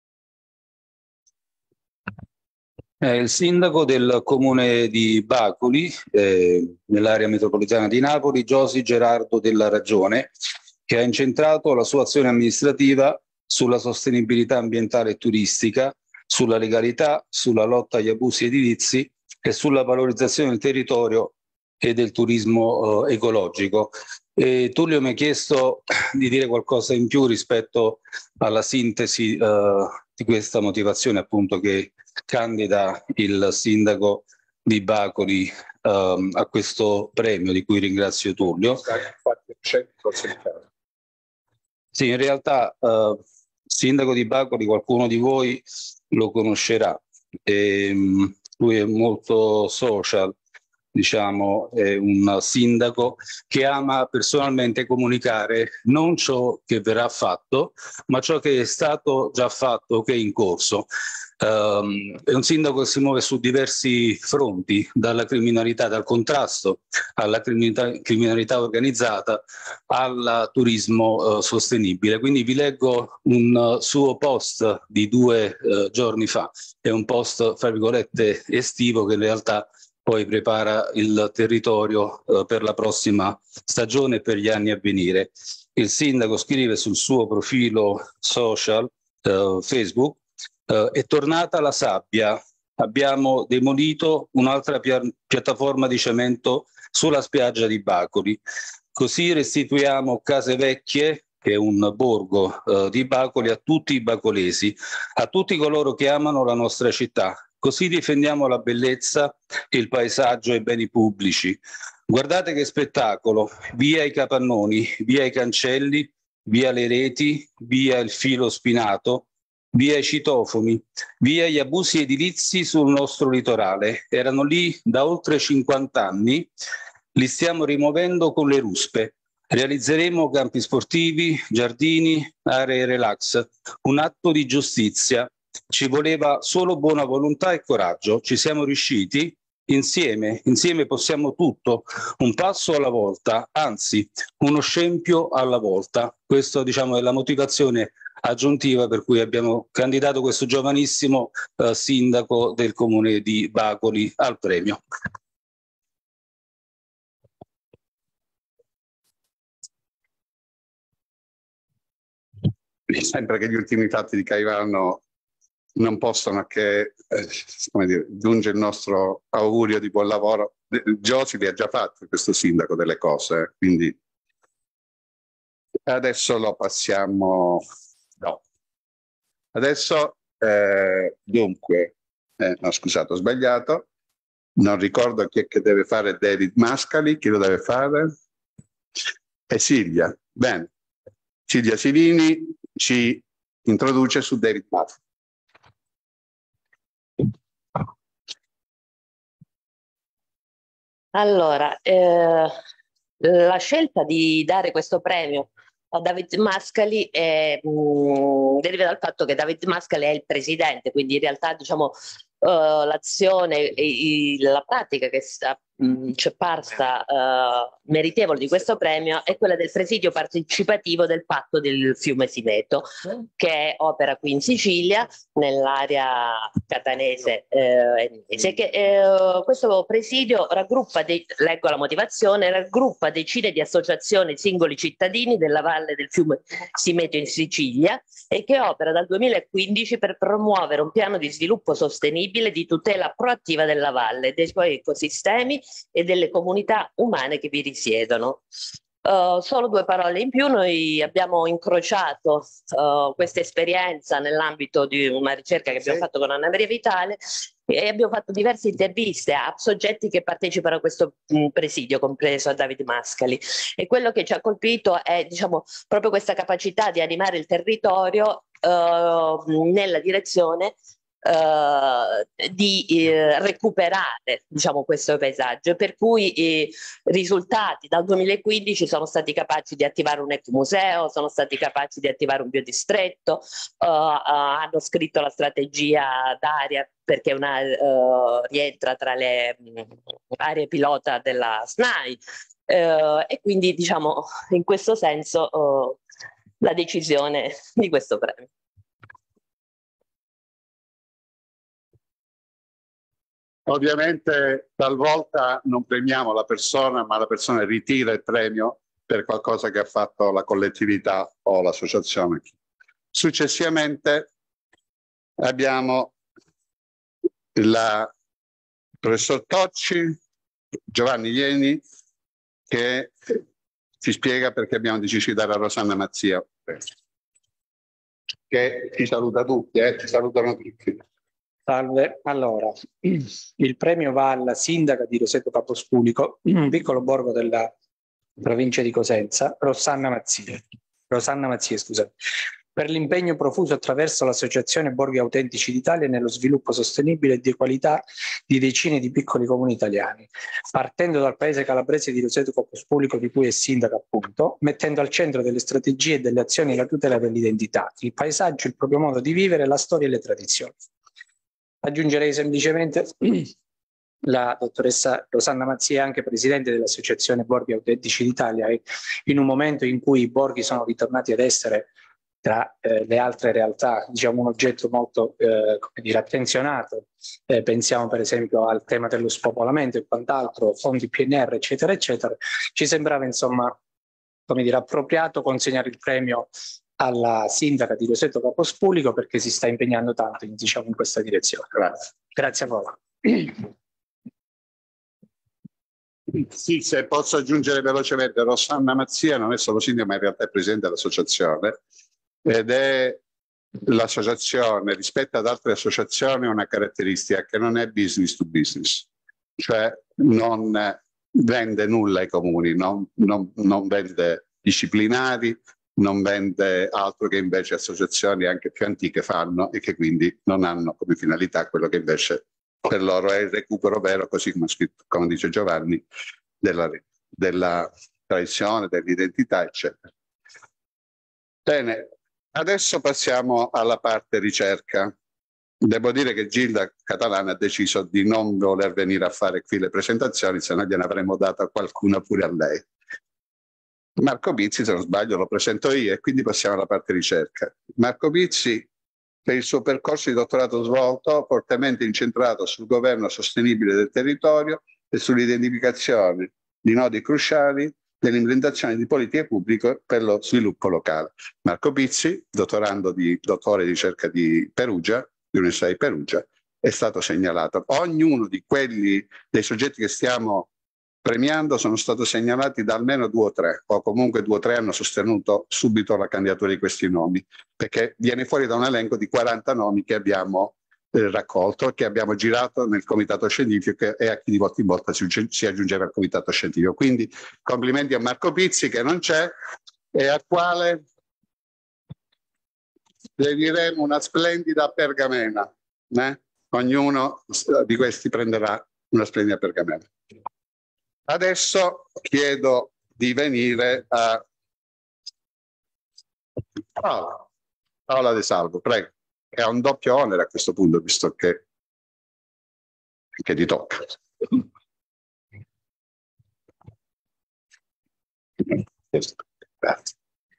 [SPEAKER 8] Il sindaco del comune di Bacoli, nell'area metropolitana di Napoli, Giosi Gerardo Della Ragione, che ha incentrato la sua azione amministrativa sulla sostenibilità ambientale e turistica, sulla legalità, sulla lotta agli abusi edilizi e sulla valorizzazione del territorio e del turismo ecologico. Tullio mi ha chiesto di dire qualcosa in più rispetto alla sintesi di questa motivazione, appunto, che candida il sindaco di Bacoli a questo premio, di cui ringrazio Tullio. Sì, in realtà il sindaco di Bacoli, qualcuno di voi lo conoscerà. Lui è molto social, diciamo, è un sindaco che ama personalmente comunicare non ciò che verrà fatto, ma ciò che è stato già fatto, che è in corso. È un sindaco che si muove su diversi fronti, dalla criminalità, dal contrasto alla criminalità organizzata, al turismo sostenibile. Quindi vi leggo un suo post di 2 giorni fa, è un post, fra virgolette, estivo, che in realtà poi prepara il territorio per la prossima stagione e per gli anni a venire. Il sindaco scrive sul suo profilo social Facebook: è tornata la sabbia, abbiamo demolito un'altra piattaforma di cemento sulla spiaggia di Bacoli, così restituiamo Case Vecchie, che è un borgo di Bacoli, a tutti i bacolesi, a tutti coloro che amano la nostra città. Così difendiamo la bellezza, il paesaggio e i beni pubblici. Guardate che spettacolo, via i capannoni, via i cancelli, via le reti, via il filo spinato, via i citofoni, via gli abusi edilizi sul nostro litorale. Erano lì da oltre 50 anni, li stiamo rimuovendo con le ruspe. Realizzeremo campi sportivi, giardini, aree relax, un atto di giustizia. Ci voleva solo buona volontà e coraggio, ci siamo riusciti, insieme possiamo tutto, un passo alla volta, anzi uno scempio alla volta. Questo, diciamo, è la motivazione aggiuntiva per cui abbiamo candidato questo giovanissimo sindaco del comune di Bacoli al premio.
[SPEAKER 6] Sempre che gli ultimi fatti di Caivano non possono che come dire, giungere il nostro augurio di buon lavoro. Giosi li ha già fatti, questo sindaco, delle cose, quindi adesso lo passiamo. No. Adesso dunque no, scusate, ho sbagliato, non ricordo chi è che deve fare David Mascali. Chi lo deve fare? È Silvia. Bene, Silvia Silini ci introduce su David Mascali.
[SPEAKER 9] Allora, la scelta di dare questo premio a David Mascali deriva dal fatto che David Mascali è il presidente, quindi in realtà diciamo l'azione, la pratica che ci è parsa meritevole di questo premio è quella del presidio partecipativo del patto del fiume Simeto, che opera qui in Sicilia, nell'area catanese. Questo presidio raggruppa, leggo la motivazione, raggruppa decine di associazioni, singoli cittadini della valle del fiume Simeto in Sicilia e che opera dal 2015 per promuovere un piano di sviluppo sostenibile di tutela proattiva della valle, dei suoi ecosistemi e delle comunità umane che vi risiedono. Solo due parole in più: noi abbiamo incrociato questa esperienza nell'ambito di una ricerca che abbiamo fatto con Anna Maria Vitale e abbiamo fatto diverse interviste a soggetti che partecipano a questo presidio, compreso a David Mascali, e quello che ci ha colpito è diciamo proprio questa capacità di animare il territorio nella direzione di recuperare diciamo questo paesaggio, per cui i risultati dal 2015 sono stati capaci di attivare un ecomuseo, sono stati capaci di attivare un biodistretto, hanno scritto la strategia d'area perché rientra tra le aree pilota della SNAI e quindi diciamo in questo senso la decisione di questo premio.
[SPEAKER 6] Ovviamente talvolta non premiamo la persona, ma la persona ritira il premio per qualcosa che ha fatto la collettività o l'associazione. Successivamente abbiamo il professor Tocci, Giovanni Ieni, che ci spiega perché abbiamo deciso di dare a Rosanna Mazzia, che ci saluta tutti, ci salutano tutti.
[SPEAKER 10] Salve, allora, il premio va alla sindaca di Roseto Capospulico, un piccolo borgo della provincia di Cosenza, Rosanna Mazzia, scusate, per l'impegno profuso attraverso l'Associazione Borghi Autentici d'Italia nello sviluppo sostenibile e di qualità di decine di piccoli comuni italiani, partendo dal paese calabrese di Roseto Capospulico, di cui è sindaca appunto, mettendo al centro delle strategie e delle azioni la tutela dell'identità, il paesaggio, il proprio modo di vivere, la storia e le tradizioni. Aggiungerei semplicemente la dottoressa Rosanna Mazzia è anche presidente dell'Associazione Borghi Autentici d'Italia e in un momento in cui i borghi sono ritornati ad essere tra le altre realtà diciamo un oggetto molto come dire, attenzionato, pensiamo per esempio al tema dello spopolamento e quant'altro, fondi PNR eccetera eccetera, ci sembrava insomma come dire, appropriato consegnare il premio alla sindaca di Roseto Capospulico perché si sta impegnando tanto diciamo, in questa direzione. Grazie. Grazie a voi.
[SPEAKER 6] Sì, se posso aggiungere velocemente, Rosanna Mazzia non è solo sindaca ma in realtà è presidente dell'associazione ed è l'associazione rispetto ad altre associazioni una caratteristica che non è business to business, cioè non vende nulla ai comuni, non vende disciplinari, non vende altro che invece associazioni anche più antiche fanno e che quindi non hanno come finalità quello che invece per loro è il recupero vero, così come scritto, come dice Giovanni, della tradizione, dell'identità, eccetera. Bene, adesso passiamo alla parte ricerca. Devo dire che Gilda Catalana ha deciso di non voler venire a fare qui le presentazioni, se no gliene avremmo data qualcuna pure a lei. Marco Pizzi, se non sbaglio, lo presento io e quindi passiamo alla parte ricerca. Marco Pizzi, per il suo percorso di dottorato svolto, fortemente incentrato sul governo sostenibile del territorio e sull'identificazione di nodi cruciali dell'implementazione di politiche pubbliche per lo sviluppo locale. Marco Pizzi, dottore di ricerca di Perugia, dell'Università di Perugia, è stato segnalato. Ognuno di quelli dei soggetti che stiamo premiando sono stati segnalati da almeno 2 o 3, o comunque 2 o 3 hanno sostenuto subito la candidatura di questi nomi, perché viene fuori da un elenco di 40 nomi che abbiamo raccolto, che abbiamo girato nel comitato scientifico e a chi di volta in volta si aggiungeva al comitato scientifico. Quindi complimenti a Marco Pizzi che non c'è e al quale dedicheremo una splendida pergamena. Ognuno di questi prenderà una splendida pergamena. Adesso chiedo di venire a Paola De Salvo, prego. È un doppio onere a questo punto, visto che ti tocca. Grazie.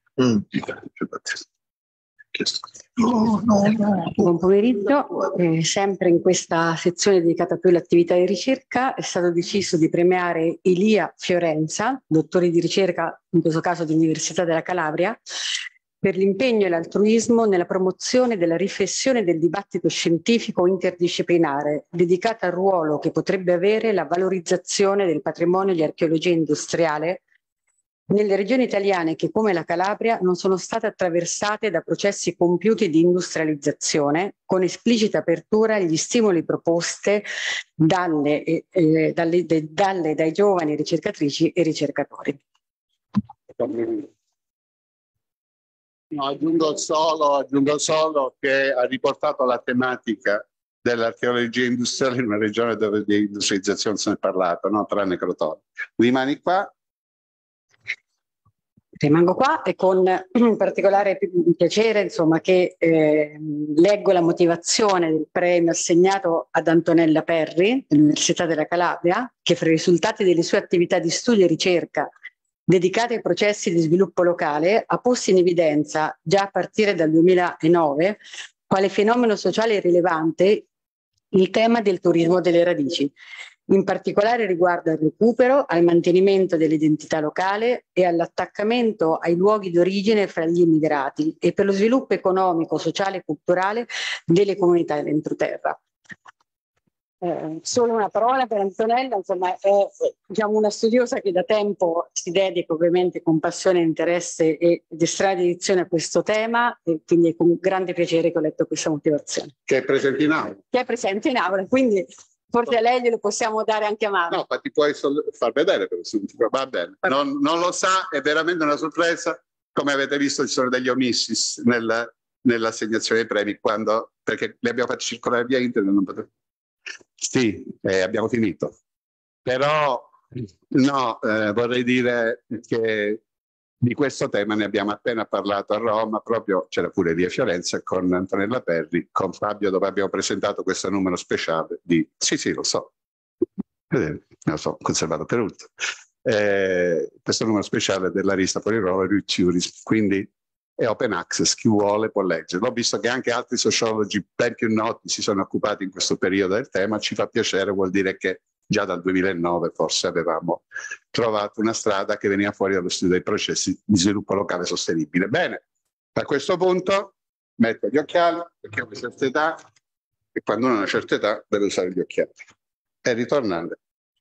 [SPEAKER 11] Buon pomeriggio, sempre in questa sezione dedicata più all'attività di ricerca è stato deciso di premiare Elia Fiorenza, dottore di ricerca, in questo caso dell'Università della Calabria, per l'impegno e l'altruismo nella promozione della riflessione del dibattito scientifico interdisciplinare, dedicata al ruolo che potrebbe avere la valorizzazione del patrimonio di archeologia industriale nelle regioni italiane che, come la Calabria, non sono state attraversate da processi compiuti di industrializzazione, con esplicita apertura agli stimoli proposte dai giovani ricercatrici e ricercatori.
[SPEAKER 6] No, aggiungo solo che ha riportato la tematica dell'archeologia industriale in una regione dove di industrializzazione se ne è parlato, no? Tranne Crotone. Rimani qua.
[SPEAKER 11] Rimango qua e con particolare piacere, insomma, che leggo la motivazione del premio assegnato ad Antonella Perri dell'Università della Calabria, che fra i risultati delle sue attività di studio e ricerca dedicate ai processi di sviluppo locale ha posto in evidenza, già a partire dal 2009, quale fenomeno sociale rilevante il tema del turismo delle radici, in particolare riguardo al recupero, al mantenimento dell'identità locale e all'attaccamento ai luoghi d'origine fra gli immigrati e per lo sviluppo economico, sociale e culturale delle comunità dell'entroterra. Solo una parola per Antonella, insomma, è diciamo, una studiosa che da tempo si dedica ovviamente con passione, interesse ed estrema dedizione a questo tema, e quindi è con grande piacere che ho letto questa motivazione.
[SPEAKER 6] Che è presente in aula.
[SPEAKER 11] Che è presente in aula, quindi forse a lei glielo possiamo dare anche a mano.
[SPEAKER 6] No, ma ti puoi far vedere, va bene. Non lo sa, è veramente una sorpresa. Come avete visto ci sono degli omissis nell'assegnazione dei premi, perché li abbiamo fatti circolare via internet. Non potete... Sì, abbiamo finito. Però no, vorrei dire che di questo tema ne abbiamo appena parlato a Roma, proprio c'era pure Elia Fiorenza con Antonella Perri, con Fabio, dove abbiamo presentato questo numero speciale di... Sì, lo so, conservato per ultimo. Questo numero speciale della rivista Polirolo Tourism, quindi è open access, chi vuole può leggerlo. Ho visto che anche altri sociologi ben più noti si sono occupati in questo periodo del tema, ci fa piacere, vuol dire che già dal 2009 forse avevamo trovato una strada che veniva fuori dallo studio dei processi di sviluppo locale sostenibile. Bene, a questo punto metto gli occhiali, perché ho una certa età, e quando uno ha una certa età deve usare gli occhiali. E ritornando,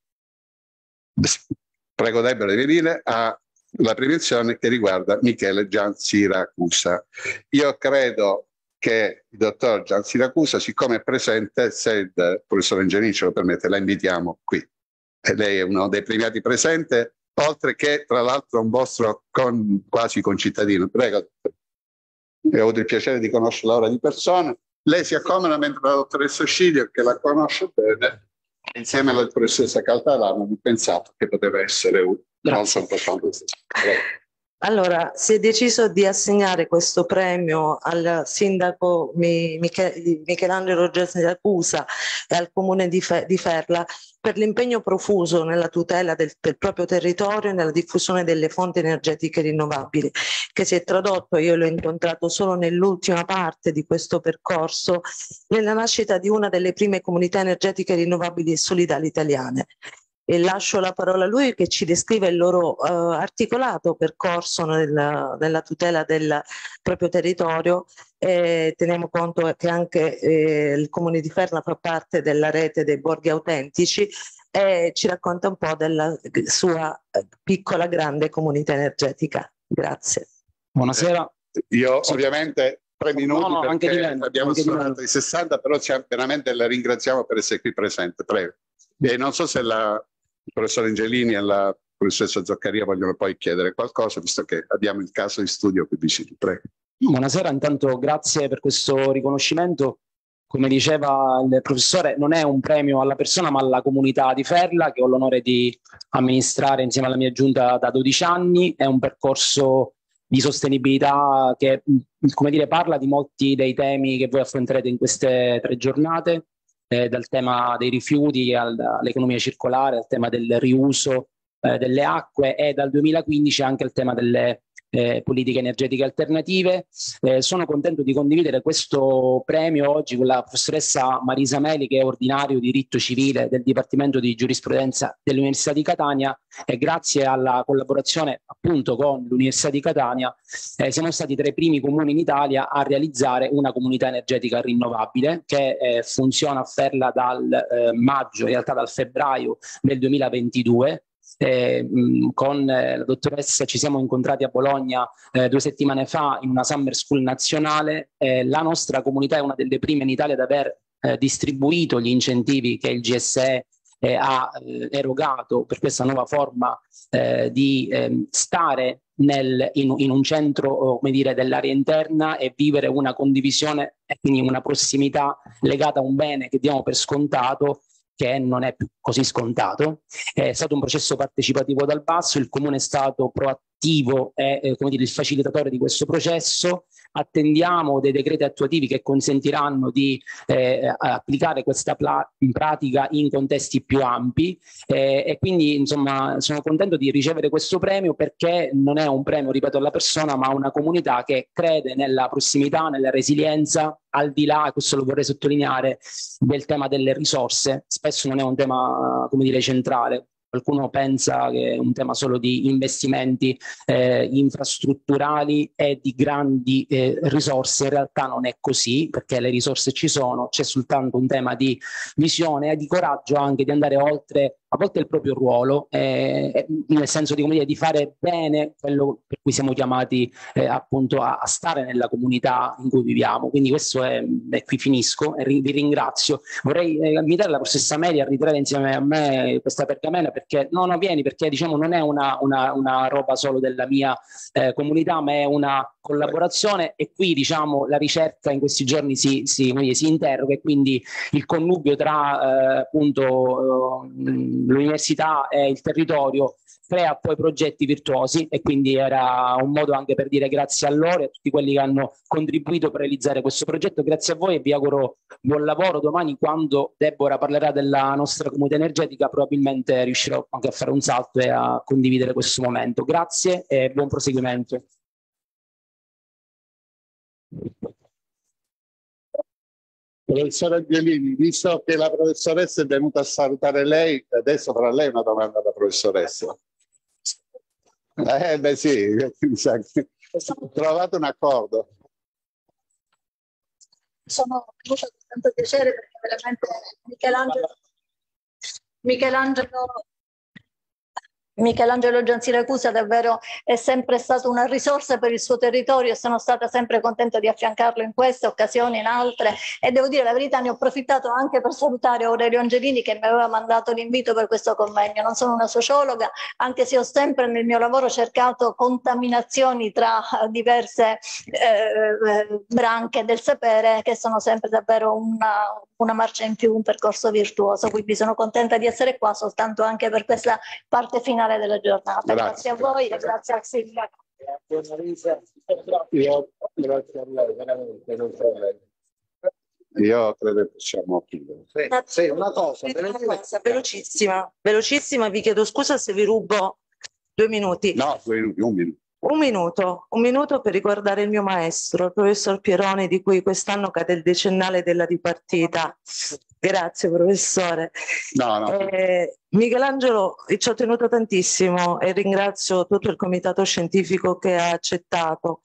[SPEAKER 6] prego Debra di venire alla premiazione che riguarda Michele Giansiracusa. Io credo che il dottor Giansiracusa, siccome è presente, se il professor Angelini ce lo permette, la invitiamo qui. E lei è uno dei premiati presente, oltre che tra l'altro un vostro quasi concittadino. Prego. Ho avuto il piacere di conoscerla ora di persona. Lei si accomoda mentre la dottoressa Sciglio, che la conosce bene, insieme alla professoressa Caltarano, ho pensato che poteva essere molto importante.
[SPEAKER 12] Allora, si è deciso di assegnare questo premio al sindaco Michelangelo Giansiracusa e al comune di Ferla per l'impegno profuso nella tutela del proprio territorio e nella diffusione delle fonti energetiche rinnovabili, che si è tradotto, io l'ho incontrato solo nell'ultima parte di questo percorso, nella nascita di una delle prime comunità energetiche rinnovabili e solidali italiane. E lascio la parola a lui che ci descrive il loro articolato percorso nella tutela del proprio territorio. Teniamo conto che anche il comune di Ferla fa parte della rete dei borghi autentici e ci racconta un po' della sua piccola grande comunità energetica. Grazie.
[SPEAKER 10] Buonasera.
[SPEAKER 6] Io ovviamente 3 minuti
[SPEAKER 10] perché
[SPEAKER 6] abbiamo suonato i 60, però veramente la ringraziamo per essere qui presente. Prego. Non so se il professor Angelini e la professoressa Zoccaria vogliono poi chiedere qualcosa, visto che abbiamo il caso di studio qui vicino. Prego.
[SPEAKER 10] Buonasera, intanto grazie per questo riconoscimento. Come diceva il professore, non è un premio alla persona ma alla comunità di Ferla, che ho l'onore di amministrare insieme alla mia giunta da 12 anni. È un percorso
[SPEAKER 13] di sostenibilità che, come dire, parla di molti dei temi che voi affronterete in queste 3 giornate, dal tema dei rifiuti all'economia circolare, al tema del riuso delle acque e dal 2015 anche al tema delle politiche energetiche alternative. Sono contento di condividere questo premio oggi con la professoressa Marisa Meli, che è ordinario diritto civile del Dipartimento di Giurisprudenza dell'Università di Catania, e grazie alla collaborazione appunto con l'Università di Catania siamo stati tra i primi comuni in Italia a realizzare una comunità energetica rinnovabile che funziona a Ferla dal maggio, in realtà dal febbraio del 2022. Con la dottoressa ci siamo incontrati a Bologna 2 settimane fa in una summer school nazionale. La nostra comunità è una delle prime in Italia ad aver distribuito gli incentivi che il GSE ha erogato per questa nuova forma di stare in un centro, come dire, dell'area interna e vivere una condivisione e quindi una prossimità legata a un bene che diamo per scontato, che non è più così scontato. È stato un processo partecipativo dal basso, il Comune è stato proattivo e come dire, il facilitatore di questo processo. Attendiamo dei decreti attuativi che consentiranno di applicare questa pratica in contesti più ampi e quindi insomma sono contento di ricevere questo premio, perché non è un premio, ripeto, alla persona, ma a una comunità che crede nella prossimità, nella resilienza, al di là, questo lo vorrei sottolineare, del tema delle risorse. Spesso non è un tema, come dire, centrale. Qualcuno pensa che è un tema solo di investimenti infrastrutturali e di grandi risorse. In realtà non è così, perché le risorse ci sono, c'è soltanto un tema di visione e di coraggio anche di andare oltre a volte il proprio ruolo, nel senso di, come dire, di fare bene quello per cui siamo chiamati appunto a stare nella comunità in cui viviamo. Quindi questo è qui finisco e vi ringrazio. Vorrei invitare la professoressa Meli a ritirare insieme a me questa pergamena, perché no, vieni, perché diciamo non è una roba solo della mia comunità, ma è una collaborazione, e qui diciamo la ricerca in questi giorni si interroga, e quindi il connubio tra appunto l'università e il territorio crea poi progetti virtuosi, e quindi era un modo anche per dire grazie a loro e a tutti quelli che hanno contribuito per realizzare questo progetto. Grazie a voi e vi auguro buon lavoro. Domani, quando Deborah parlerà della nostra comunità energetica, probabilmente riuscirò anche a fare un salto e a condividere questo momento. Grazie e buon proseguimento.
[SPEAKER 6] Professore Angelini, visto che la professoressa è venuta a salutare lei, adesso farà lei una domanda alla professoressa. Beh sì, ho trovato un accordo.
[SPEAKER 14] Sono venuta con tanto piacere, perché veramente Michelangelo Giansiracusa davvero è sempre stato una risorsa per il suo territorio, e sono stata sempre contenta di affiancarlo in queste occasioni, in altre, e devo dire la verità, ne ho approfittato anche per salutare Aurelio Angelini, che mi aveva mandato l'invito per questo convegno. Non sono una sociologa, anche se ho sempre nel mio lavoro cercato contaminazioni tra diverse branche del sapere, che sono sempre davvero una marcia in più, un percorso virtuoso. Quindi sono contenta di essere qua soltanto anche per questa parte finale della giornata. Grazie a voi e grazie al sindaco.
[SPEAKER 6] Grazie a lei, veramente. Io credo che possiamo chiudere.
[SPEAKER 12] Sì, una cosa velocissima, vi chiedo scusa se vi rubo 2 minuti.
[SPEAKER 6] No, 2 minuti, 1 minuto.
[SPEAKER 12] Un minuto per ricordare il mio maestro, il professor Pieroni, di cui quest'anno cade il decennale della dipartita. Grazie professore. Michelangelo, ci ho tenuto tantissimo e ringrazio tutto il comitato scientifico che ha accettato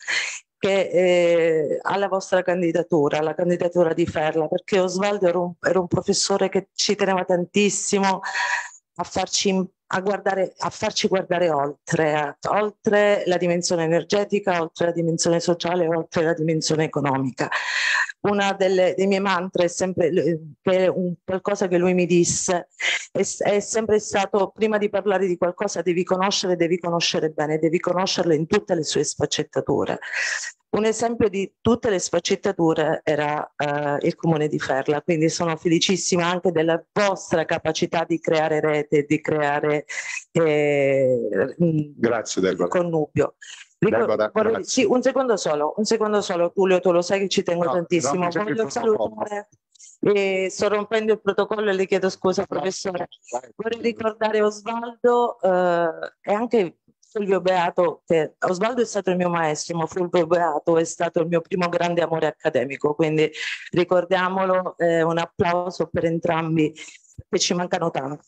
[SPEAKER 12] alla vostra candidatura, alla candidatura di Ferla, perché Osvaldo era un professore che ci teneva tantissimo a farci guardare oltre la dimensione energetica, oltre la dimensione sociale, oltre la dimensione economica. Una dei miei mantra è sempre qualcosa che lui mi disse, è sempre stato: prima di parlare di qualcosa devi conoscere bene, devi conoscerlo in tutte le sue sfaccettature. Un esempio di tutte le sfaccettature era il Comune di Ferla, quindi sono felicissima anche della vostra capacità di creare rete, di creare
[SPEAKER 6] Grazie,
[SPEAKER 12] connubio. Sì, un secondo solo, Tullio, tu lo sai che ci tengo tantissimo. Voglio salutare, sto rompendo il protocollo e le chiedo scusa, professore. Vorrei ricordare Osvaldo e anche Fulvio Beato, che Osvaldo è stato il mio maestro, ma Fulvio Beato è stato il mio primo grande amore accademico, quindi ricordiamolo, un applauso per entrambi, che ci mancano tanto.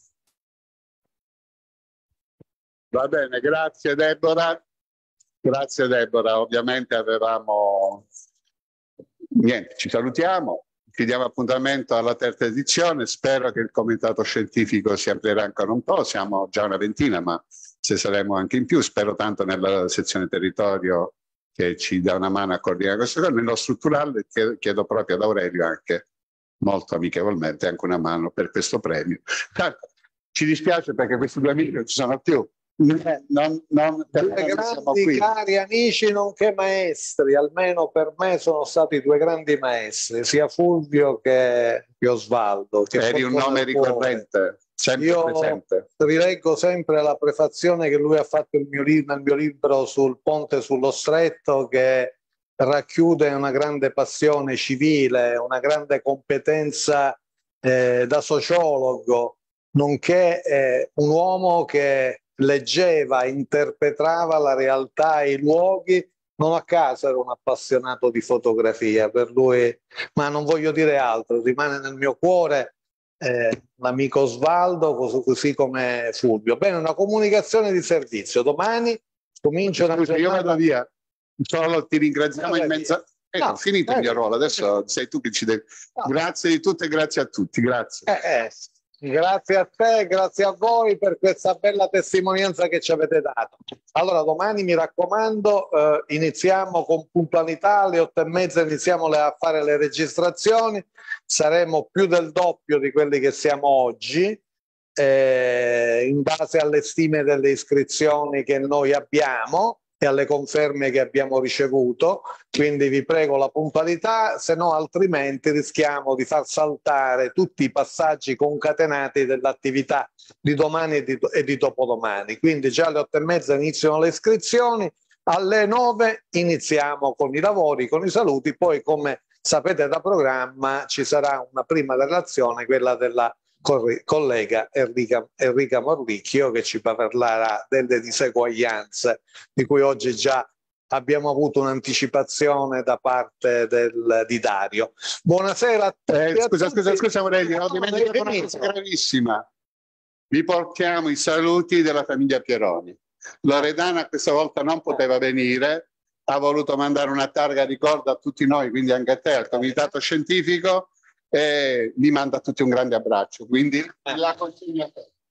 [SPEAKER 6] Va bene, grazie Deborah. Grazie Deborah, ovviamente avevamo... Niente, ci salutiamo, ci diamo appuntamento alla terza edizione, spero che il comitato scientifico si aprirà ancora un po', siamo già una ventina, ma se saremo anche in più, spero tanto nella sezione territorio che ci dà una mano a coordinare queste cose, nello strutturale chiedo proprio ad Aurelio anche molto amichevolmente anche una mano per questo premio. Ci dispiace perché questi 2 amici non ci sono più. Non
[SPEAKER 1] grandi cari amici nonché maestri, almeno per me sono stati 2 grandi maestri, sia Fulvio che Osvaldo.
[SPEAKER 6] Eri un nome ricorrente, sempre presente.
[SPEAKER 1] Rileggo sempre la prefazione che lui ha fatto nel mio libro sul Ponte sullo Stretto, che racchiude una grande passione civile, una grande competenza da sociologo, nonché un uomo che leggeva, interpretava la realtà e i luoghi. Non a caso era un appassionato di fotografia, per lui, ma non voglio dire altro, rimane nel mio cuore l'amico Osvaldo, così come Fulvio. Bene, una comunicazione di servizio. Domani comincio una giornata...
[SPEAKER 6] Io vado via, solo ti ringraziamo in mezzo... No, finito il mio ruolo, adesso sei tu che ci devi... No. Grazie di tutto e grazie a tutti, grazie.
[SPEAKER 1] Grazie a te, grazie a voi per questa bella testimonianza che ci avete dato. Allora domani mi raccomando, iniziamo con puntualità, alle 8:30 iniziamo a fare le registrazioni, saremo più del doppio di quelli che siamo oggi, in base alle stime delle iscrizioni che noi abbiamo e alle conferme che abbiamo ricevuto, quindi vi prego la puntualità, se no altrimenti rischiamo di far saltare tutti i passaggi concatenati dell'attività di domani e di dopodomani. Quindi già alle 8:30 iniziano le iscrizioni, alle 9 iniziamo con i lavori, con i saluti, poi come sapete da programma ci sarà una prima relazione, quella della collega Enrica Morlicchio, che ci parlerà delle diseguaglianze di cui oggi già abbiamo avuto un'anticipazione da parte di Dario. Buonasera a tutti.
[SPEAKER 6] Scusa Aurelio, ho dimenticato una cosa gravissima. Vi portiamo i saluti della famiglia Pieroni. Loredana questa volta non poteva venire, ha voluto mandare una targa ricordo a tutti noi, quindi anche a te, al comitato scientifico, e vi manda a tutti un grande abbraccio, quindi la consegno a te.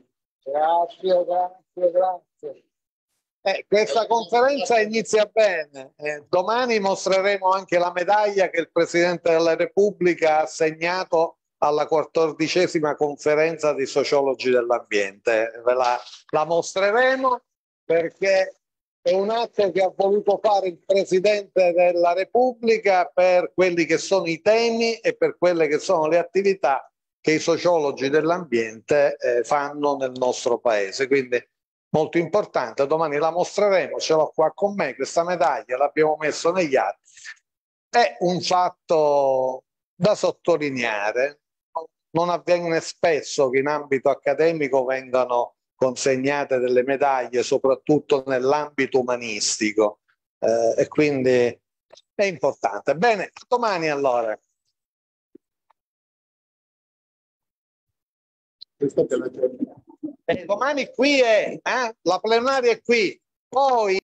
[SPEAKER 1] Grazie. Questa conferenza inizia bene, domani mostreremo anche la medaglia che il Presidente della Repubblica ha assegnato alla 14ª conferenza dei sociologi dell'ambiente. La mostreremo perché è un atto che ha voluto fare il Presidente della Repubblica per quelli che sono i temi e per quelle che sono le attività che i sociologi dell'ambiente fanno nel nostro Paese. Quindi molto importante, domani la mostreremo, ce l'ho qua con me, questa medaglia l'abbiamo messo negli atti. È un fatto da sottolineare, non avviene spesso che in ambito accademico vengano consegnate delle medaglie, soprattutto nell'ambito umanistico, e quindi è importante. Bene, domani allora. Domani qui è, la plenaria è qui, poi